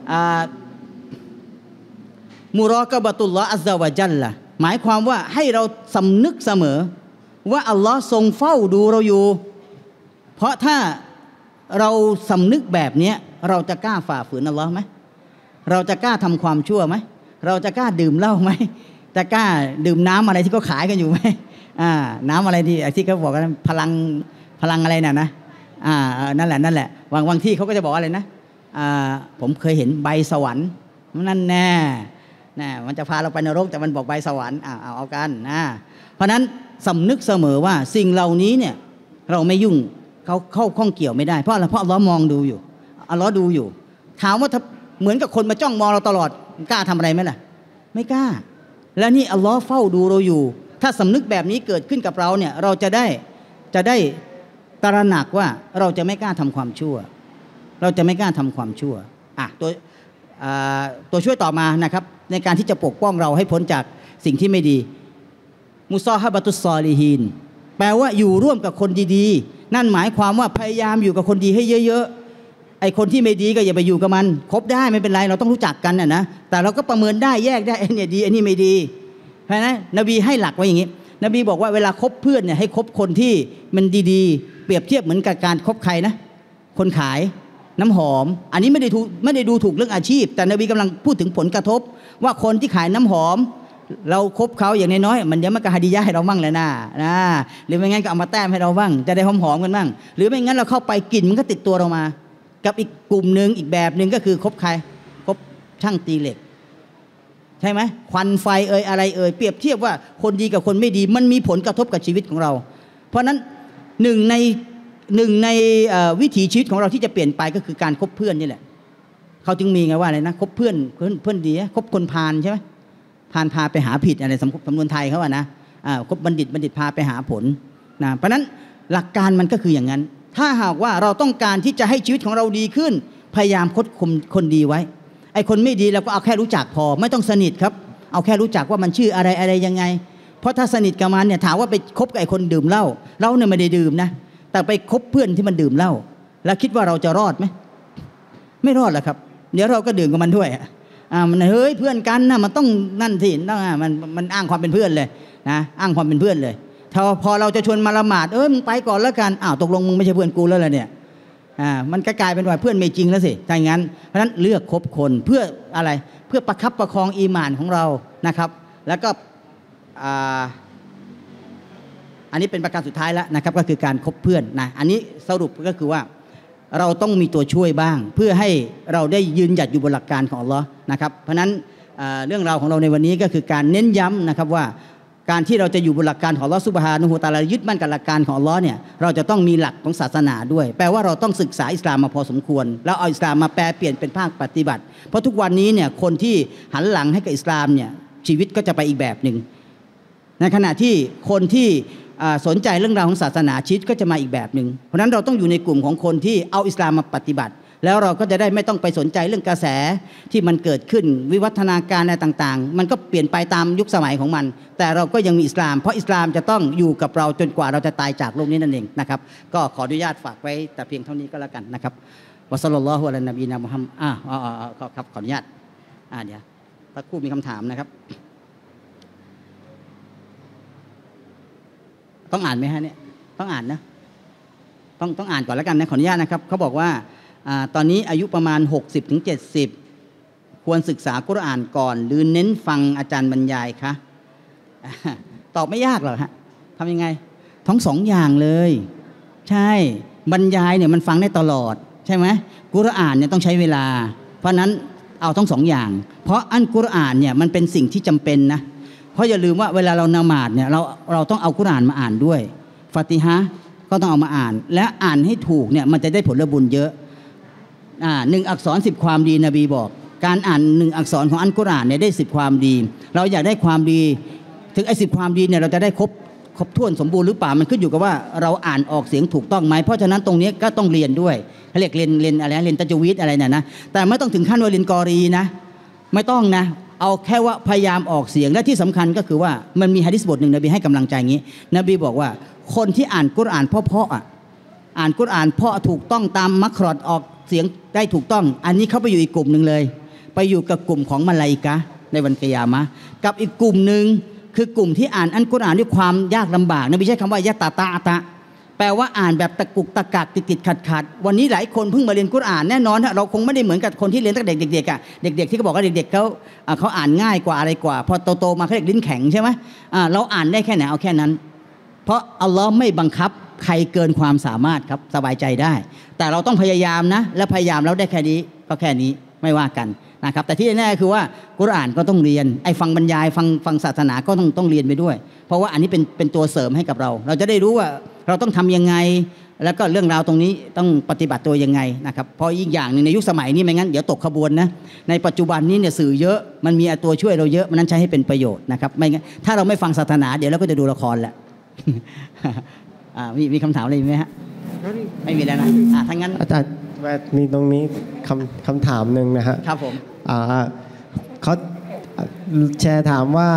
มุรอกะบะตุลลอฮ์อัซซะวะญัลละหมายความว่าให้เราสำนึกเสมอว่าอัลลอฮ์ทรงเฝ้าดูเราอยู่เพราะถ้าเราสำนึกแบบนี้เราจะกล้าฝ่าฝืนอัลลอฮ์ไหมเราจะกล้าทำความชั่วไหมเราจะกล้าดื่มเหล้าไหมจะกล้าดื่มน้ำอะไรที่เขาขายกันอยู่ไหมน้ำอะไรที่เขาบอกกันพลังอะไรน่ะนะนั่นแหละบางที่เขาก็จะบอกอะไรนะผมเคยเห็นใบสวรรค์นั่นแน่มันจะพาเราไปนรกแต่มันบอกใบสวรรค์เอากันเพราะนั้นสำนึกเสมอว่าสิ่งเหล่านี้เนี่ยเราไม่ยุ่งเขาเข้าข้องเกี่ยวไม่ได้เพราะอะไรเพราะอัลเลาะห์มองดูอยู่อัลเลาะห์ดูอยู่ถามว่าเหมือนกับคนมาจ้องมองเราตลอดกล้าทำอะไรไหมล่ะไม่กล้าแล้วนี่อัลลอฮ์เฝ้าดูเราอยู่ถ้าสำนึกแบบนี้เกิดขึ้นกับเราเนี่ยเราจะได้ตระหนักว่าเราจะไม่กล้าทำความชั่วเราจะไม่กล้าทำความชั่วตัวช่วยต่อมานะครับในการที่จะปกป้องเราให้พ้นจากสิ่งที่ไม่ดีมุซอฮะบะตุสซอลิฮีนแปลว่าอยู่ร่วมกับคนดีๆนั่นหมายความว่าพยายามอยู่กับคนดีให้เยอะๆไอ้คนที่ไม่ดีก็อย่าไปอยู่กับมันคบได้ไม่เป็นไรเราต้องรู้จักกันนะแต่เราก็ประเมินได้แยกได้ไอ้เนี่ยดีไอ้นี่ไม่ดีเพราะฉะนั้นนบีให้หลักไว้อย่างนี้นบีบอกว่าเวลาคบเพื่อนเนี่ยให้คบคนที่มันดีๆเปรียบเทียบเหมือนกับการคบใครนะคนขายน้ำหอมอันนี้ไม่ได้ดูถูกเรื่องอาชีพแต่นบีกำลังพูดถึงผลกระทบว่าคนที่ขายน้ำหอมเราคบเขาอย่างน้อยๆมันเดี๋ยวมันก็ฮาดิยะห์ให้เราบ้างแหละนะหรือไม่งั้นก็เอามาแต้มให้เราบ้างจะได้หอมๆกันบ้างหรือไม่งั้นเราเข้าไปกลิ่นมันก็ติดตัวเรามากับอีกกลุ่มนึงอีกแบบนึงก็คือคบใครคบช่างตีเหล็กใช่ไหมควันไฟอะไรเปรียบเทียบว่าคนดีกับคนไม่ดีมันมีผลกระทบกับชีวิตของเราเพราะนั้นหนึ่งในวิถีชีวิตของเราที่จะเปลี่ยนไปก็คือการคบเพื่อนนี่แหละเขาจึงมีไงว่าอะไรนะคบเพื่อนดีคบคนพาลใช่ไหมพาลพาไปหาผิดอะไรสำนวนไทยเขาว่านะคบบัณฑิตพาไปหาผลนะเพราะนั้นหลักการมันก็คืออย่างนั้นถ้าหากว่าเราต้องการที่จะให้ชีวิตของเราดีขึ้นพยายามคบคนดีไว้ไอ้คนไม่ดีเราก็เอาแค่รู้จักพอไม่ต้องสนิทครับเอาแค่รู้จักว่ามันชื่ออะไรยังไงเพราะถ้าสนิทกับมันเนี่ยถามว่าไปคบกับไอ้คนดื่มเหล้าเราเนี่ยไม่ได้ดื่มนะแต่ไปคบเพื่อนที่มันดื่มเหล้าแล้วคิดว่าเราจะรอดไหมไม่รอดหรอกครับเดี๋ยวเราก็ดื่มกับมันด้วยมันเฮ้ยเพื่อนกันนะมันต้องนั่นสิมันอ้างความเป็นเพื่อนเลยนะอ้างความเป็นเพื่อนเลยพอเราจะชวนมาละหมาดมึงไปก่อนแล้วกันตกลงมึงไม่ใช่เพื่อนกูแล้วล่ะเนี่ยมันก็กลายเป็นว่าเพื่อนไม่จริงแล้วสิถ้าอย่างนั้นเพราะฉะนั้นเลือกคบคนเพื่ออะไรเพื่อประคับประคองอีหม่านของเรานะครับแล้วก็อันนี้เป็นประการสุดท้ายแล้วนะครับก็คือการคบเพื่อนนะอันนี้สรุปก็คือว่าเราต้องมีตัวช่วยบ้างเพื่อให้เราได้ยืนหยัดอยู่บนหลักการของอัลเลาะห์นะครับเพราะนั้นเรื่องราวของเราในวันนี้ก็คือการเน้นย้ำนะครับว่าการที่เราจะอยู่บนหลักการของอัลเลาะห์ซุบฮานะฮูวะตะอาลายึดมั่นกับหลักการของอัลเลาะห์เนี่ยเราจะต้องมีหลักของศาสนาด้วยแปลว่าเราต้องศึกษาอิสลามมาพอสมควรแล้วเอาอิสลามมาแปลเปลี่ยนเป็นภาคปฏิบัติเพราะทุกวันนี้เนี่ยคนที่หันหลังให้กับอิสลามเนี่ยชีวิตก็จะไปอีกแบบนึงในขณะที่คนที่สนใจเรื่องราวของศาสนาชีวิตก็จะมาอีกแบบนึงเพราะนั้นเราต้องอยู่ในกลุ่มของคนที่เอาอิสลามมาปฏิบัติแล้วเราก็จะได้ไม่ต้องไปสนใจเรื่องกระแสที่มันเกิดขึ้นวิวัฒนาการอะไรต่างๆมันก็เปลี่ยนไปตามยุคสมัยของมันแต่เราก็ยังมีอิสลามเพราะอิสลามจะต้องอยู่กับเราจนกว่าเราจะตายจากโลกนี้นั่นเองนะครับก็ขออนุญาตฝากไว้แต่เพียงเท่านี้ก็แล้วกันนะครับวะศ็อลลัลลอฮุอะลัยนบีนะมุฮัมมัดครับขออนุญาตเดี๋ยวสักครู่มีคำถามนะครับต้องอ่านไหมฮะเนี่ยต้องอ่านนะต้องอ่านก่อนแล้วกันนะขออนุญาตนะครับเขาบอกว่าตอนนี้อายุประมาณ 60-70 ควรศึกษากุรอานก่อนหรือเน้นฟังอาจารย์บรรยายคะตอบไม่ยากหรอกฮะทำยังไงทั้งสองอย่างเลยใช่บรรยายเนี่ยมันฟังได้ตลอดใช่ไหมกุรอานเนี่ยต้องใช้เวลาเพราะนั้นเอาทั้งสองอย่างเพราะอัลกุรอานเนี่ยมันเป็นสิ่งที่จำเป็นนะเพราะอย่าลืมว่าเวลาเราละหมาดเนี่ยเราต้องเอากุรอานมาอ่านด้วยฟาติฮะห์ก็ต้องเอามาอ่านและอ่านให้ถูกเนี่ยมันจะได้ผลบุญเยอะ1 อักษร 10 ความดีนบีบอกการอ่าน1 อักษรของอัลกุรอานเนี่ยได้10 ความดีเราอยากได้ความดีถึงไอ้10 ความดีเนี่ยเราจะได้ครบถ้วนสมบูรณ์หรือเปล่ามันขึ้นอยู่กับว่าเราอ่านออกเสียงถูกต้องไหมเพราะฉะนั้นตรงนี้ก็ต้องเรียนด้วยเขาเรียกเรียนอะไรเรียนตัจวีดอะไรเนี่ยนะแต่ไม่ต้องถึงขั้นว่าเรียนกอรีนะไม่ต้องนะเอาแค่ว่าพยายามออกเสียงและที่สำคัญก็คือว่ามันมีหะดีษบทหนึ่งนบีให้กำลังใจอย่างนี้นบีบอกว่าคนที่อ่านกุรอานเพราะอ่านกุรอานเพราะถูกต้องตามมักรอดออกเสียงได้ถูกต้องอันนี้เขาไปอยู่อีกกลุ่มหนึ่งเลยไปอยู่กับกลุ่มของมลาอิกะฮ์ในวันกิยามะฮ์กับอีกกลุ่มหนึ่งคือกลุ่มที่อ่านอัลกุรอานด้วยความยากลำบากนบีใช้คำว่ายะตะแปลว่าอ่านแบบตะกุกตะกักติดขัดวันนี้หลายคนเพิ่งมาเรียนกุรอานแน่นอนเราคงไม่ได้เหมือนกับคนที่เรียนตั้งแต่เด็กๆเด็กๆที่เขาบอกว่าเด็กๆเขาอ่านง่ายกว่าอะไรกว่าพอโตๆมาเขาเรียกลิ้นแข็งใช่ไหมเราอ่านได้แค่ไหนเอาแค่นั้นเพราะอัลลอฮ์ไม่บังคับใครเกินความสามารถครับสบายใจได้แต่เราต้องพยายามนะและพยายามแล้วได้แค่นี้ก็แค่นี้ไม่ว่ากันนะครับแต่ที่แน่คือว่ากุรอานก็ต้องเรียนไอ้ฟังบรรยายฟังศาสนาก็ต้องเรียนไปด้วยเพราะว่าอันนี้เป็นตัวเสริมให้กับเราจะได้รู้ว่าเราต้องทำยังไงแล้วก็เรื่องราวตรงนี้ต้องปฏิบัติตัวยังไงนะครับเพราะอีกอย่างนึงในยุคสมัยนี้ไม่งั้นเดี๋ยวตกขบวนนะในปัจจุบันนี้เนี่ยสื่อเยอะมันมีตัวช่วยเราเยอะมันนั้นใช้ให้เป็นประโยชน์นะครับไม่งั้นถ้าเราไม่ฟังศาสนาเดี๋ยวเราก็จะดูละครแหละ มีคำถามอะไรไหมฮะไม่มีแล้วนะถ้างั้นอาจารย์มีตรงนี้คำถามหนึ่งนะฮะครับผมเขาแชร์ถามว่า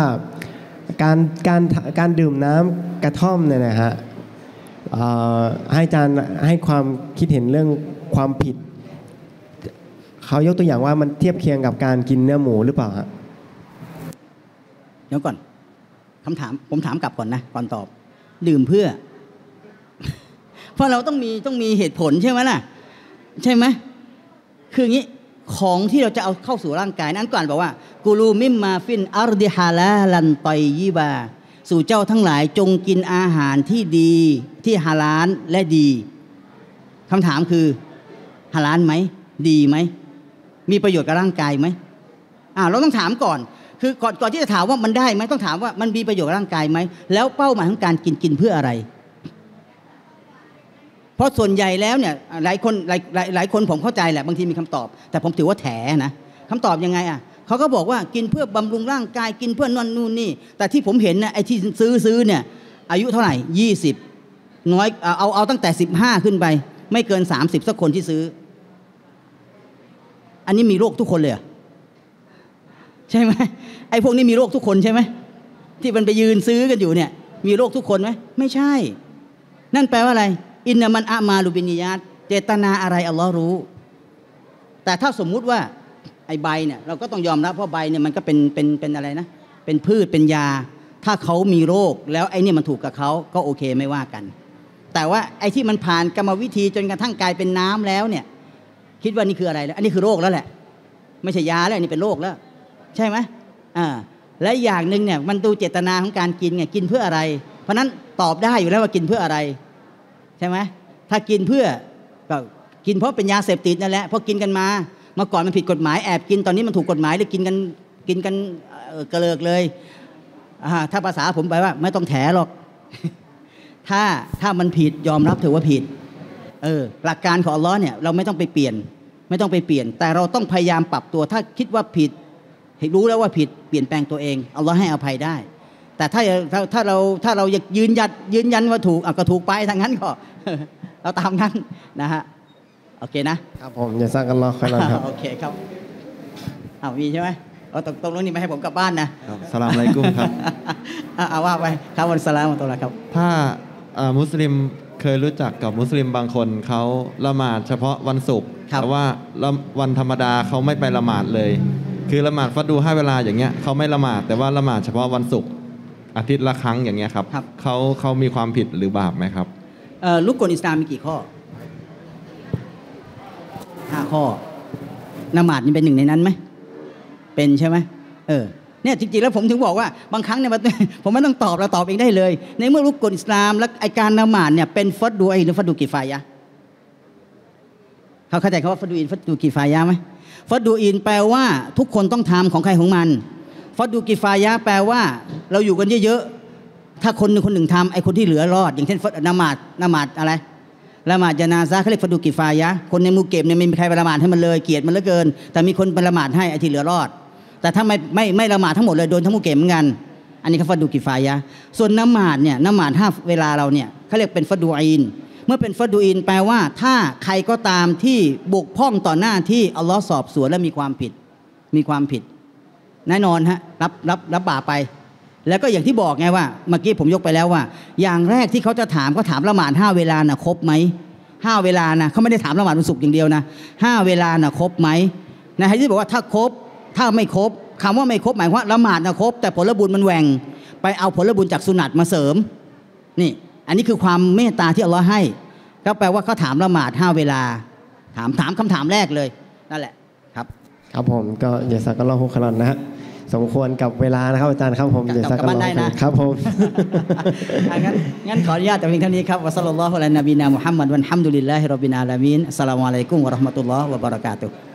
การดื่มน้ำกระท่อมเนี่ยนะฮะให้อาจารย์ให้ความคิดเห็นเรื่องความผิดเขายกตัวอย่างว่ามันเทียบเคียงกับการกินเนื้อหมูหรือเปล่าฮะเดี๋ยวก่อนคำถามผมถามกลับก่อนนะก่อนตอบดื่มเพื่อ เพราะเราต้องมีเหตุผลใช่ไหมล่ะใช่ไหมคืออย่างนี้ของที่เราจะเอาเข้าสู่ร่างกายนั้นก่อนบอกว่ากูลูมิมมาฟินอัรดิฮาลาลันตอยยีบาสู่เจ้าทั้งหลายจงกินอาหารที่ดีที่ฮาลาลและดีคำถามคือฮาลาลไหมดีไหมมีประโยชน์กับร่างกายไหมเราต้องถามก่อนคือก่อนที่จะถามว่ามันได้ไหมต้องถามว่ามันมีประโยชน์กับร่างกายไหมแล้วเป้าหมายของการกินเพื่ออะไรเพราะส่วนใหญ่แล้วเนี่ยหลายคนผมเข้าใจแหละบางทีมีคำตอบแต่ผมถือว่าแถนะคำตอบยังไงเขาก็บอกว่ากินเพื่อบำรุงร่างกายกินเพื่อนนู่นนี่แต่ที่ผมเห็นนะไอ้ที่ซื้อเนี่ยอายุเท่าไหร่20น้อยเอาตั้งแต่15ขึ้นไปไม่เกิน30สักคนที่ซื้ออันนี้มีโรคทุกคนเลยใช่ไหมไอ้พวกนี้มีโรคทุกคนใช่ไหมที่มันไปยืนซื้อกันอยู่เนี่ยมีโรคทุกคนไหมไม่ใช่นั่นแปลว่าอะไรอินนามันอามาลูบินิยาตเจตนาอะไรอัลลอฮ์รู้แต่ถ้าสมมุติว่าไอ้ใบเนี่ยเราก็ต้องยอมรับเพราะใบเนี่ยมันก็เป็นอะไรนะเป็นพืชเป็นยาถ้าเขามีโรคแล้วไอ้นี่มันถูกกับเขาก็โอเคไม่ว่ากันแต่ว่าไอ้ที่มันผ่านกรรมวิธีจนกระทั่งกลายเป็นน้ำแล้วเนี่ยคิดว่านี่คืออะไรแล้วอันนี้คือโรคแล้วแหละไม่ใช่ยาแล้วอันนี้เป็นโรคแล้วใช่ไหมและอย่างหนึ่งเนี่ยมันดูเจตนาของการกินไงกินเพื่ออะไรเพราะนั้นตอบได้อยู่แล้วว่ากินเพื่ออะไรใช่ไหมถ้ากินเพื่อก็กินเพราะเป็นยาเสพติดนั่นแหละเพราะกินกันมาเมื่อก่อนมันผิดกฎหมายแอบกินตอนนี้มันถูกกฎหมายเลยกินกันกระเลิกเลยถ้าภาษาผมไปว่าไม่ต้องแถหรอก ถ้ามันผิดยอมรับถือว่าผิดหลักการของอัลลอฮ์เนี่ยเราไม่ต้องไปเปลี่ยนแต่เราต้องพยายามปรับตัวถ้าคิดว่าผิดรู้แล้วว่าผิดเปลี่ยนแปลงตัวเองอัลลอฮ์ให้อภัยได้แต่ถ้าเราอยากยืนยันว่าถูกก็ถูกไปทางนั้นก็ เราตามนั้นนะฮะโอเคนะครับผมอย่าสร้างกันรอค่อยๆครับโอเคครับมีใช่ไหมตรงนี้ไม่ให้ผมกลับบ้านนะสลามอะลัยกุมครับว่าไปครับวันสลามตัวละครับถ้ามุสลิมเคยรู้จักกับมุสลิมบางคนเขาละหมาดเฉพาะวันศุกร์แต่ว่าวันธรรมดาเขาไม่ไปละหมาดเลยคือละหมาดฟัดดู5เวลาอย่างเงี้ยเขาไม่ละหมาดแต่ว่าละหมาดเฉพาะวันศุกร์อาทิตย์ละครั้งอย่างเงี้ยครับเขามีความผิดหรือบาปไหมครับรุกลอิสลามมีกี่ข้อ5 ข้อละหมาดนี่เป็นหนึ่งในนั้นไหมเป็นใช่ไหมเนี่ยจริงๆแล้วผมถึงบอกว่าบางครั้งเนี่ยผมไม่ต้องตอบเราตอบเองได้เลยในเมื่อรุกลอิสลามและไอการละหมาดเนี่ยเป็นฟัดดูหรือฟัดดูกิฟายะห์เขาเข้าใจคำว่าฟัดดูอินฟัดดูกิฟายะห์ไหมฟัดดูอินแปลว่าทุกคนต้องทำของใครของมันฟัดดูกิฟายะห์แปลว่าเราอยู่กันเยอะๆถ้าคนหนึ่งทำไอคนที่เหลือรอดอย่างเช่นละหมาดอะไรละหมาดญะนาซะห์เขาเรียกฟัดดูกิฟายะห์คนในหมู่เก็บเนี่ยไม่มีใครไปละหมาดให้มันเลยเกลียดมันเหลือเกินแต่มีคนไปละหมาดให้ไอที่เหลือรอดแต่ถ้าไม่ละหมาดทั้งหมดเลยโดนทั้งหมู่เก็บเหมือนกันอันนี้เขาฟัดดูกิฟายะห์ส่วนละหมาดเนี่ยละหมาด5เวลาเราเนี่ยเขาเรียกเป็นฟัดดูอินเมื่อเป็นฟัดดูอินแปลว่าถ้าใครก็ตามที่บกพร่องต่อหน้าที่อัลลอฮ์สอบสวนและมีความผิดแน่นอนฮะรับบาปไปแล้วก็อย่างที่บอกไงว่าเมื่อกี้ผมยกไปแล้วว่าอย่างแรกที่เขาจะถามก็ถามละหมาด5เวลาน่ะครบไหม5เวลานะเขาไม่ได้ถามละหมาดวันศุกร์อย่างเดียวนะ5เวลาน่ะครบไหมนะฮะที่บอกว่าถ้าครบถ้าไม่ครบคำว่าไม่ครบหมายว่าละหมาดน่ะครบแต่ผลบุญมันแหว่งไปเอาผลบุญจากสุนัตมาเสริมนี่อันนี้คือความเมตตาที่อัลลอฮ์ให้ก็แปลว่าเขาถามละหมาด5เวลาถามคำถามแรกเลยนั่นแหละครับผมก็อย่าสักก็รอฮุคลอนนะฮะสมควรกับเวลานะครับอาจารย์ครับผมอย่าสักก็รอครับผมงั้นขออนุญาตแต่เพียงเท่านี้ครับวะศ็อลลัลลอฮุอะลานบีนามุฮัมมัดวันฮัมดุลิลลาฮิร็อบบิลอาลามีนอัสสลามุอะลัยกุมวะเราะห์มะตุลลอฮ์วะบะเราะกาตุฮ์